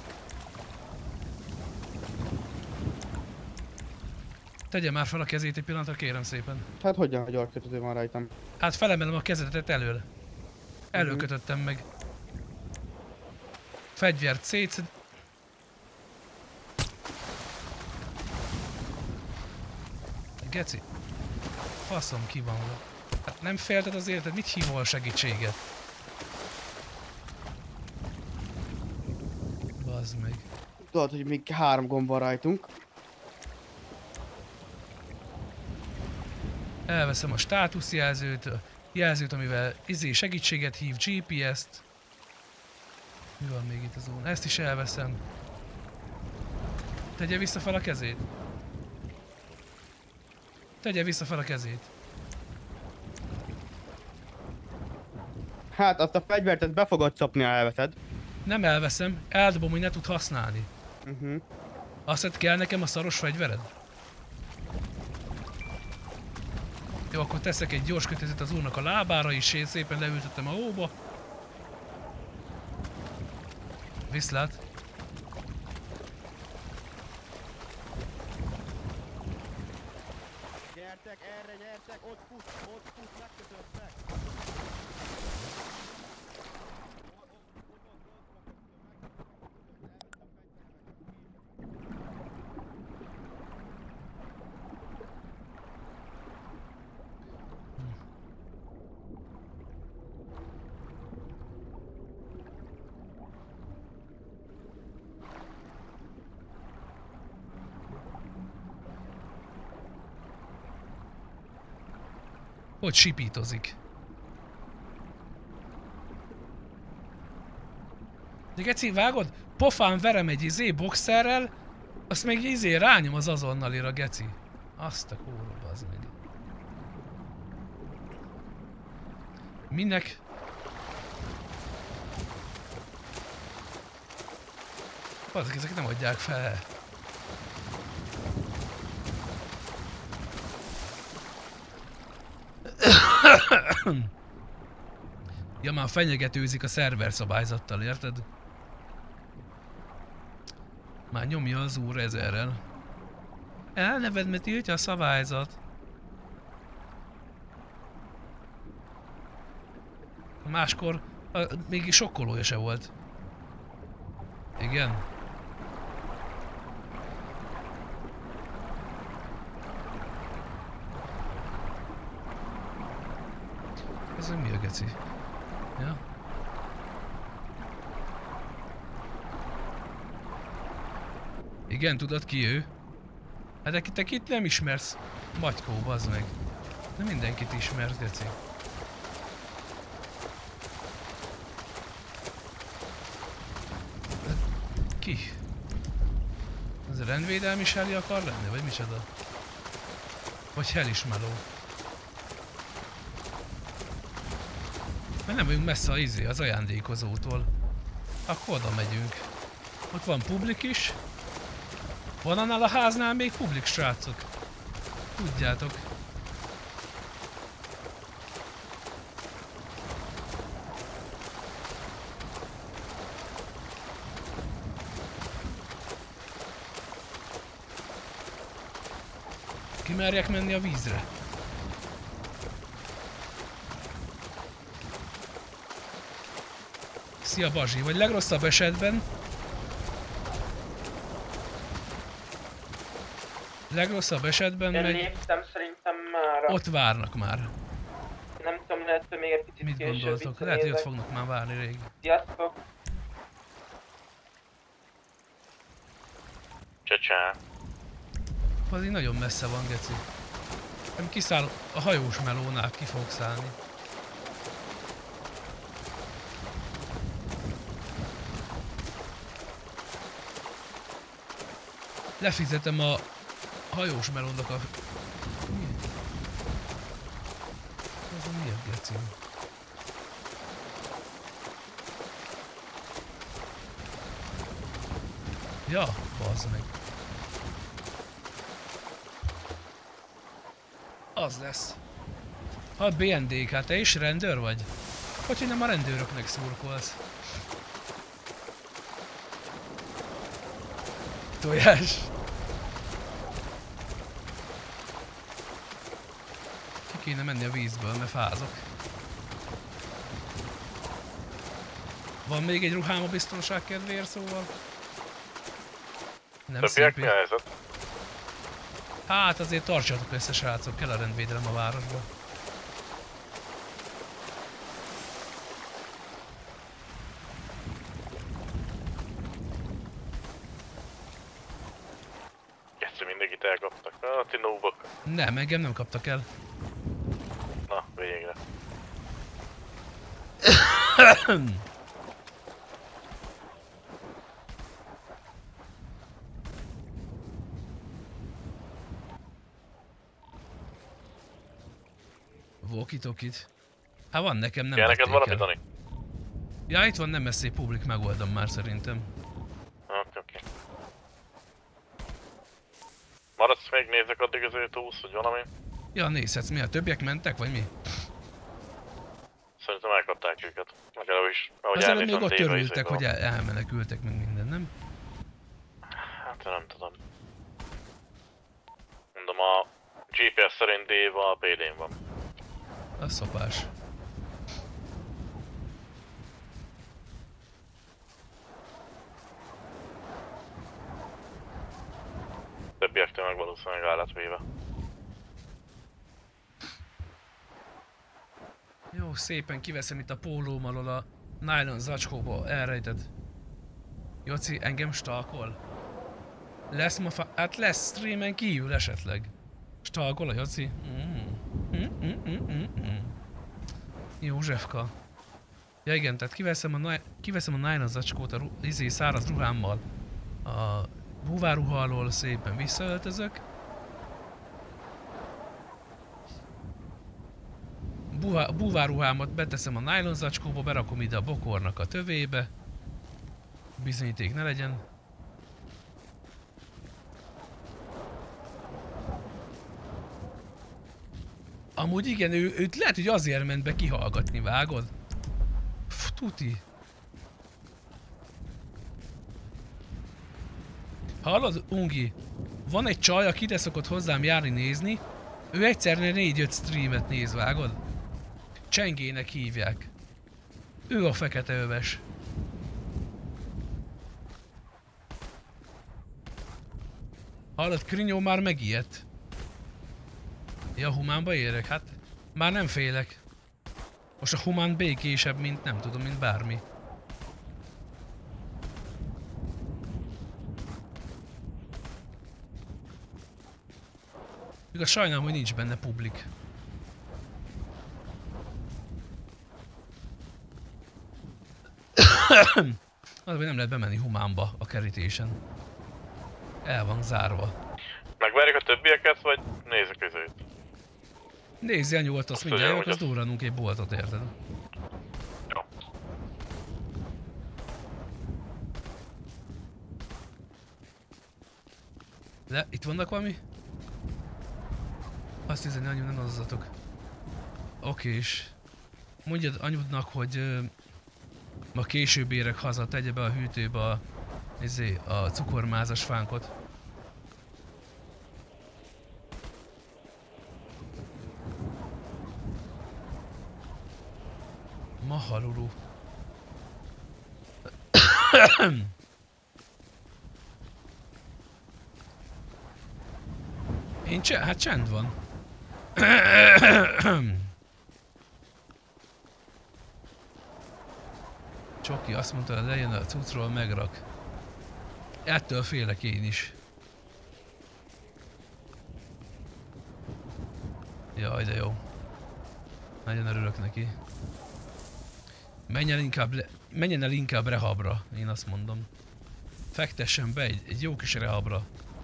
Tegye már fel a kezét egy pillanatra, kérem szépen. Hát hogyan a gyarkötöző van rajtam? Hát felemelem a kezetet előle. Előkötöttem meg. Fegyvert szétszed... Geci. Faszom ki van. Hát nem félted az életed, mit hívol segítséget? Bazd meg. Tudod, hogy még három gomb van rajtunk. Elveszem a státuszjelzőt, a jelzőt, amivel izé segítséget hív, gé pé es-t. Mi van még itt az zón? Ezt is elveszem. Tegye vissza fel a kezét. Tegye vissza fel a kezét. Hát azt a fegyvert ezt be fogod szopni, ha elveszed. Nem elveszem, eldobom, hogy ne tud használni. Uh-huh. Azt kell nekem a szaros fegyvered? Jó, akkor teszek egy gyors kötözőt az úrnak a lábára is, én szépen leültettem a hóba. Viszlát. Gyertek, erre gyertek, ott fut, ott fut, megkötöztek. Hogy sipítozik. De geci, vágod? Pofán verem egy izé boxerrel, azt még izé rányom az azonnalira, geci. Azt a kóra, bazd meg. Minek? Azok, ezek nem adják fel. Ja, már fenyegetőzik a szerver szabályzattal, érted? Már nyomja az úr ezerrel. Elneved, mert tiltja a szabályzat. Máskor a, még sokkolója se volt. Igen. Ez mi a geci? Ja? Igen, tudod ki ő? Hát de te kit nem ismersz? Magykó, bazd meg. De mindenkit ismersz, geci. De ki? Ez a rendvédelmi Shelly akar lenni, vagy micsoda? Vagy Helismeló? Mert nem vagyunk messze az izé, az ajándékozótól. Akkor oda megyünk. Ott van publik is. Van annál a háznál még publik, srácok. Tudjátok. Kimerjek menni a vízre? Szia Bazsi, vagy legrosszabb esetben... Legrosszabb esetben meg... Léptem szerintem már. Ott várnak már. Nem tudom, lehet, hogy még egy picit Mit később gondoltok? Lehet, hogy ott fognak már várni rég. Sziasztok! Csacsá. Az így nagyon messze van, geci. Nem kiszáll a hajós melónál, ki fog szállni. Lefizetem a hajós melónak a... Mi? Ez a mi a geci? Ja, bazd meg. Az lesz. Ha bé en dé ká, te is rendőr vagy? Hogy hogy nem a rendőröknek szurkolsz? Tojás. Ki kéne menni a vízből, mert fázok. Van még egy ruhám a biztonság kedvéért, szóval? Nem Többiek mi szép. a helyzet? Hát azért tartsatok össze, srácok, kell a rendvédelem a városban. Geci, mindenkit elkaptak. Ah, ti nóbok. Nem, engem nem kaptak el. Na, végre. Walkie-talkie-t. Hát van nekem, nem Kell neked vették valami, el. Dani? Ja, itt van, nem messze, publik, megoldom már szerintem. Oké, oké. Maradsz még, nézzek addig az autóbusz, vagy valami? Ja, nézhetsz, mi a többiek mentek, vagy mi? Szerintem elkapták őket. Legalábbis, ahogy Az előbb elnézem, még ott téve örültek, izékben. hogy el elmenekültek, meg minden, nem? Hát nem tudom. Mondom, a gé pé es szerint Dave a pé dén van. Az szopás. Többiektől meg valószínűleg állatvéve. Jó, szépen kiveszem itt a pólóm alól a nylon zacskóba elrejtett. Joci, engem stalkol? Lesz ma fa... Hát lesz streamen kívül esetleg. Stalkol a Joci? Mm. Mm, mm, mm, mm, mm. Józsefka. Ja igen, tehát kiveszem a, kiveszem a nylon zacskót a ru izé száraz ruhámmal. A búváruha alól szépen visszaöltözök. Buha, búváruhámat beteszem a nylon zacskóba, berakom ide a bokornak a tövébe. Bizonyíték ne legyen. Amúgy igen, ő, őt lehet, hogy azért ment be kihallgatni, vágod? Pff, tuti. Hallod, Ungi? Van egy csaj, aki ide szokott hozzám járni nézni. Ő egyszerre négy-öt streamet néz, vágod? Csengének hívják. Ő a fekete öves. Hallod, Krinyó már megijedt. Ja, humánba érek? Hát már nem félek. Most a humán békésebb, mint nem tudom, mint bármi. Igaz, sajnálom, hogy nincs benne publik. Az, hogy nem lehet bemenni humánba a kerítésen. El van zárva. Megvárjuk a többieket, vagy nézzük közőt? Nézzél nyugodt, azt Azt mindjárt tudja, jövök, hogy azt durranunk egy boltot, érted? Jó. Le, itt vannak valami? Azt hiszem, anyu, nem azzatok. Oké is. Mondjad anyudnak, hogy ö, ma később érek haza, tegye be a hűtőbe a, izé, a cukormázas fánkot. Mahalulu. Én cse... hát csend van. Csoki azt mondta, hogy lejön a cuccról, megrak. Ettől félek én is. Jaj, de jó. Nagyon örülök neki. Menjen, inkább le... Menjen el inkább rehabra, én azt mondom. Fektessen be egy, egy jó kis rehabra.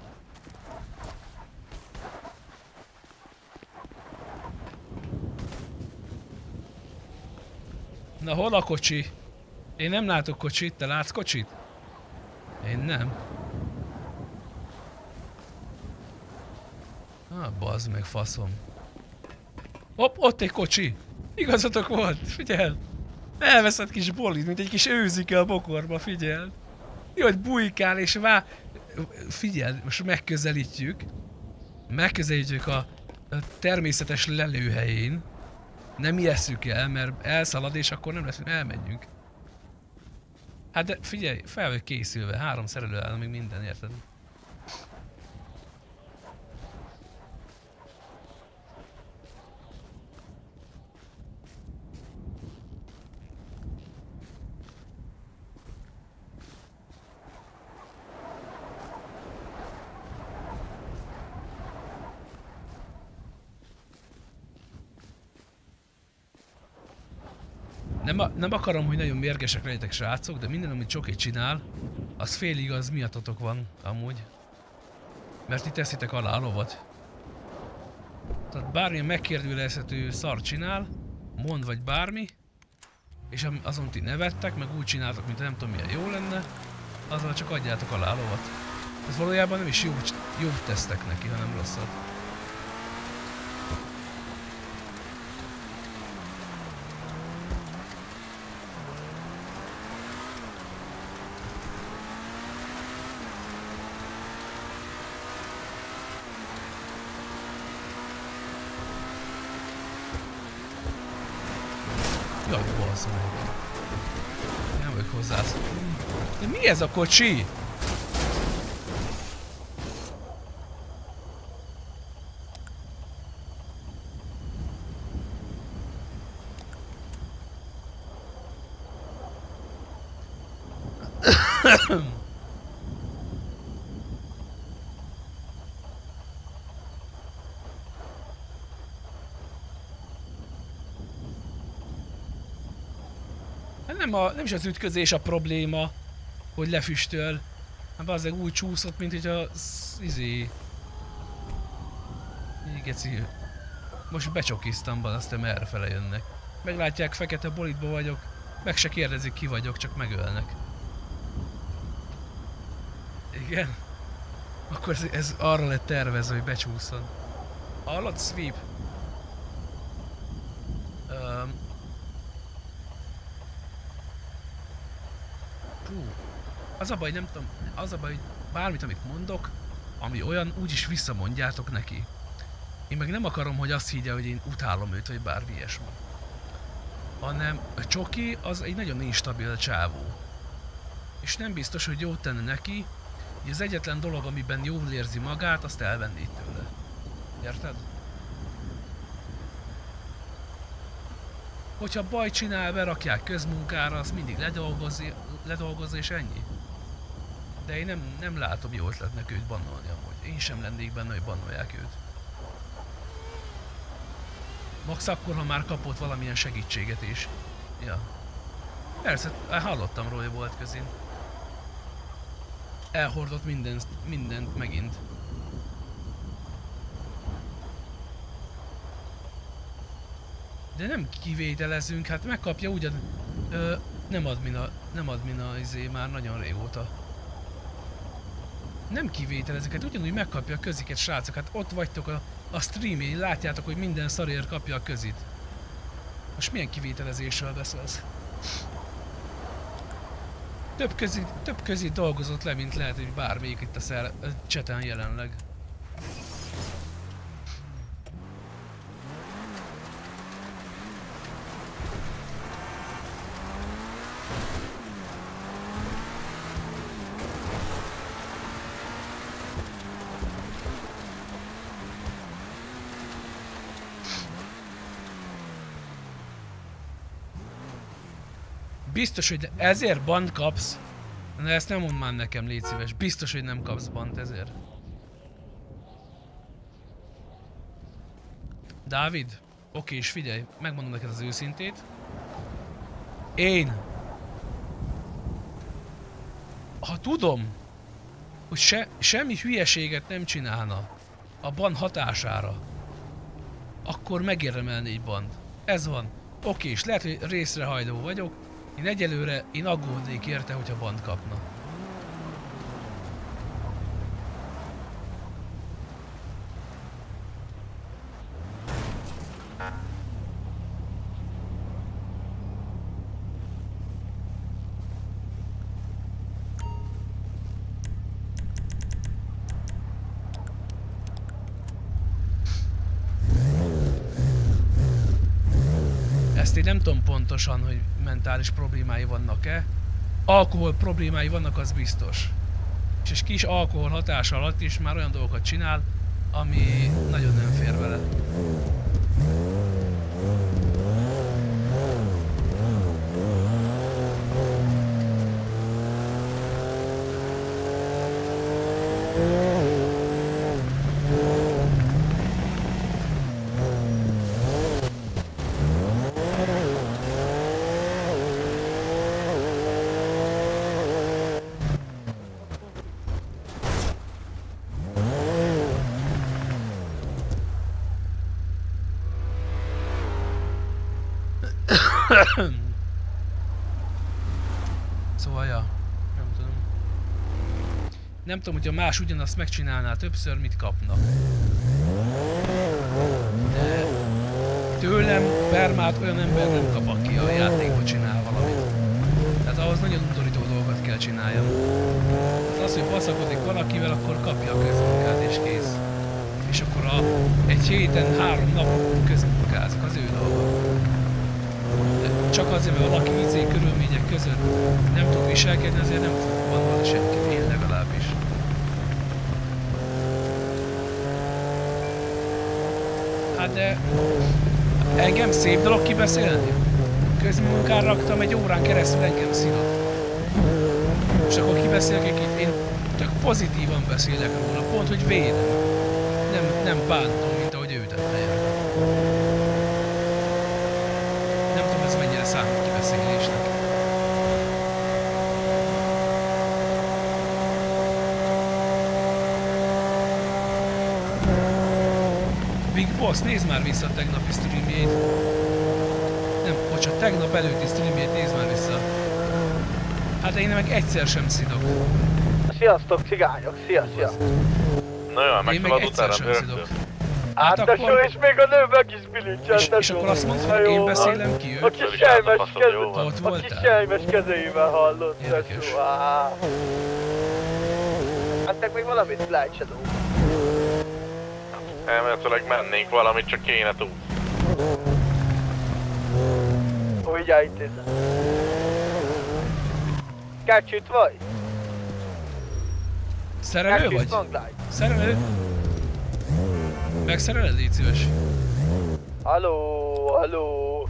Na hol a kocsi? Én nem látok kocsit, te látsz kocsit? Én nem. Ah, bazd meg, faszom. Hopp, ott egy kocsi! Igazatok volt, figyeld! Elveszett kis bolid, mint egy kis őzike a bokorba, figyeld! Jó, hogy bujkál és vá... Figyeld, most megközelítjük. Megközelítjük a, a természetes lelőhelyén. Nem ijesszük el, mert elszalad és akkor nem lesz, hogy elmenjünk. Hát de figyelj, fel vagy készülve, három szerelő áll, még minden, érted? Nem, a, nem akarom, hogy nagyon mérgesek legyetek, srácok, de minden, amit Csoki csinál, az fél igaz, miattatok van, amúgy. Mert ti teszitek alá a lovat. Tehát bármilyen megkérdőjelezhető szar csinál, mond vagy bármi, és azon ti nevettek, meg úgy csináltok, mint nem tudom milyen jó lenne, azzal csak adjátok alá a lovat. Ez valójában nem is jó, jó tesztek neki, hanem rosszat. Jaj, bazd meg. Nem vagyok hozzászokni. De mi ez a kocsi? Nem, a, nem is az ütközés a probléma, hogy lefüstöl. Hát bazdmeg úgy csúszott, mint hogy a... izé... Geci... Most becsokiztam, aztán merre fele jönnek. Meglátják, fekete bolidba vagyok, meg se kérdezik ki vagyok, csak megölnek. Igen? Akkor ez, ez arra lett tervezve, hogy becsúszson. Hallod, Sweep? Um, Hú, az a baj, nem tudom, az a baj, hogy bármit, amit mondok, ami olyan, úgyis visszamondjátok neki. Én meg nem akarom, hogy azt higgye, hogy én utálom őt, vagy bármi ilyesmi. Hanem a Csoki az egy nagyon instabil csávó. És nem biztos, hogy jót tenne neki, hogy az egyetlen dolog, amiben jól érzi magát, azt elvenni tőle. Érted? Hogyha baj csinál, berakják közmunkára, azt mindig ledolgozni, ledolgozni és ennyi. De én nem, nem látom jó ötletnek őt bannolni amúgy. Én sem lennék benne, hogy bannolják őt. Max akkor, ha már kapott valamilyen segítséget is. Ja. Persze, hallottam róla, hogy volt közén. Elhordott mindent, mindent megint. De nem kivételezünk, hát megkapja ugyan... Ö, nem admina, nem admina izé már nagyon régóta. Nem kivételezünk, hát ugyanúgy megkapja a köziket, srácok, hát ott vagytok a, a streamén, látjátok, hogy minden szarért kapja a közit. Most milyen kivételezésről beszélsz? Több közit, több közit dolgozott le, mint lehet, hogy bármelyik itt a, szer, a cseten jelenleg. Biztos, hogy ezért bant kapsz? Na ezt nem mondd már nekem, légy szíves. Biztos, hogy nem kapsz bant ezért. Dávid? Oké, és figyelj, megmondom neked az őszintét. Én... Ha tudom, hogy se, semmi hülyeséget nem csinálna a ban hatására, akkor megérdemelni egy bant. Ez van. Oké, és lehet, hogy részrehajló vagyok. Én egyelőre, én aggódnék érte, hogyha bant kapna. Ezt én nem tudom pontosan, hogy mentális problémái vannak-e. Alkohol problémái vannak, az biztos. És egy kis alkohol hatása alatt is már olyan dolgokat csinál, ami nagyon nem fér vele. Szóval, ja, nem tudom. Nem tudom, hogyha más ugyanazt megcsinálná többször, mit kapna. De tőlem permát olyan ember nem kap, aki a játékba csinál valamit. Tehát ahhoz nagyon undorító dolgokat kell csináljam. Tehát az, hogy baszakodik valakivel, akkor kapja a közmunkát és kész. És akkor a, egy héten három napon közmunkázok, az ő dolga. Csak azért, mert valaki izé körülmények között nem tud viselkedni, azért nem fog bannolni senkit, én legalábbis. Hát de... engem szép dolog kibeszélni? Közmunkán raktam egy órán keresztül, engem szidott. És akkor kibeszélek egy én csak pozitívan beszélek róla, pont, hogy védem. Nem, nem bántom, mint ahogy ő tette. Nem tudom, ez mennyire számít kibeszélésnek. Big Boss, nézd már vissza a tegnapi streamjét. Nem, bocsánat, tegnap előtti streamjét nézd már vissza. Hát én meg egyszer sem szidok. Sziasztok, cigányok, szia, szia. Na jó, én meg egyszer sem szidok. Hát hát tesó, akkor... és még a nő meg is bilincsel, és, és akkor azt mondod, hogy én beszélem ki őt? A kis sejmes kezeivel, ha ott a kis sejmes kezeivel hallott, tesó. Hát meg még valamit Light Shadow. Elméletileg mennénk valamit, csak kéne túl. Ó, vigyázz intézem. Kácsüt vagy? Szerelő vagy? Szerelő? Megszereled, légy szíves. Halló, halló.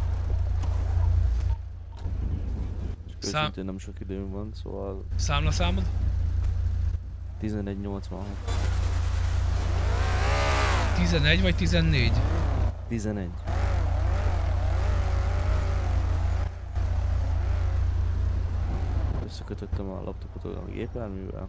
Szám... Őszintén nem sok időm van, szóval... Számlaszámod? tizenegy nyolcvanhat. tizenegy vagy tizennégy? tizenegy. Összekötöttem a laptopot a gépjárművel.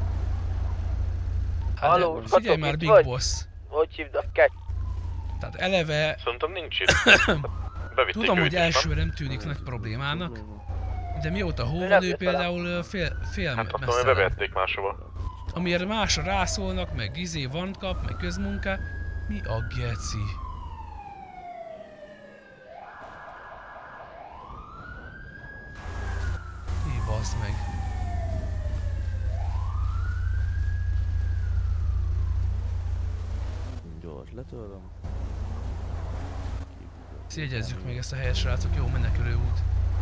Hát halló, de, figyelj már, Big vagy? Boss. Hogy hívnak, Kács? Tehát eleve... Szerintem nincs itt. Tudom, hogy elsőre nem tűnik nagy problémának, de mióta hó van, ő például fél, fél hát azt mondom, hogy bevették máshova. Amire másra rászólnak, meg izé van kap, meg közmunka. Mi a geci? Mi basz meg? Gyors, letöröm. Jegyezzük meg ezt a helyet, srácok, jó menekülő út.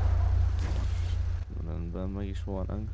Rendben, meg is volnánk.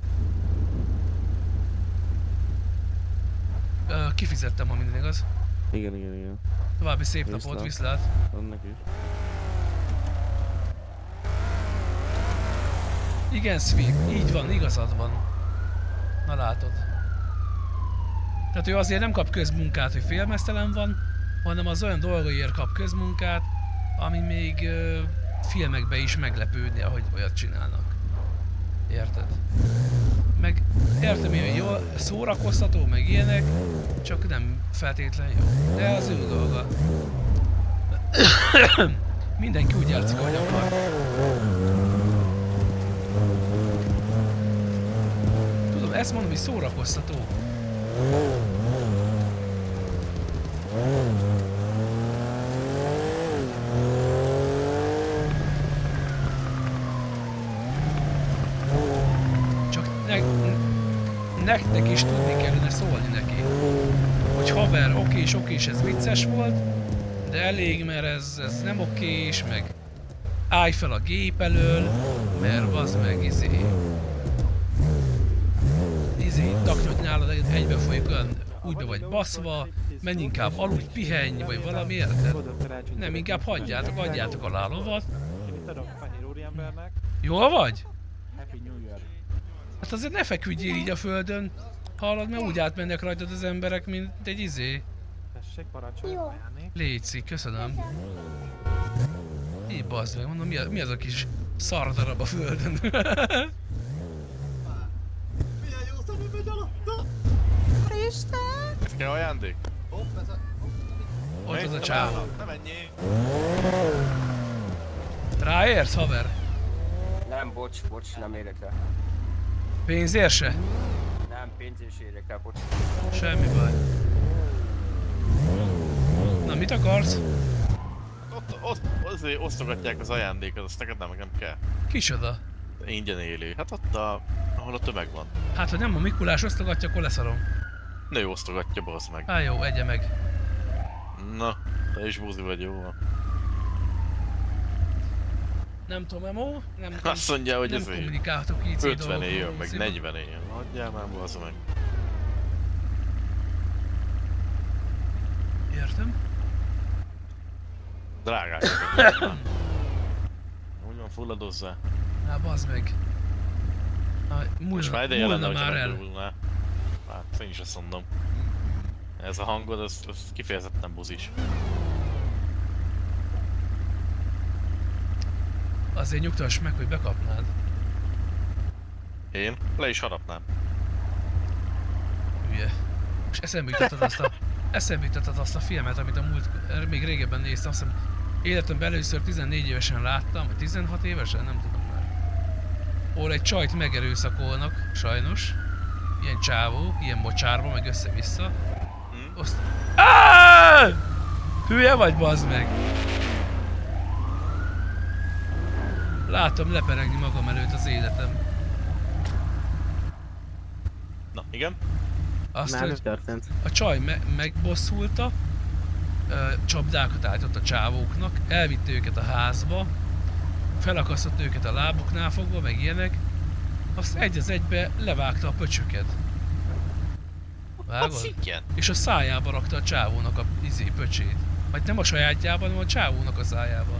Ö, kifizettem, ha minden igaz. Igen, igen, igen. További szép viszlát. Napot, viszlát. Annak is. Igen, Sweep, így van, igazad van. Na látod. Tehát ő azért nem kap közmunkát, hogy félmeztelen van, hanem az olyan dolgaiért kap közmunkát, ami még ö, filmekbe is meglepődni, ahogy olyat csinálnak. Érted? Meg értem én, hogy jól szórakoztató, meg ilyenek, csak nem feltétlenül jó. De az ő dolga. Mindenki úgy játszik, ahogy akar. Tudom, ezt mondom, hogy szórakoztató. Csak ne, nektek is tudni kellene szólni neki, hogy haver, okés, okés, ez vicces volt, de elég, mert ez, ez nem okés, meg állj fel a gép elől, mert az meg izé... izé, taknyot nálad egybe folyik olyan, úgy be vagy baszva, menj inkább aludj, pihenj, vagy valami, érted? Nem, inkább hagyjátok, adjátok alá a lovat. Jól vagy? Hát azért ne feküdjél így a földön, hallod, mert úgy átmennek rajtad az emberek, mint egy izé. Léci, köszönöm. Így bazd meg, mondom, mi az, mi az a kis szardarab a földön? Isten! Ez kell ajándék? Ott az a csáv. Ne menjél! Ráérsz, haver? Nem, bocs, bocs, nem érek rá. Pénzért se? Nem, pénzért se érek rá, bocs. Semmi baj. Na, mit akarsz? Ott, ott azért osztogatják az ajándékot, azt neked nem, nem kell. Kicsoda? Ingyen élő. Hát ott, a, ahol a tömeg van. Hát, hogy nem a Mikulás osztogatja, akkor leszarom. Nő osztogatja, bazd meg. Á, jó, egye meg. Na, te is buzi vagy, jó van. Nem tudom, Emo, nem, Azt mondja, hogy nem ezért kommunikáltok így ötven éjjön, meg negyven éjjön. Adjál már, bazd meg. Értem. Drágák. Úgy van, fulladozzá. Á, bazd meg. Á, múlna, Most már ideje lenne, múlna hogyha már el. megdurulnál. Hát, én is azt mondom. Ez a hangod, az, az kifejezetten buzis. Azért nyugtass meg, hogy bekapnád. Én? Le is harapnám. Hülye. És eszembe jutottad azt a... eszembe jutottad azt a filmet, amit a múlt... még régebben néztem, azt hiszem életemben először tizennégy évesen láttam, vagy tizenhat évesen, nem tudom már. Ahol egy csajt megerőszakolnak, sajnos. Ilyen csávó, ilyen mocsárba, meg össze-vissza. Hm? Azt... Aaaaaaah! Hülye vagy, bazd meg! Látom leperegni magam előtt az életem. Na, igen? Azt, Már hogy történt. a csaj me megbosszulta, ö, csapdákat állított a csávóknak, elvitte őket a házba, felakasztott őket a lábuknál fogva, meg ilyenek, azt egy az egybe levágta a pöcsöket. Vágod? És a szájába rakta a csávónak a izé pöcsét. Vagy nem a sajátjában, hanem a csávónak a szájába.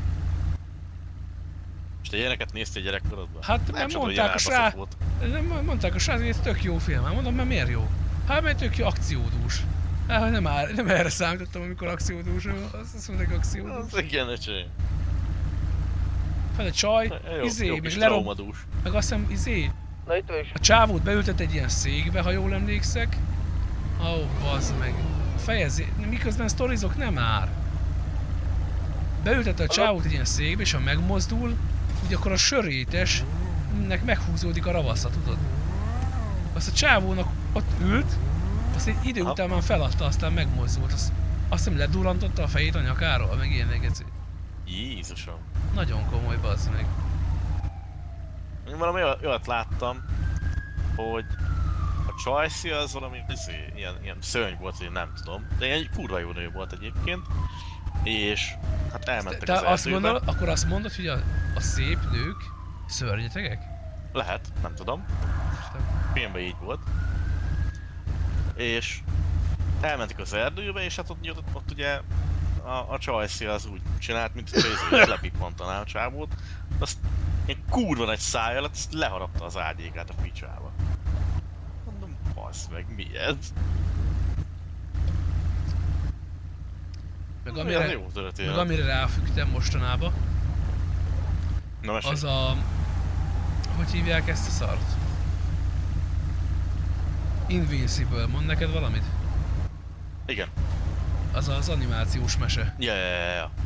És te ilyeneket néztél gyerekkorodban? Hát nem mert tudom, mondták a srác, nem, mondták a srác, hogy ez tök jó film. Hát mondom, mert miért jó? Hát mert tök jó akciódús. Hát nem, áll, nem erre számítottam, amikor akciódús, azt, azt mondták akciódús. Az igen, öcsém. Hát a csaj, jó, izé, jó meg kis lerob... traumadús. Meg azt hiszem, izé, Na itt is. a csávót beültett egy ilyen székbe, ha jól emlékszek. Ó, oh, bazd meg. Fejezi, miközben sztorizok nem ár. Beültette a csávót egy ilyen székbe, és ha megmozdul, úgy akkor a sörétesnek meghúzódik a ravasza, tudod? Azt a csávónak ott ült, azt egy idő után már feladta, aztán megmozdult. Azt, azt hiszem ledurantotta a fejét a nyakáról, meg ilyenek egyszer. Jézusom. Nagyon komoly, bazd meg. Én valami olyat, olyat láttam, hogy a Csajci az valami izé, ilyen, ilyen szörny volt, hogy nem tudom, de ilyen kurva jó nő volt egyébként. És hát elmentek Te az azt erdőbe. gondol, akkor azt mondod, hogy a, a szép nők szörnyetegek? Lehet, nem tudom. Filmben így volt. És elmentek az erdőbe, és hát ott, ott, ott ugye a, a Csajci az úgy csinált, mint hogy lepippantaná a csávót. Azt Ilyen kurva nagy száj alatt, ezt leharapta az ágyékát a picsába. Mondom, bassz meg, mi ez? Meg Mi amire, az jó történet? meg amire ráfügtem mostanában, Na, mesélj. az a... Hogy hívják ezt a szart? Invincible, mond neked valamit? Igen. Az az animációs mese. Ja, ja, ja, ja.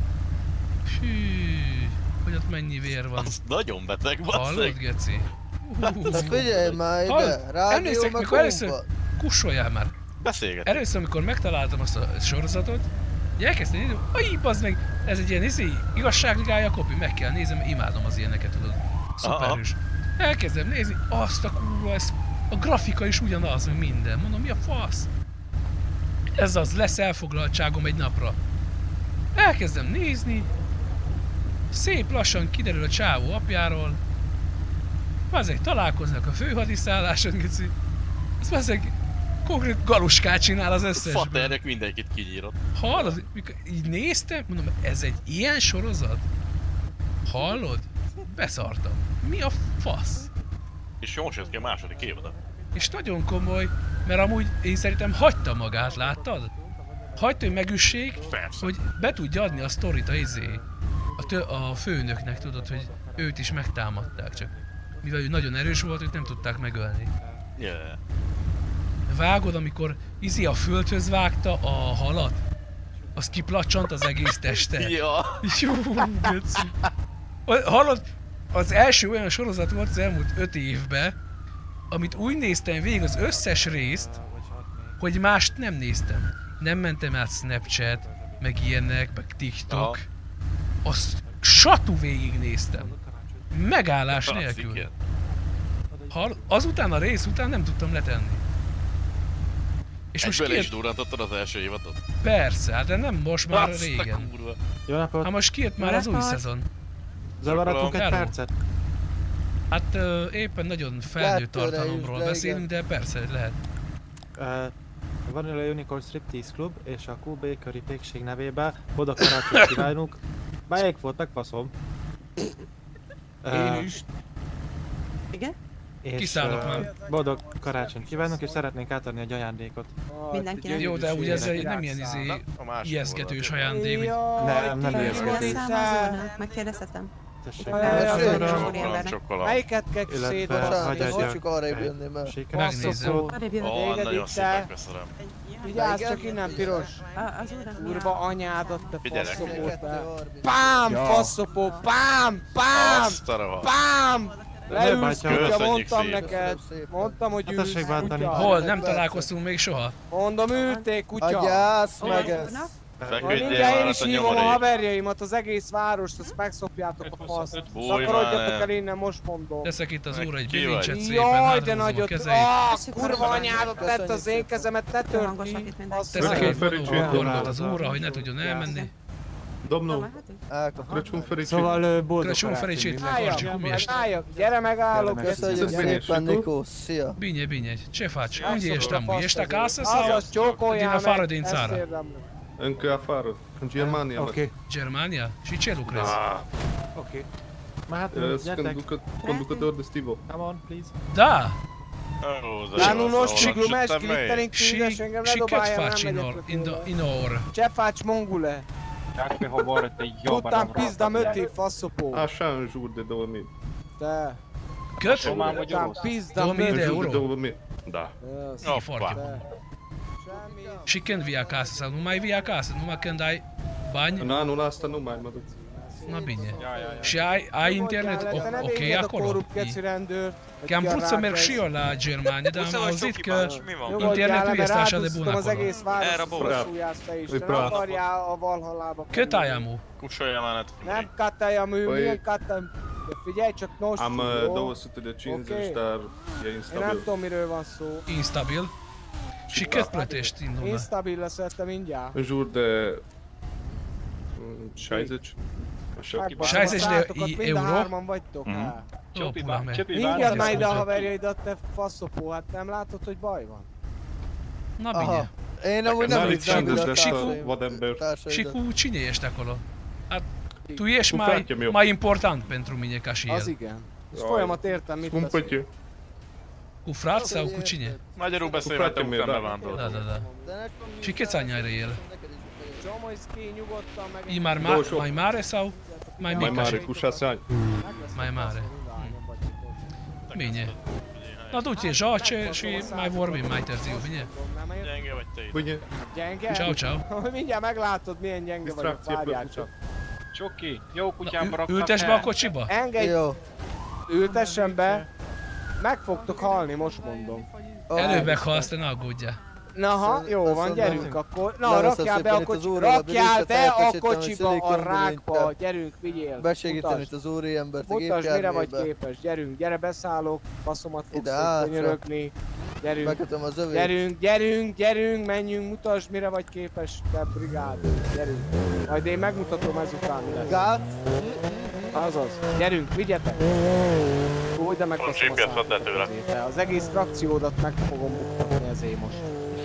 Hű, hogy ott mennyi vér van. Az nagyon beteg, basszeg. Hallod, geci? Hát figyelj már ide, Hallod? rádió Emlékszek, meg mikor először... kompa. Kussoljál már! Beszélget. Először, amikor megtaláltam azt a sorozatot, így elkezdtem nézni, hogy bazd meg, ez egy ilyen izé, igazságligája kopi, meg kell nézem, imádom az ilyeneket, tudod. Szuperhős. Elkezdem nézni, azt a kurva, ez, a grafika is ugyanaz, meg minden. Mondom, mi a fasz? Ez az, lesz elfoglaltságom egy napra. Elkezdem nézni, szép lassan kiderül a csávó apjáról, bazeg találkoznak a főhadiszálláson, geci. Ez bazeg konkrét galuskát csinál az összesben. Faternek mindenkit kinyírott. Hallod? Mikor így néztem, mondom, ez egy ilyen sorozat? Hallod? Beszartam. Mi a fasz? És jó, most jött ki a második évada. És nagyon komoly, mert amúgy én szerintem hagyta magát, láttad? Hagyta, hogy megüssék, Persze. hogy be tudja adni a sztorit a izé. A, tö a főnöknek, tudod, hogy őt is megtámadták, csak mivel ő nagyon erős volt, őt nem tudták megölni. Yeah. Vágod, amikor Izi a földhöz vágta a halat, az kiplacsant az egész teste. Ja. Jó, geci. Hallod, az első olyan sorozat volt az elmúlt öt évben, amit úgy néztem végig az összes részt, hogy mást nem néztem. Nem mentem át Snapchat, meg ilyenek, meg TikTok. Aha. Azt satú végig néztem. Megállás nélkül. Hall, azután a rész után nem tudtam letenni. És most kijött... is durrantottad az első évadot? Persze, hát de nem most már Azt régen. Jó napot! Hát most kijött már az új szezon. Zavaratunk egy percet? Hát uh, éppen nagyon felnőtt tartalomról beszélünk, de persze, lehet. Uh, Vanilla Unicorn Striptease Club és a Q Bakery pékség nevében oda karácsony kívánunk. Melyik volt, megfaszom? Uh, Én is. Igen? És Kiszállok uh, már. boldog karácsony kívánok, és szeretnénk átadni egy ajándékot. Mindenkinek. Jó, de ugye ez egy nem ilyen izé ijesztgetős ajándék, hogy... Nem, nem ijesztgetős. Megkérdezhetem? Tessék. Melyiket kell szétolni? Hogy csak arrébb jönném el. Megnézem. Ó, nagyon szépen köszönöm. Vigyázz csak innen, piros! Kurva anyádat, te Figyelek, faszopó, figyelek. te! Pám, faszopó, pám, pám, Azt a rohadt. pám! Leülsz, kutya, Köszönjük mondtam szépen. neked! Mondtam, hogy ülsz, kutya! Hol? Nem találkoztunk még soha? Mondom, ülték, kutya! Agyász meg ez! Mindjárt én is hívom a haverjaimat, az egész várost, azt megszopjátok a faszt. Szakarodjatok el innen, most mondom. Teszek itt az úr egy bilincset szépen, Jaj, de hátrahúzom a nagyot! kezeit. Ah, kurva anyádat tett az én kezemet, ne tört ki! Teszek egy vonógordot az úrra, hogy ne tudjon elmenni. Domnul, Crăciun fericit! Szóval boldog Crăciun fericit, Karcsi, Kumiest. Gyere megállok, köszönjük szépen, Nikó, szia! Bine, bine, ce faci? Unde ești, amu? Ești acasă sau Azaz, csókoljál din meg, afară din ezt țară? érdemlek. Încă afară, în Germania. Ok. Germania? Și ce lucrezi? Da. Ok. Mehet, Sunt gyertek. conducă- conducător de Stivo. Come on, please. Da! Dar nu nu știu, glumesc, Glitterin Și, King-es, engem ne și cât dobálja, faci nem în, megyek or, pe in, főre. in o oră? Ce faci, mongule? Tudtam pizda möti, faszopó. Așa, în jur de două mii. Te. Cât? Tudtam pizda două mii de möti. În jur de euro? două mii. Da. E foarte bun. Și când vii acasă sau nu mai vii acasă? Numai când ai bani? În anul ăsta nu mai mă duc. Na bine. Și ai, ai internet o, ok acolo? Că am vrut să merg și eu la Germania, dar am auzit că internetul este așa de bun az acolo. egész város súlyász te is, te nem akarjál a Valhallába. Cât ai, amu? Kusolja már, Nem kattajam ő, Păi- milyen kattajam? De figyelj csak, no Am știu, uh, jó? două sute de cincizeci, Ok. dar e Én nem instabil. tudom, miről van szó. Instabil? Și cât plătești în lume? Instabil lesz lettem mindjárt. În jur de mm, șaizeci. Așa. șaizeci de euro? Hárman vagytok, hát. Ó, pula mea. Hívjad már ide a haverjaidat, te faszopó, hát nem látod, hogy baj van? Na bine. Én amúgy nem N-are hiszem, hogy a cincizeci de társaimat- vadember. Și cu cine ești acolo? A, Tu ești Cu mai, fratele meu. mai important pentru mine ca și el. Az igen. És folyamat értem, mit beszél. Scumpătiu. Cu frați sau cu cine? Magyarul beszél, Cu mert te fratele meu, után da. bevándorlt. Da, da, da. Și câți ani are el? Csomojszki nyugodtan meg... E mai, ma mai mare sau mai mic? Mai mare, cu șase ani. Mai mare. Bine. Na du-te, joace și mai vorbim mai târziu, bine? Gyenge vagy te itt. Ugye? Gyenge? Ciao, ciao. Mindjárt meglátod, milyen gyenge vagyok, várjál csak. Csoki, jó kutyám raknak Ültess be a kocsiba? Engedj! Ültessen be! Meg fogtok halni, most mondom. Előbb meghalsz, te ne aggódjál. Naha, jó van, gyerünk akkor. Na, rakjál be a kocsiba, rakjál be a kocsiba a rákba, gyerünk, vigyél. Besegíteni itt az úri embert a Mutasd, mire vagy gépjárműbe. képes, gyerünk, gyere beszállok, passzomat fogsz Ide hátra. könyörögni. Gyerünk, Bekötöm az övét. gyerünk, gyerünk, gyerünk, menjünk, mutasd, mire vagy képes, te brigád, gyerünk. Majd én megmutatom ezután, mi lesz. Gát? Azaz, gyerünk, vigyetek! Úgy, de megteszem a gé pé es add le tőle. számot. Az egész frakciódat meg fogom buktatni ezért most.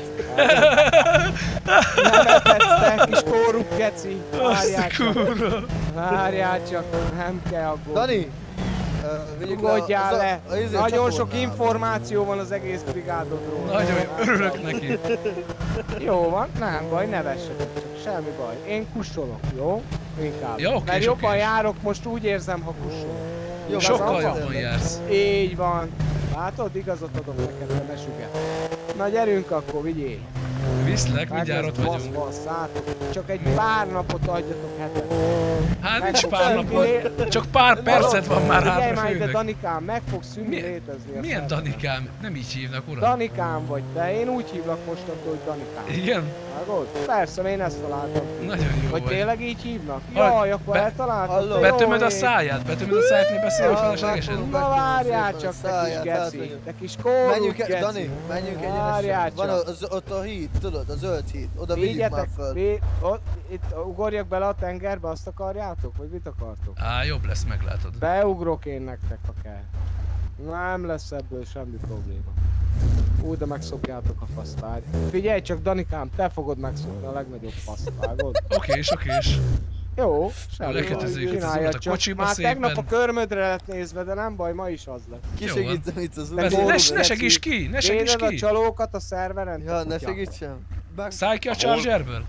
Nem etetsztek, kis kóruk geci! Várjál csak! Várjál csak, nem kell aggódni. Dani! Nyugodjál le! a- a izé Nagyon sok csatornán. információ van az egész brigádodról. Nagyon örülök neki. Jó van, nem baj, ne vessetek csak, semmi baj. Én kussolok, jó? Inkább. Jó, oké, Mert oké. jobban járok, most úgy érzem, ha kussolok. Jó, sokkal jobban jársz. Így van. Látod, igazat adok neked, de ne süget. Na gyerünk akkor, vigyél. Viszlek, mindjárt ott vagyunk. Vagyunk. Csak egy pár napot adjatok hetet. Hát nincs Meg pár fog napot, szűnni- csak pár percet van már Figyelj hátra, már ide, főnök. Danikám, meg fog szűnni Milyen- létezni. a Milyen szerver. Danikám? Nem így hívnak, uram. Danikám vagy te, én úgy hívlak mostantól, hogy Danikám. Igen? Vágod? Persze, én ezt találtam. Nagyon jó Vagy vagy. tényleg így hívnak? Hall- Jaj, akkor be- eltaláltad. te Betömöd jó a ég. száját, betömöd a száját, mi beszélünk feleslegesen? Na várjál csak, te kis Száját, geci, átmegyünk. te kis kóruk Menjünk, geci. el- Dani, menjünk Várjál egyenesen. Van csak. az, ott a híd, tudod, a zöld híd. Oda vigyük már Vigyetek, föl. vi, ott, itt ugorjak bele a tengerbe, azt akarjátok? Vagy mit akartok? Á, jobb lesz, meglátod. Beugrok én nektek, ha kell. Nem lesz ebből semmi probléma. Úgy, de megszokjátok a fasztár. Figyelj csak, Danikám, te fogod megszokni a legnagyobb fasztágot. Okés, okés. Jó, semmi Lekötözőjük baj, az csináljad urat a csak. kocsiba Már szépen. tegnap a körmödre lett nézve, de nem baj, ma is az lett. Ki Jó van. segítsem itt az Te úr? Ne- kóruk ne geci. segíts ki, ne segíts Véded ki. a csalókat a szerveren? Ja, te ne kutya. segítsem. Bár... Szállj ki a Chargerből.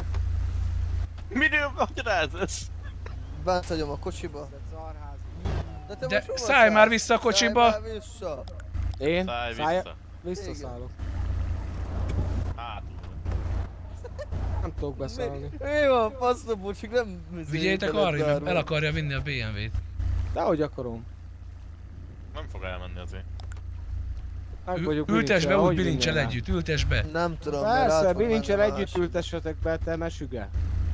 Miről magyaráz ez? Bent hagyom a kocsiba. De, te De most hova szállj már szállsz? vissza a kocsiba. Szállj már vissza. Én? Szállj Szállj- vissza. Visszaszállok. Hát, Nem tudok beszállni. Mi van, faszlapó, csak nem... Vigyétek arra, hogy el akarja vinni a bé em vét. Dehogy akarom. nem fog elmenni azért. Meg Ül- vagyok Ültess bilincsel, be úgy hogy bilincsel vinjen el? együtt, ültess be. Nem tudom, mert át Persze, fog bilincsel menni a együtt másik. ültessetek be, te mesüge.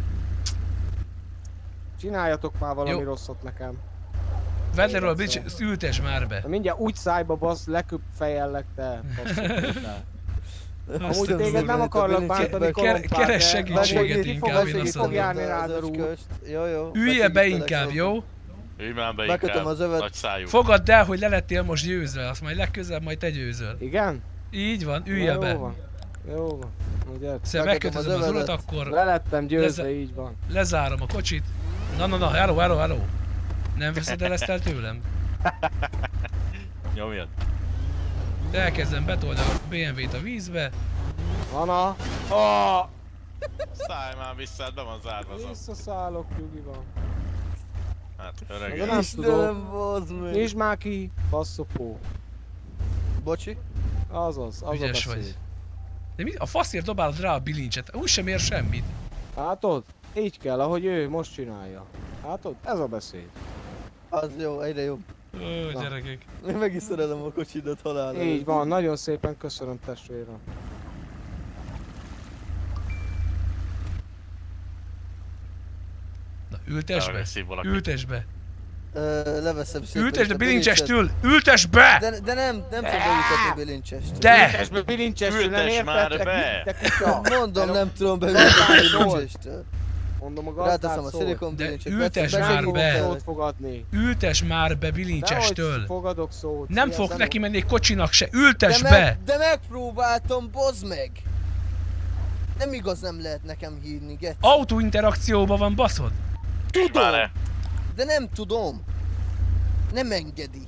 Csináljatok már valami Jó. rosszat nekem. Vedd erről a bilincs, ültess már be. De mindjárt úgy szájba basz, leköp fejellek te. basszok. Amúgy Azt téged nem akarlak bántani, Ker- kolompát, keres de- segítséget de ki inkább, fog- én ki azt fog mondom. járni rád a rúg. Jó, jó. Ülje be inkább, jó? Ülj már be Bekötöm inkább, az övet. nagy szájú. Fogadd el, hogy lelettél most győzve, azt majd legközelebb majd te győzöl. Igen? Így van, ülje Jó be. van. Jó van. Ugye? Szóval megkötözöm az urat, akkor Lelettem győzve, leze- így van. lezárom a kocsit. Na, na, na, hello, hello, hello. Nem veszed el ezt el tőlem? Nyomjad. Elkezdem betolni a bé em vét a vízbe. Ana! Oh! Szállj már vissza, hát be van zárva az a... Visszaszállok, nyugi van. Hát De öregem. nem Istenem, tudom. bazd meg. Nyisd már ki, basszopó. Bocsi? Azaz, az Ügyes a beszéd. vagy. De mi? A faszért dobálod rá a bilincset, úgy sem ér semmit. Látod? Így kell, ahogy ő most csinálja. Látod? Ez a beszéd. Az jó, egyre jobb. Ó, Na. gyerekek. Én meg is szerelem a kocsidat halálra. Így van, nagyon szépen köszönöm testvérem. Na, ültess be. Elveszi valaki. Ültess be. Ö, leveszem szépen. Ültess itt be a bilincsestől! Ültess be! De, de nem, nem tudom beültetni bilincsest. De! Ültess be bilincsestől, nem Ültess már érted? be! Te kutya! Mondom, nem tudom beültetni Szól. bilincsestől. Mondom, a gazdát Ráteszem a szól. szilikon De bilincset. ültess be- már fogom be. fel. Szót fogadni. Ültess már be Dehogy bilincsestől! fogadok szót. Nem Szia, fog Zeni. neki menni kocsinak se, ültess de be! Meg, de megpróbáltam, bozd meg! Nem igaz, nem lehet nekem hívni, get. Autóinterakcióban van, baszod? Tudom! Már ne. De nem tudom. Nem engedi.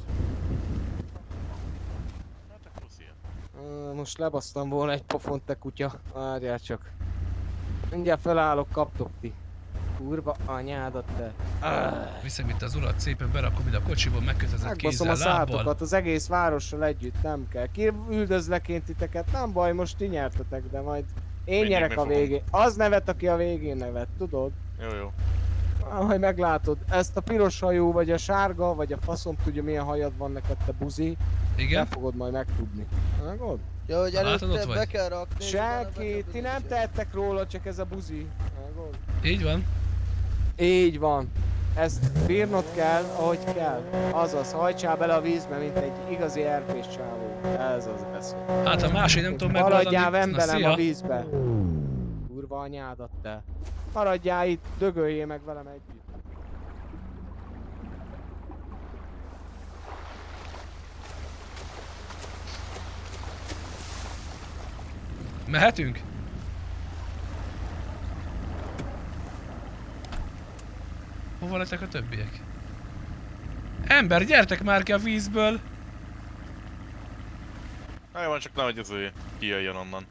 Most lebasztam volna egy pofont, te kutya. Várjál csak. Mindjárt felállok, kaptok ti. Kurva anyádat te. Viszem itt az urat, szépen berakom ide a kocsiból, megkötözött Megbaszom kézzel, a lábbal. szátokat az egész várossal együtt, nem kell. Ki üldözlek én titeket, nem baj, most ti nyertetek, de majd én Mindig nyerek mi a fogom. végén. Az nevet, aki a végén nevet, tudod? Jó, jó. Ah, majd meglátod, ezt a piros hajú, vagy a sárga, vagy a faszom tudja milyen hajad van neked, te buzi. Igen? Te fogod majd megtudni. Megod? Ja, hogy előtte be kell rakni. Senki, ti nem tehettek róla, csak ez a buzi. Megod? Így van. Így van. Ezt bírnod kell, ahogy kell. Azaz, hajtsál bele a vízbe, mint egy igazi er pés csávó. Ez az beszél. Hát a másik nem tudom megoldani. Maradjál Na, velem szia. a vízbe. Kurva anyádat te. Maradjál itt, dögöljél meg velem együtt. Mehetünk? Hova lettek a többiek? Ember, gyertek már ki a vízből! Na jó, van, csak nehogy az ő kijöjjön onnan.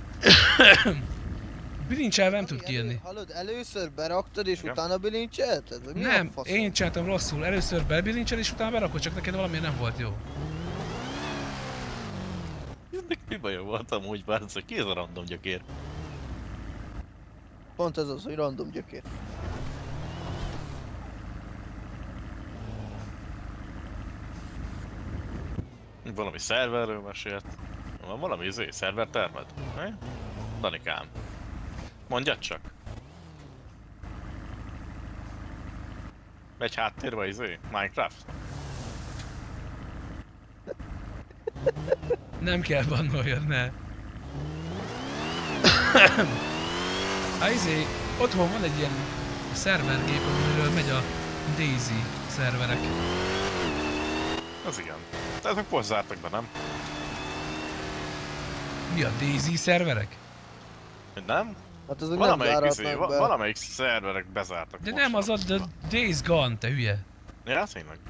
Bilincselve nem tud kijönni. Hallod, először beraktad és utána bilincselted? Vagy mi Nem, a faszom? én csináltam rosszul. Először bebilincsel és utána berakod, csak neked valami nem volt jó. Mi bajom voltam úgy bárcsak, ki ez a random gyökér? Pont ez az, hogy random gyökér. Valami szerverről mesélt. Van valami izé, szerver termed? Ne? Danikám. Mondjad csak. Megy háttérbe izé? Minecraft? Nem kell bannoljad, ne. Hát izé, otthon van egy ilyen szervergép, amiről megy a Daisy szerverek. Az igen. De ezek most zártak be, nem? Mi a Daisy szerverek? Nem? Hát azok nem valamelyik, záratnak izé, be. va valamelyik szerverek bezártak. De most. nem, az a The Days Gone, te hülye. Ja, tényleg.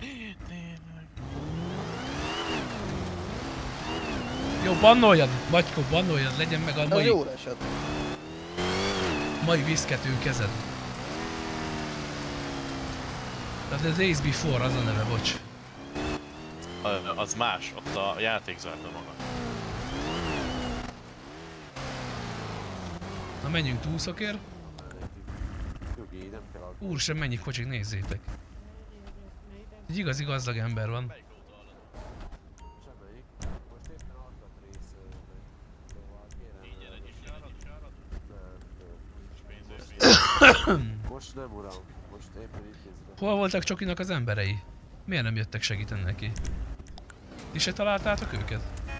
Jó, bannoljad, Magykó, bannoljad, legyen meg a Az mai, jó eset. mai viszkető kezed. A The Days Before az a neve, bocs. Ö, Az más, ott a játék zárta maga. Na menjünk túlszokért. Nyugi, nem kell aggódni. Úristen, mennyi kocsik, nézzétek. Egy igazi gazdag ember van. Semmelyik. Most éppen alkatrész megy. Szóval kérem. Nem, nem. Most nem, uram. Most éppen intézve. Hol voltak Csokinak az emberei? Miért nem jöttek segíteni neki? Ti se találtátok őket?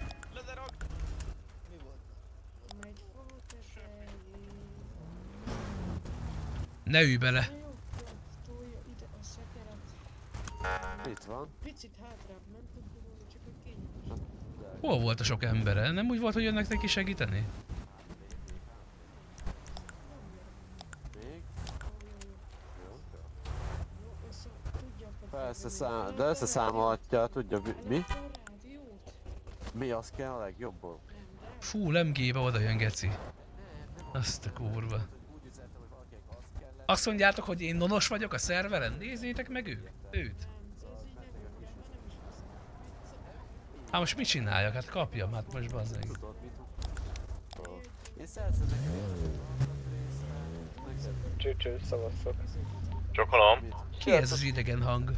Ne ülj bele! Itt van. Picit hátrább mentünk, csak hogy kényelmes. Hol volt a sok embere? Nem úgy volt, hogy jönnek neki segíteni? Még? Persze, szám, de összeszámolhatja, tudja mi? Mi, mi az kell a legjobból? Fú, em gé-be oda jön, geci. Azt a kurva. Azt mondjátok, hogy én nonos vagyok a szerveren? Nézzétek meg őt! Őt! Hát most mit csináljak? Hát kapjam, hát most bazzeg. Én szerzem Cső-cső, szavasszok. Csokolom. Ki ez az idegen hang?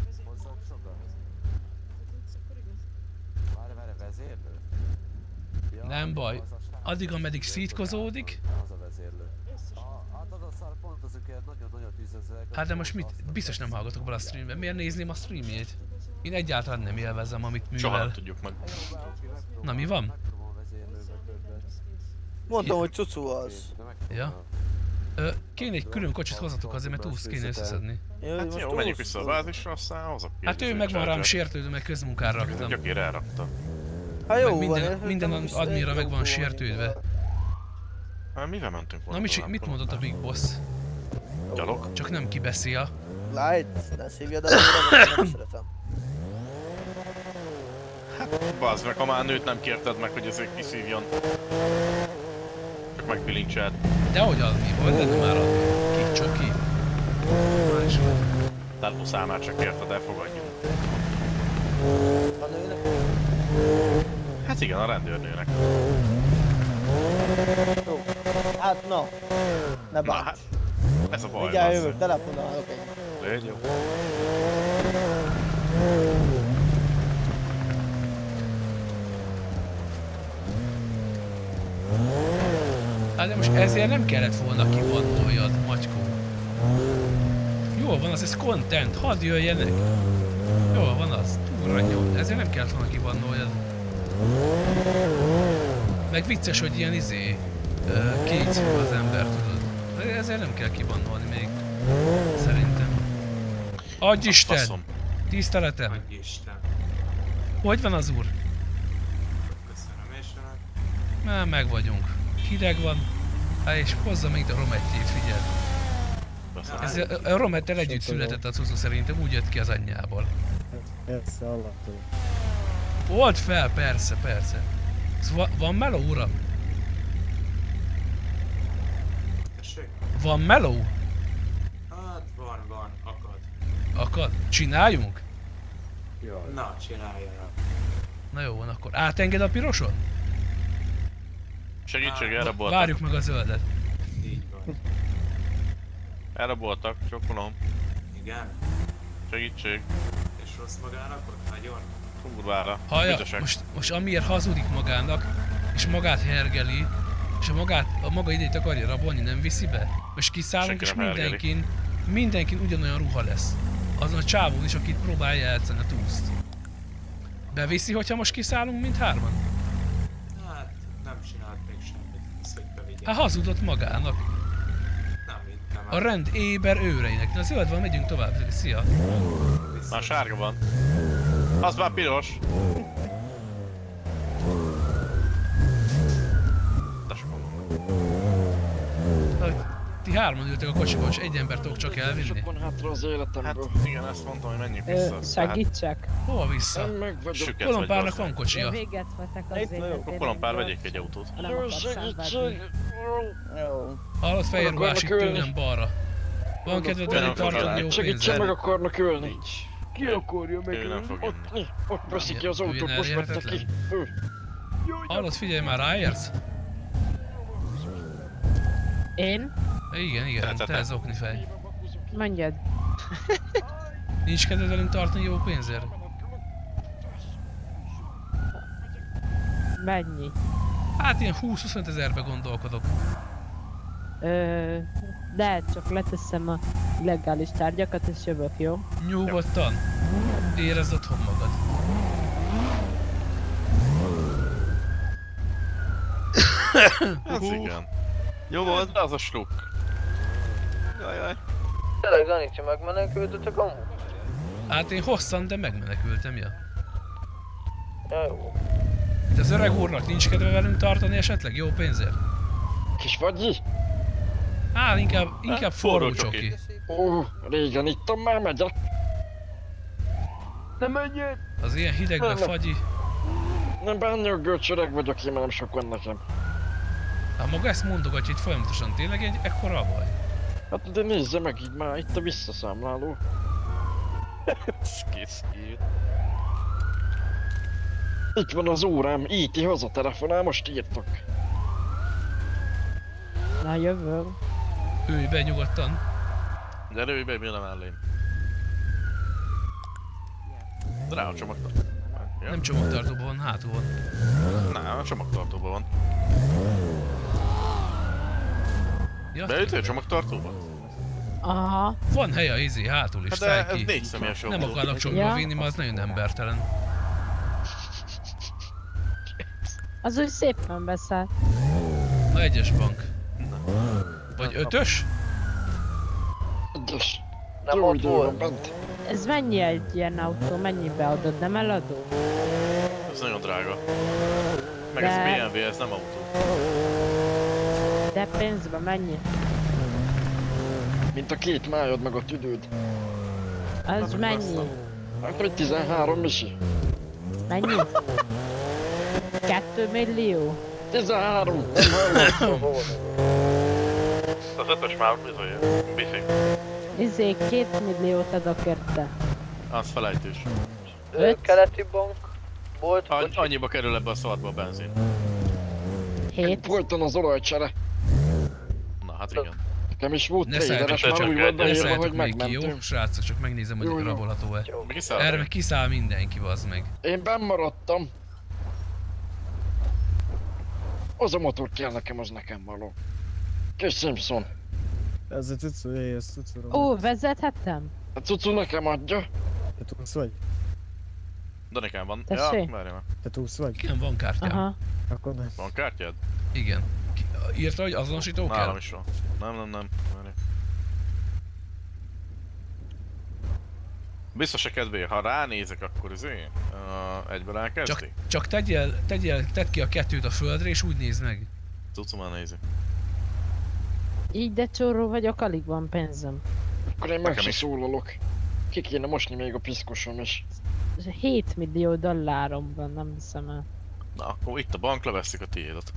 Várj, várj, vezérlő? Nem baj. Addig, ameddig szítkozódik. Az a vezérlő. Hát az a szar pont azokért nagyon-nagyon tűzözőek. Hát de most mit? Biztos nem hallgatok bele a streambe. Miért nézném a streamjét? Én egyáltalán nem élvezem, amit művel. Soha nem tudjuk meg. Na mi van? Mondtam, hogy cucu az. Ja. Ö, kéne egy külön kocsit hozatok azért, mert túlsz kéne összeszedni. Hát jó, menjünk vissza a bázisra, aztán hozok ki. Hát ő meg van rám sértődő, meg közmunkára raktam. Gyökér elrakta. Hát jó, meg minden, van, minden most admira egy meg van jó sértődve. Hát mivel mentünk volna? Na mit, tovább? mit mondott a Big Boss? Gyalog? Csak nem kibeszél. Light, ne szívjad a lóra, nem szeretem. Hát, bazd meg, ha már nőt nem kérted meg, hogy ezért kiszívjon. Csak megbilincselt. Dehogy adni, hogy lenne már adni? Kik csoki? Már is vagy. Telpo számát csak kérted, elfogadjunk. A nőnek? Hát igen, a rendőrnőnek. Jó. Hát na. Ne bánt. Hát, ez a baj. Mindjárt jövök, telefonálok egy. Légy jó. Hát de most ezért nem kellett volna kibannoljad, Magykó. Jól van, az ez content, hadd jöjjenek. Jól van az, túlra nyom, ezért nem kellett volna kibannoljad. Meg vicces, hogy ilyen izé, kétszínű az ember, tudod. Ezért nem kell kibannolni még, szerintem. Adj Isten! Tiszteletem! Adj Isten! Hogy van az úr? Köszönöm, és önök? Már meg vagyunk. Hideg van. Hát és hozza még a romettjét, figyeld. Ez a, a romettel együtt született a cucu, szerintem úgy jött ki az anyjából. Persze, alaptól. Old fel, persze, persze. Szóval van meló, uram? Tessék? Van meló? Hát van, van, akad. Akad? Csináljunk? Jaj. Na, csináljanak. Na jó van, akkor átenged a piroson? Segítség, elraboltak. Várjuk meg a zöldet. Így van. Elraboltak, csokkolom. Igen? Segítség. És rossz magának ott nagyon? Kurvára. Hallja, Üdösek. most, most amiért hazudik magának, és magát hergeli, és a, magát, a maga idejét akarja rabolni, nem viszi be? Most kiszállunk, Senki és nem hergeli. mindenkin, mindenkin ugyanolyan ruha lesz. Azon a csávón is, akit próbálja játszani a túszt. Beviszi, hogyha most kiszállunk, mint hárman? Hát, nem csinált még semmit, azt hogy bevigyen. Hát hazudott magának. Nem hittem A rend éber őreinek. Na zöld van, megyünk tovább. Szia! Már sárga van. Az már piros. Ti hárman ültek a kocsiban, és egy embert tudok csak elvinni. hátra az életemből. Hát igen, ezt mondtam, hogy menjünk vissza. Ö, segítsek? Hova vissza? Nem meg vagyok. Süket vagy, Kolompárnak bazd van meg. kocsia. Véget vetek azért. Akkor Kolompár, vegyék egy autót. Nem akarsz szenvedni. Hallott fehér ruhásig tőlem balra. Van kedved velünk tartani jó Segítsen meg, pénzzel. akarnak ölni. Ki akarja meg Ő nem fog Ott, ott veszik ki az autót, most vette ki. Ő. Hallott, figyelj már, ráérsz? Én? Igen, igen, Te, te, te te. ez oknifej. Mondjad. Nincs kedved velünk tartani jó pénzért? Mennyi? Hát ilyen húsz-huszonöt ezerbe gondolkodok. Ö, de csak leteszem a illegális tárgyakat és jövök, jó? Nyugodtan. Érezd otthon magad. Ez igen. Jó volt, de az a sluk. Jajjaj. Tényleg Zanicsi megmenekültetek amúgy? Hát én hosszan, de megmenekültem, ja. Ja, jó. De az öreg úrnak nincs kedve velünk tartani esetleg jó pénzért? Kis vagyi? Hát inkább, inkább forró csoki. Ó, régen ittam már, megyek. Nem menjél! Az ilyen hidegben Nem, nem. fagyi. Nem bánja a görcs, öreg vagyok én, mert nem sok van nekem. Hát maga ezt mondogatja itt folyamatosan, tényleg egy ekkora a baj? Hát de nézze meg így már, itt a visszaszámláló. Kész ki. Itt van az órám, íti haza telefonál, most írtok. Na jövök. Ülj be nyugodtan. De ülj be, mi nem mellém. Rá a csomagtartó. Ja. Nem csomagtartóban van, hátul van. Nem, a csomagtartóban van. Ja, Beütél a csomagtartóba? Aha. Van helye a izé, hátul is, Hát szállj de ez ki. négy személyes autó. Nem akarnak csomagba Ja. vinni, mert az nagyon embertelen. Az úgy szépen beszáll. Na egyes bank. Vagy ötös? Ötös. Nem Jó ott idő volt. van bent. Ez mennyi egy ilyen autó? Mennyibe adod? Nem eladó? Ez nagyon drága. Meg De- ez bé em vé, ez nem autó. De pénzbe mennyi? Mint a két májad meg a tüdőd. Az mennyi? Hát hogy tizenhárom misi. Mennyi? Kettő millió? tizenhárom. Az ötös már bizony, biszik. Izé, két milliót adok érte. Az felejtős. Öt? Keleti bank. Volt, Annyi, annyiba kerül ebbe a szarba a benzin. Hét? Folyton az olajcsere. Na hát igen. Nekem is volt Ne tréderes, szálljatok, már úgy csak van ne írva, szálljatok hogy még ki, jó? megmentünk. Srácok, csak megnézem, Jó, hogy jó. rabolható-e. Kiszáll Erre meg. meg kiszáll mindenki, bazd meg. Én benn maradtam. Az a motor kell nekem, az nekem való. Kis Simpson. Ez a cucu, éj, ez cucurom. Ó, vezethetem? A cucu nekem adja. Te túlsz vagy? Danikán van. Tessék? Ja, várj már. Te túlsz vagy? Igen, van kártyám. Aha. Akkor nem. Van kártyád? Igen. Ki- Írta, hogy azonosító kell? Nálam is van. Nem, nem, nem. Várj. Biztos a kedvé, ha ránézek, akkor izé, uh, egyből elkezdi? Csak, csak tegyél, tegyél, tedd ki a kettőt a földre és úgy nézd meg. Cucu már nézi. Így de csóró vagyok, alig van pénzem. Akkor én meg Nekem se is. szólalok. Ki kéne mosni még a piszkosom is. hét millió dollárom van, nem hiszem el. Na akkor itt a bank, leveszik a tiédet.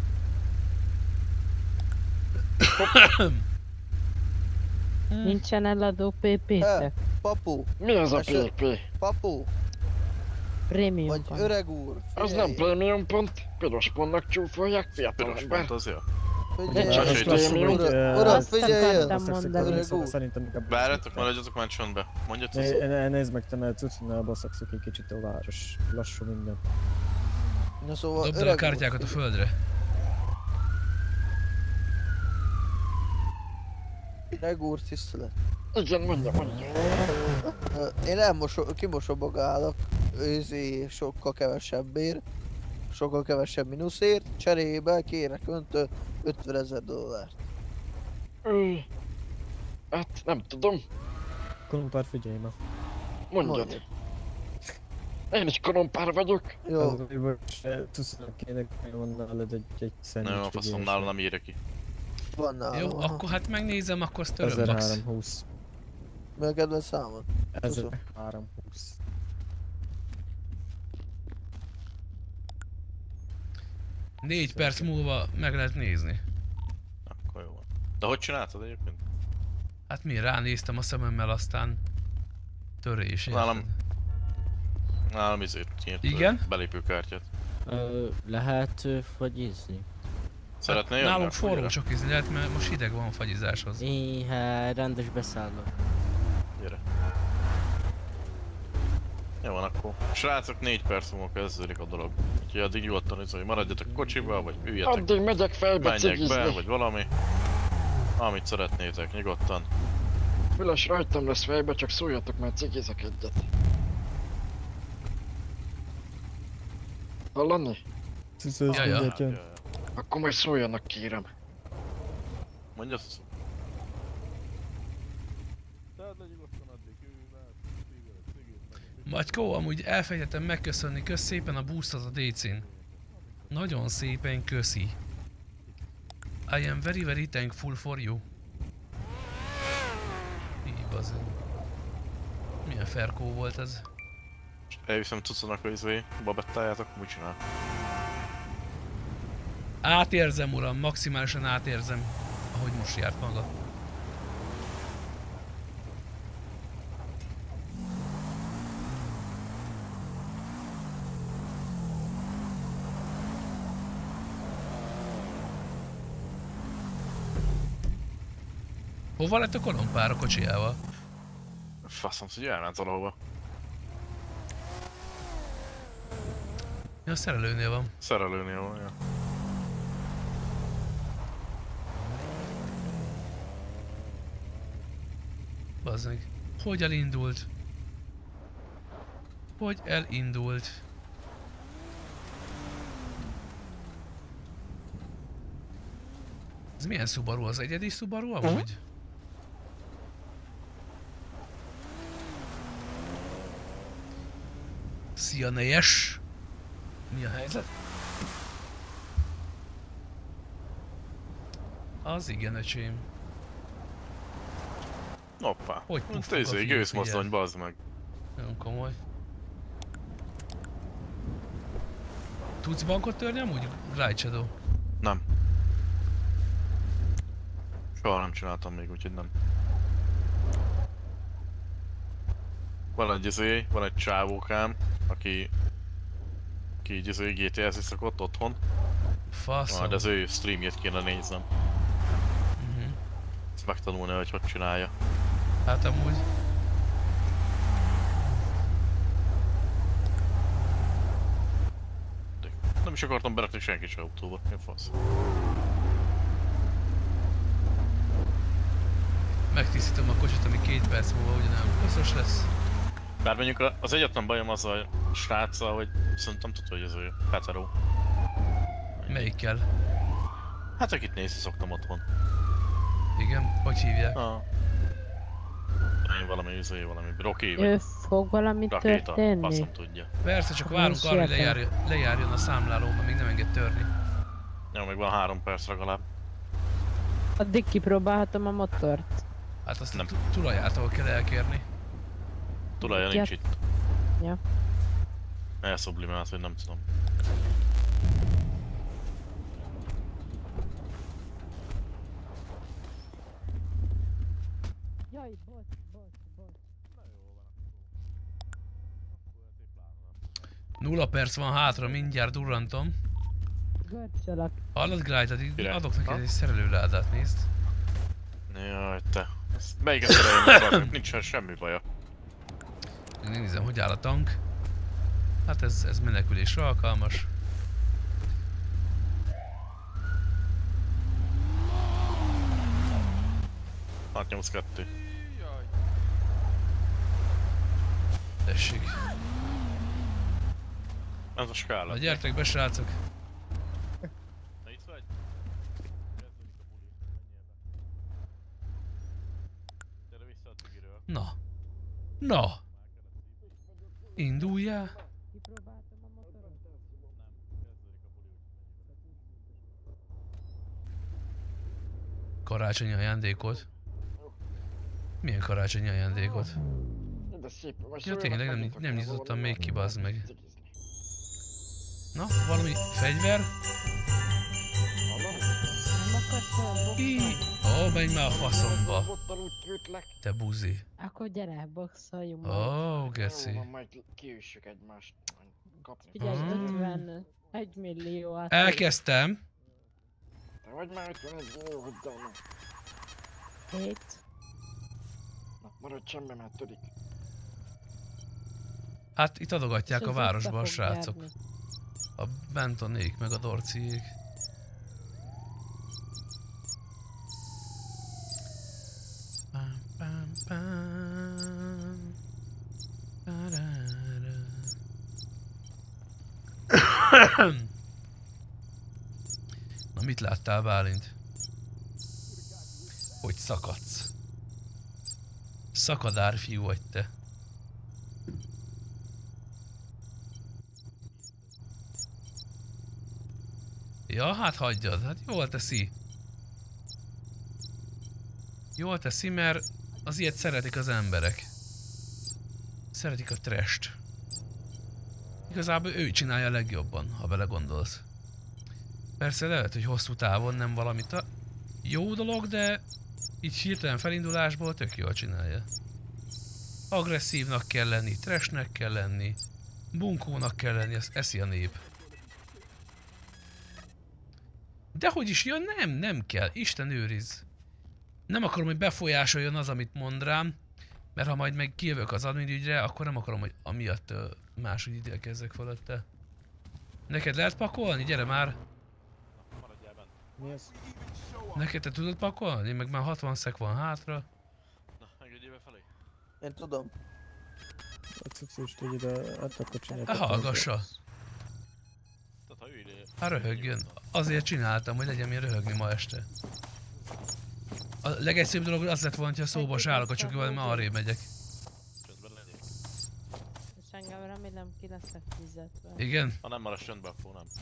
Nincsen eladó pé pé-tek? Papu. Mi az a Eset- pé pé? Papu. Prémium Vagy pont. öreg úr. Az figyelj. nem prémium pont. Piros pontnak csúfolják, fiatal Piros ember. pont az jó. Figyelj, Nincs az, hogy prémium. Uram, uram, Azt figyelj el. akartam mondani. Öreg úr. Szerintem inkább... Várjatok, maradjatok már csöndbe. Mondja Cucu. Né, né, nézd meg te, mert cucunál baszakszok egy kicsit a város. Lassú minden. Na szóval Dobd el a öreg úr, kártyákat a figyelj. földre. Öreg úr, tisztelet. Igen, mondja, mondja. Ö, Én elmoso- kimosobogálok őzi sokkal kevesebbért, sokkal kevesebb mínuszért, cserébe kérek öntől ötvenezer dollárt. Ö, Hát nem tudom. Kolumpár, figyelj ma. Mondjad. Mondjad. Én is korompár vagyok. Jó, Cucunak kéne megvan nálad egy, egy szendvics. Nem, a faszom nálam nem írja ki. van nálam. Jó, aha. akkor hát megnézem, akkor azt töröm max. ezerháromszázhúsz. Mi a kedvenc számod? ezerháromszázhúsz. Négy perc múlva meg lehet nézni. Akkor jó van. De hogy csináltad egyébként? Hát mi, ránéztem a szememmel, aztán törés, érted? Nálam... Nálam izét nyílt Igen? belépőkártyát. Ö, lehet ö, fagyizni? Szeretnél jönni? Nálunk akkor forró gyere. csak ízni lehet, mert most hideg van fagyizáshoz. Én hát rendes beszállok. Gyere. Jó van akkor. Srácok, négy perc múlva kezdődik a dolog. Úgyhogy addig nyugodtan izolj, maradjatok kocsiba, vagy üljetek. Addig megyek fejbe Menjek be, cigizni. vagy valami. Amit szeretnétek, nyugodtan. Füles rajtam lesz fejbe, csak szóljatok, mert cigizek egyet. Hallani? Cucu, ez Ja, ja. mindjárt jön. Akkor majd szóljanak, kérem. Mondja Cucu. Magykó, amúgy elfelejtettem megköszönni, kösz szépen a boostot a dé cén. Nagyon szépen köszi. I am very very thankful for you. Így bazeg. Milyen ferkó volt ez? Elviszem Cucunak a izé, babettáját, akkor úgy csinál. Átérzem uram, maximálisan átérzem, ahogy most járt maga. Hova lett a kolompár a kocsijával? Faszom, hogy elment valahova. Ja, a szerelőnél van. Szerelőnél van, ja. Bazzeg. Hogy elindult? Hogy elindult? Ez milyen Subaru? Az egyedi Subaru amúgy? Szia, Nejes! Mi a helyzet? Az igen, öcsém. Hoppá. Hogy Mint puffog a izé, fiú, gőzmozdony, figyelj. bazd meg. Nagyon komoly. Tudsz bankot törni amúgy? Glide Shadow? Nem. Soha nem csináltam még, úgyhogy nem. Van egy izé, van egy csávókám, aki... aki így izé gé té es-zni szokott otthon. Faszom. Majd az ő streamjét kéne néznem. Mhm. Ezt megtanulni, hogy hogy csinálja. Hát amúgy... Nem is akartam berakni senki se autóba, mi fasz. Megtisztítom a kocsit, ami két perc múlva ugyanolyan koszos lesz. Bár mondjuk az egyetlen bajom az a sráccal, hogy szerintem tudod, hogy ez ő hetero. Melyikkel? Hát akit nézni szoktam otthon. Igen? Hogy hívják? Ah. Én valami izé, valami Rocky vagy Ő fog valami rakéta, történni? faszom tudja. Persze, csak Akkor várunk is arra, hogy sietem. lejárjon, lejárjon a számláló, mert még nem enged törni. Jó, még van három perc legalább. Addig kipróbálhatom a motort. Hát azt nem. A tulajától kell elkérni. Tulaja Ja. nincs itt. Ja. Elszublimált, hogy nem tudom. Jaj, bocs, bocs, bocs. Nulla perc van hátra, mindjárt durrantom. Görcsölök. Hallod, Glide, addig Király. adok neked Ha? egy szerelőládát, nézd. Jaj, te. Ezt melyiket szereljem meg? Nincsen semmi baja. Nézem, hogy áll a tank. Hát ez, ez menekülésre alkalmas. hat nyolc kettő. Tessék. Ez a skála. Na gyertek be, srácok. Na itt vagy? Gyere vissza a tigiről. Na. Na. Induljál. Karácsonyi ajándékot? Milyen karácsonyi ajándékot? De szép, most Ja olyan tényleg, nem, megnyitottam nem nyitottam volna, még ki, nem bazd meg. cigizni. Na, valami fegyver? Hallom? Nem akarsz olyan Í, boxolni? ó, menj már a faszomba. Bottal úgy küldlek. Te buzi. Akkor gyere, boxoljunk. Ó, Jó geci. van, majd kiüssük egymást. Kapni. Figyelj, Mm. ötven, egy millió át. Elkezdtem. Te vagy már ötvenegy millió, hogy dalma. Hét. Na, maradj semmi, mert törik. Hát itt adogatják És a ez városba a össze fog srácok. járni. A Bentonék meg a Dorciék. Pam, pam, pam. Parara. Na mit láttál, Bálint? Hogy szakadsz? Szakadár fiú vagy te. Ja, hát hagyjad, hát jól teszi. Jól teszi, mert az ilyet szeretik az emberek. Szeretik a trash-t. Igazából ő csinálja a legjobban, ha belegondolsz. Persze lehet, hogy hosszú távon nem valamit a jó dolog, de így hirtelen felindulásból tök jól csinálja. Agresszívnak kell lenni, trashnek kell lenni, bunkónak kell lenni, ezt eszi a nép. Dehogy is jön, nem, nem kell, Isten őriz. Nem akarom, hogy befolyásoljon az, amit mond rám, mert ha majd meg kijövök az admin ügyre, akkor nem akarom, hogy amiatt uh, máshogy ítélkezzek fölötte. Neked lehet pakolni? Gyere már! Mi ez? Neked te tudod pakolni? Meg már hatvan szek van hátra. Na, engedjél befelé. Én tudom. A cuccus tudj ide, hát akkor csinálj. Hát hallgassa! Tehát ha ő ide... Hát röhögjön. Azért csináltam, hogy legyen mi röhögni ma este. A legegyszerűbb dolog az lett volna, hogy a szóba se állok a csokival, mert arrébb megyek. Csöndben legyél. És engem remélem ki leszek fizetve. Igen? Ha nem maradsz csöndben, akkor nem.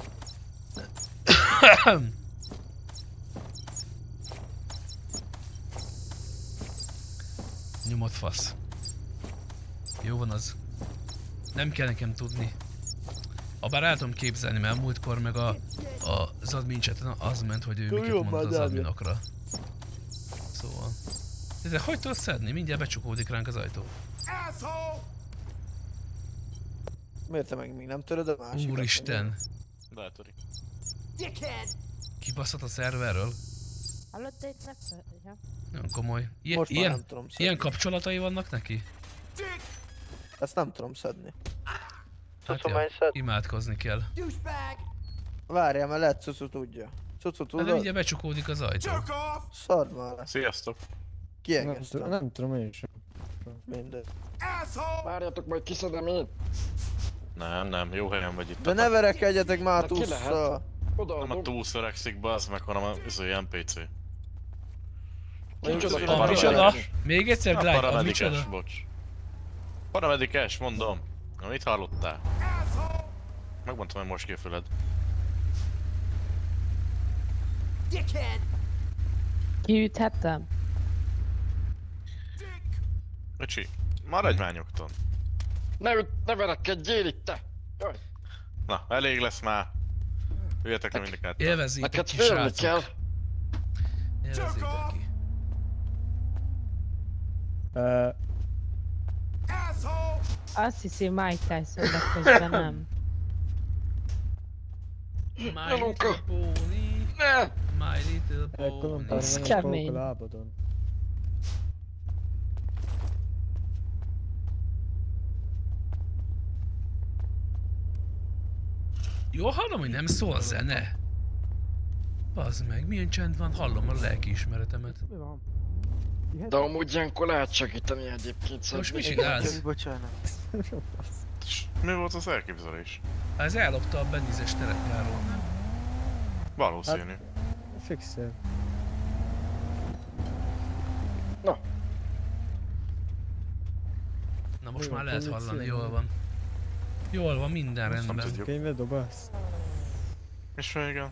Nyomott fasz. Jó van az. Nem kell nekem tudni. Habár el tudom képzelni, mert múltkor meg a, a, az admin chaten az ment, hogy ő miket mond az adminokra. Szóval. De hogy tudod szedni? Mindjárt becsukódik ránk az ajtó. Miért te meg még nem töröd a másikat? Úristen! Betörik. Kibaszott a szerverről? Hallod, te itt ne... Ja. Nagyon komoly. Ilyen, Most már ilyen, nem tudom szedni. ilyen kapcsolatai vannak neki? Ezt nem tudom szedni. Hát ja, imádkozni kell. Várjál, mert lehet Cucu tudja. Cucu Hát de tudod? mindjárt becsukódik az ajtó. Szard már le. Sziasztok. Kiegeztem. Nem, nem tudom én sem. Mindegy. Várjatok, majd kiszedem én. Nem, nem, jó helyen vagy itt. De ne verekedjetek már Hát ki lehet? túlszal. Oda Nem a túlsz öregszik, bazd meg, hanem az olyan en pé cé. A micsoda? Még egyszer, A Glide, a paramedikes, micsoda? bocs. Paramedikes, mondom. Na, mit hallottál? Megmondtam, hogy most ki a füled. Kiüthettem? Öcsi, maradj már nyugton. Ne, üt- ne verekedjél itt te! Jaj. Na, elég lesz már. Üljetek le mind a ketten. Élvezzétek Neked ki, félni kell. srácok. Élvezzétek ki. Uh, Azt hiszi Mike Tyson, de közben nem. My little pony. My little pony. Ez kemény. lábadon. Jól hallom, hogy nem szól a zene? Bazd meg, milyen csend van, hallom a lelkiismeretemet. Mi van? De amúgy ilyenkor lehet segíteni egyébként. Most mi csinálsz? Bocsánat. Mi volt az elképzelés? Hát ez ellopta a Benizes terepjáról. Valószínű. Hát, fixel. Na. Na most Jó, már lehet akkor mit hallani, csinálni? jól van. Jól van, minden Azt nem rendben. tudjuk. Könyvet dobálsz? És végül?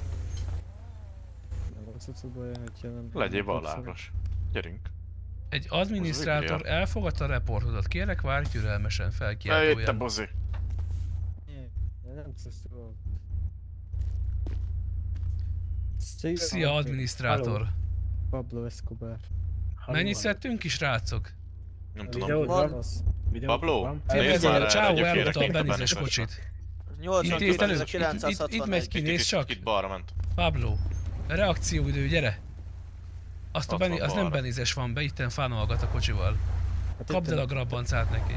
Nem az utcából jön, hogyha nem... Legyél valláros. Gyerünk. Egy adminisztrátor elfogadta a reportodat. Kérlek, várj türelmesen, Eljött te, felkiáltójel. bozi. Nem, nem tudsz róla. Szia, adminisztrátor. Hello. Pablo Escobar. Mennyit szedtünk ki, srácok? Nem tudom. Videód Van. van? az? Pablo, Nézd nézd már már, el, Csávó legyél ellopta a kérek, Benizes Benizesre. kocsit. Itt, nyolcvan itt, előtt, itt, itt, kilencszázhatvanegy. itt megy ki, nézd csak. Itt balra ment. Pablo, reakcióidő, gyere! Azt a Ott Beni, van az nem balra. Benizes van be, itten fánolgat a kocsival. Kapd el a grabbancát neki.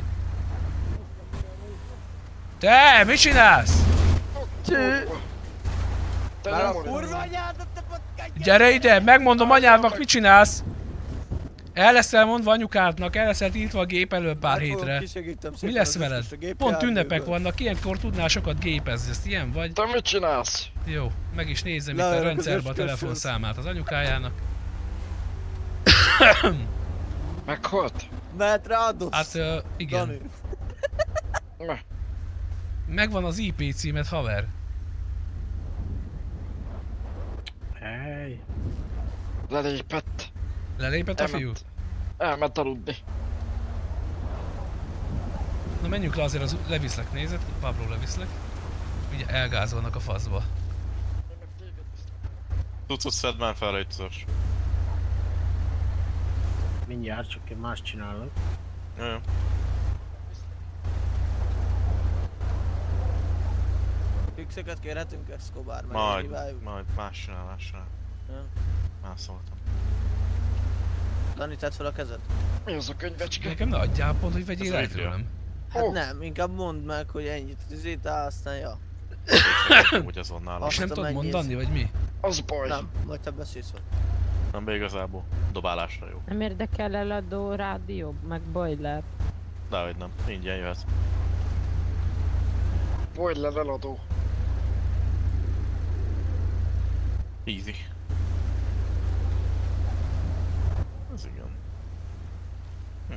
Te, mit csinálsz? Cső! Te Már nem a vagy- kurva anyádat, te patkány! Gyere ide, megmondom anyádnak, mit csinálsz? El leszel mondva anyukádnak, el leszel tiltva a gép elől pár Megfogom, hétre. kisegítem Mi szépen lesz az veled? összes a gépi Pont ünnepek járműből. vannak, ilyenkor tudnál sokat gépezni, ezt ilyen vagy? Te mit csinálsz? Jó, meg is nézem itt a Leülök az rendszerbe a ösköszhöz. telefonszámát az anyukájának. Meghalt? Mert rádosz. Hát uh, igen. Dani. Na. Megvan az i pé címet, haver. Hey. Lelépett. Lelépett a Elment. fiú? Elment aludni. Na menjünk le azért, az leviszlek, nézed? Pablo leviszlek. Ugye elgázolnak a faszba. Tudsz, szedd már fel egyszerűs. Mindjárt, csak én más csinálok. Jó, jó. Fixeket kérhetünk, Escobar, meg Majd, híváljuk. majd más csinál, más csinál. Ja. Már szóltam. Dani, tedd fel a kezed. Mi az a könyvecske? Nekem ne adjál pont, hogy vegyél Ez el Adrian. tőlem. Hát Ó. nem, inkább mondd meg, hogy ennyit üzítál, aztán ja. Úgy azon nálam. Azt És nem a tudod mennyit. mondani, vagy mi? Az baj. Nem, majd te beszélsz vagy. Nem, be igazából. Dobálásra jó. Nem érdekel eladó rádió, meg boiler. Dehogy nem. Ingyen jöhet. Boiler eladó. Easy. Ez igen. Hm.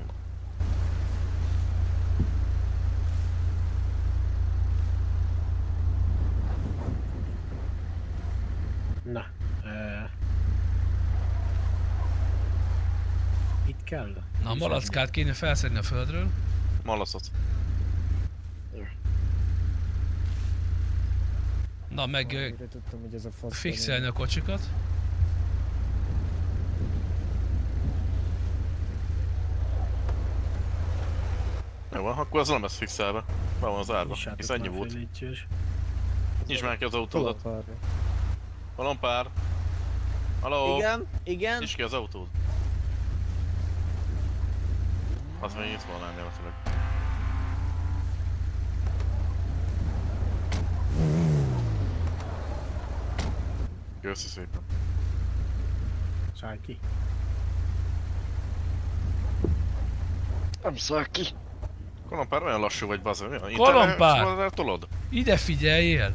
Na. Uh, itt kell? Na a malackát kéne felszedni a földről. Malacot. Na meg ö, Tudtam, hogy ez a fasz. fixelni a kocsikat. Jó van, akkor az nem lesz fixelve. Be van az árva, hisz ennyi volt. Nyisd már ki az autódat. Valon pár. Halló? Igen, igen. Nyisd ki az autód. Az még itt van elméletileg. Köszi szépen. Szállj ki. Nem száll ki. Kolompár olyan lassú vagy, bazd meg. Kolompár! Tolod? Ide figyeljél!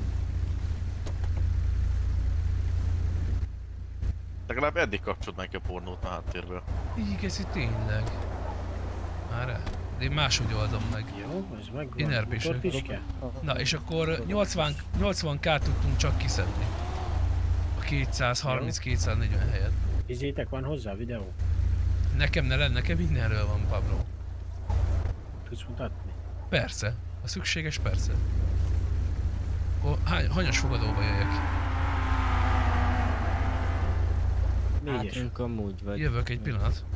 Legalább eddig kapcsolod meg a pornót a háttérből. Így ez itt tényleg. Már el. De én máshogy oldom meg. Jó, ez meg van. Én erpések. Motort is kell? Na és akkor nyolcvan, nyolcvan ká tudtunk csak kiszedni. A kétszázharminc kétszáznegyven helyet. Izétek van hozzá videó? Nekem ne lenne, nekem mindenről van, Pablo. Tudsz mutatni? Persze. A szükséges persze. Akkor hány, hanyas fogadóba jöjjek? Négyes. Hátrunk amúgy vagy. Jövök egy pillanat.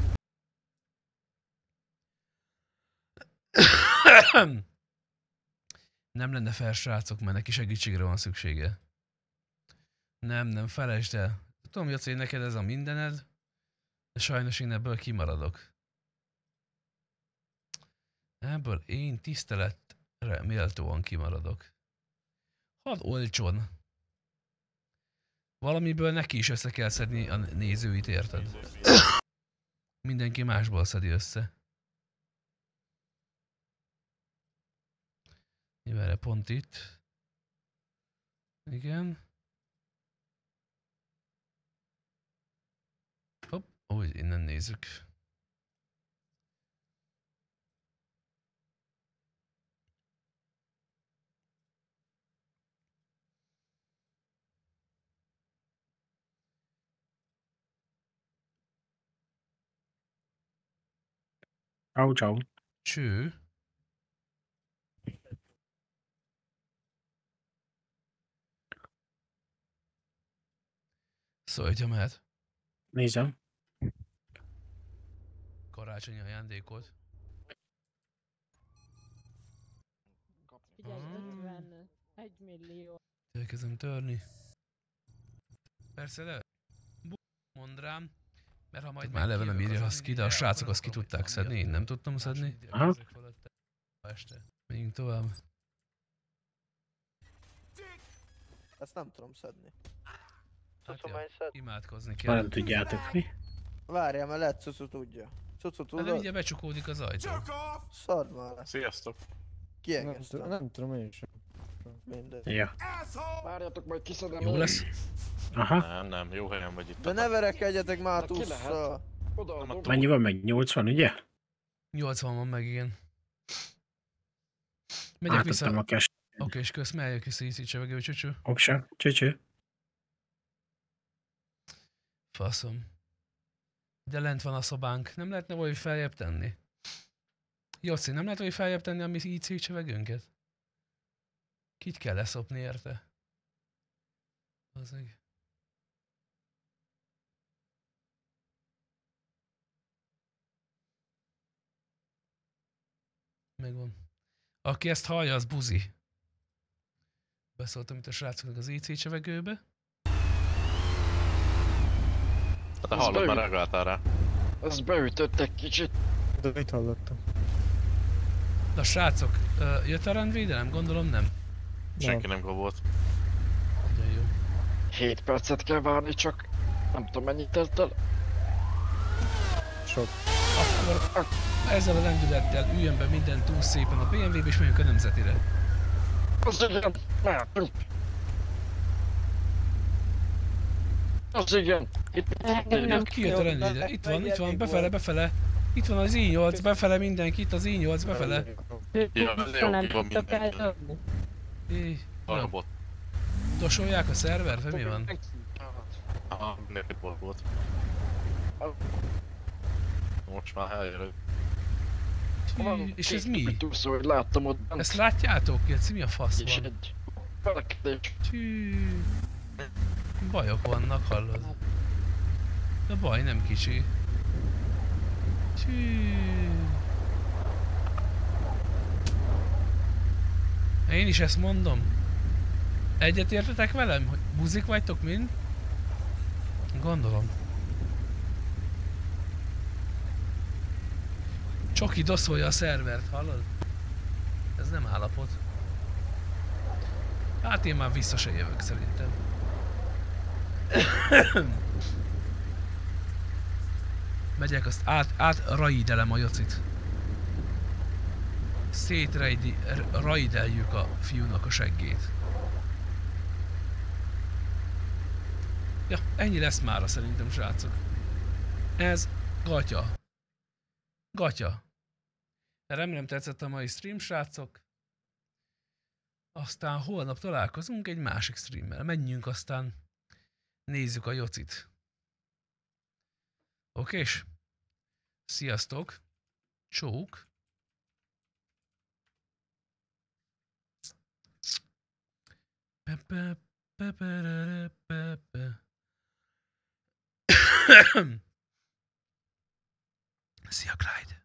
Nem lenne fel, srácok, mert neki segítségre van szüksége. Nem, nem, felejtsd el. Tudom, Jaci, hogy neked ez a mindened, de sajnos én ebből kimaradok. Ebből én tiszteletre méltóan kimaradok. Hadd olcson. Valamiből neki is össze kell szedni a nézőit, érted? Mindenki másból szedi össze. Jó, erre pont itt. Igen. Hopp, úgy innen nézzük. Ciao, ciao. Cső. Szólj, hogyha mehet. Nézem. Karácsonyi ajándékot. Figyelj, ötvenegy millió. Elkezdem törni. Persze, de mondd rám, mert ha majd már eleve nem írja azt ki, de a srácok azt ki tudták szedni, én nem tudtam szedni. Aha. Este. Menjünk tovább. Ezt nem tudom szedni. Hát ja, imádkozni Ha nem kell. tudjátok mi. Várjál, mert lehet Cucu tudja. Cucu Hát de tudod? mindjárt becsukódik az ajtó. Szard már le. Sziasztok. Kiegeztem. Nem, nem tudom én sem. Mindegy. Ja. Várjatok, majd kiszedem. Jó lesz? Aha. Nem, nem, jó helyen vagy itt. De ne verekedjetek már De ki tusszal. Odaadom. Mennyi van meg? nyolcvan, ugye? nyolcvan van meg, igen. Megyek vissza. Átadtam a cash. Oké, és kösz, megyek vissza ízít csevegő csücső. Oksa. Csöcső. Faszom. De lent van a szobánk. Nem lehetne valahogy feljebb tenni? Jossi, nem lehet valahogy feljebb tenni a mi í cé csevegőnket? Kit kell leszopni érte? Azeg. Megvan. Aki ezt hallja, az buzi. Beszóltam itt a srácoknak az í cé csevegőbe. Hát te hallod, már reagáltál rá. Ezt beütött egy kicsit. De mit hallottam? De a srácok, uh, jött a rendvédelem? Gondolom nem. Senki nem volt. De jó. hét percet kell várni, csak nem tudom mennyit telt el. Sok. Akkor ezzel a lendülettel üljön be minden túl szépen a bé em vé-be és menjünk a nemzetire. Az igen, mehetünk. Az igen. Itt, Nem, ki jött a rendvédelem? Itt van, itt van, befele, befele. Itt van az í nyolc, befele mindenki, itt az í nyolc, befele. Ja, jó, nem ki van tudtok mindenki. eldobni. Éj, A robot. dosolják a szervert, vagy mi van? Aha, mindenki volt volt. Most már eljövök. Tű, és ez mi? Túlszó, hogy láttam ott bent. Ezt látjátok? Geci, mi a fasz És van? egy... Felekedés. Tű. Bajok vannak, hallod? De baj nem kicsi. Tű. Én is ezt mondom. Egyet értetek velem, hogy buzik vagytok mind? Gondolom. Csoki doszolja a szervert, hallod? Ez nem állapot. Hát én már vissza se jövök szerintem. Megyek, azt át, át raidelem a jocit. Szétraideljük a fiúnak a seggét. Ja, ennyi lesz mára szerintem, srácok. Ez gatya. Gatya. Remélem tetszett a mai stream, srácok. Aztán holnap találkozunk egy másik streammel. Menjünk, aztán nézzük a jocit. Okés? Sziasztok. Csók. Pepe, pepe, pepe. Szia, Clyde.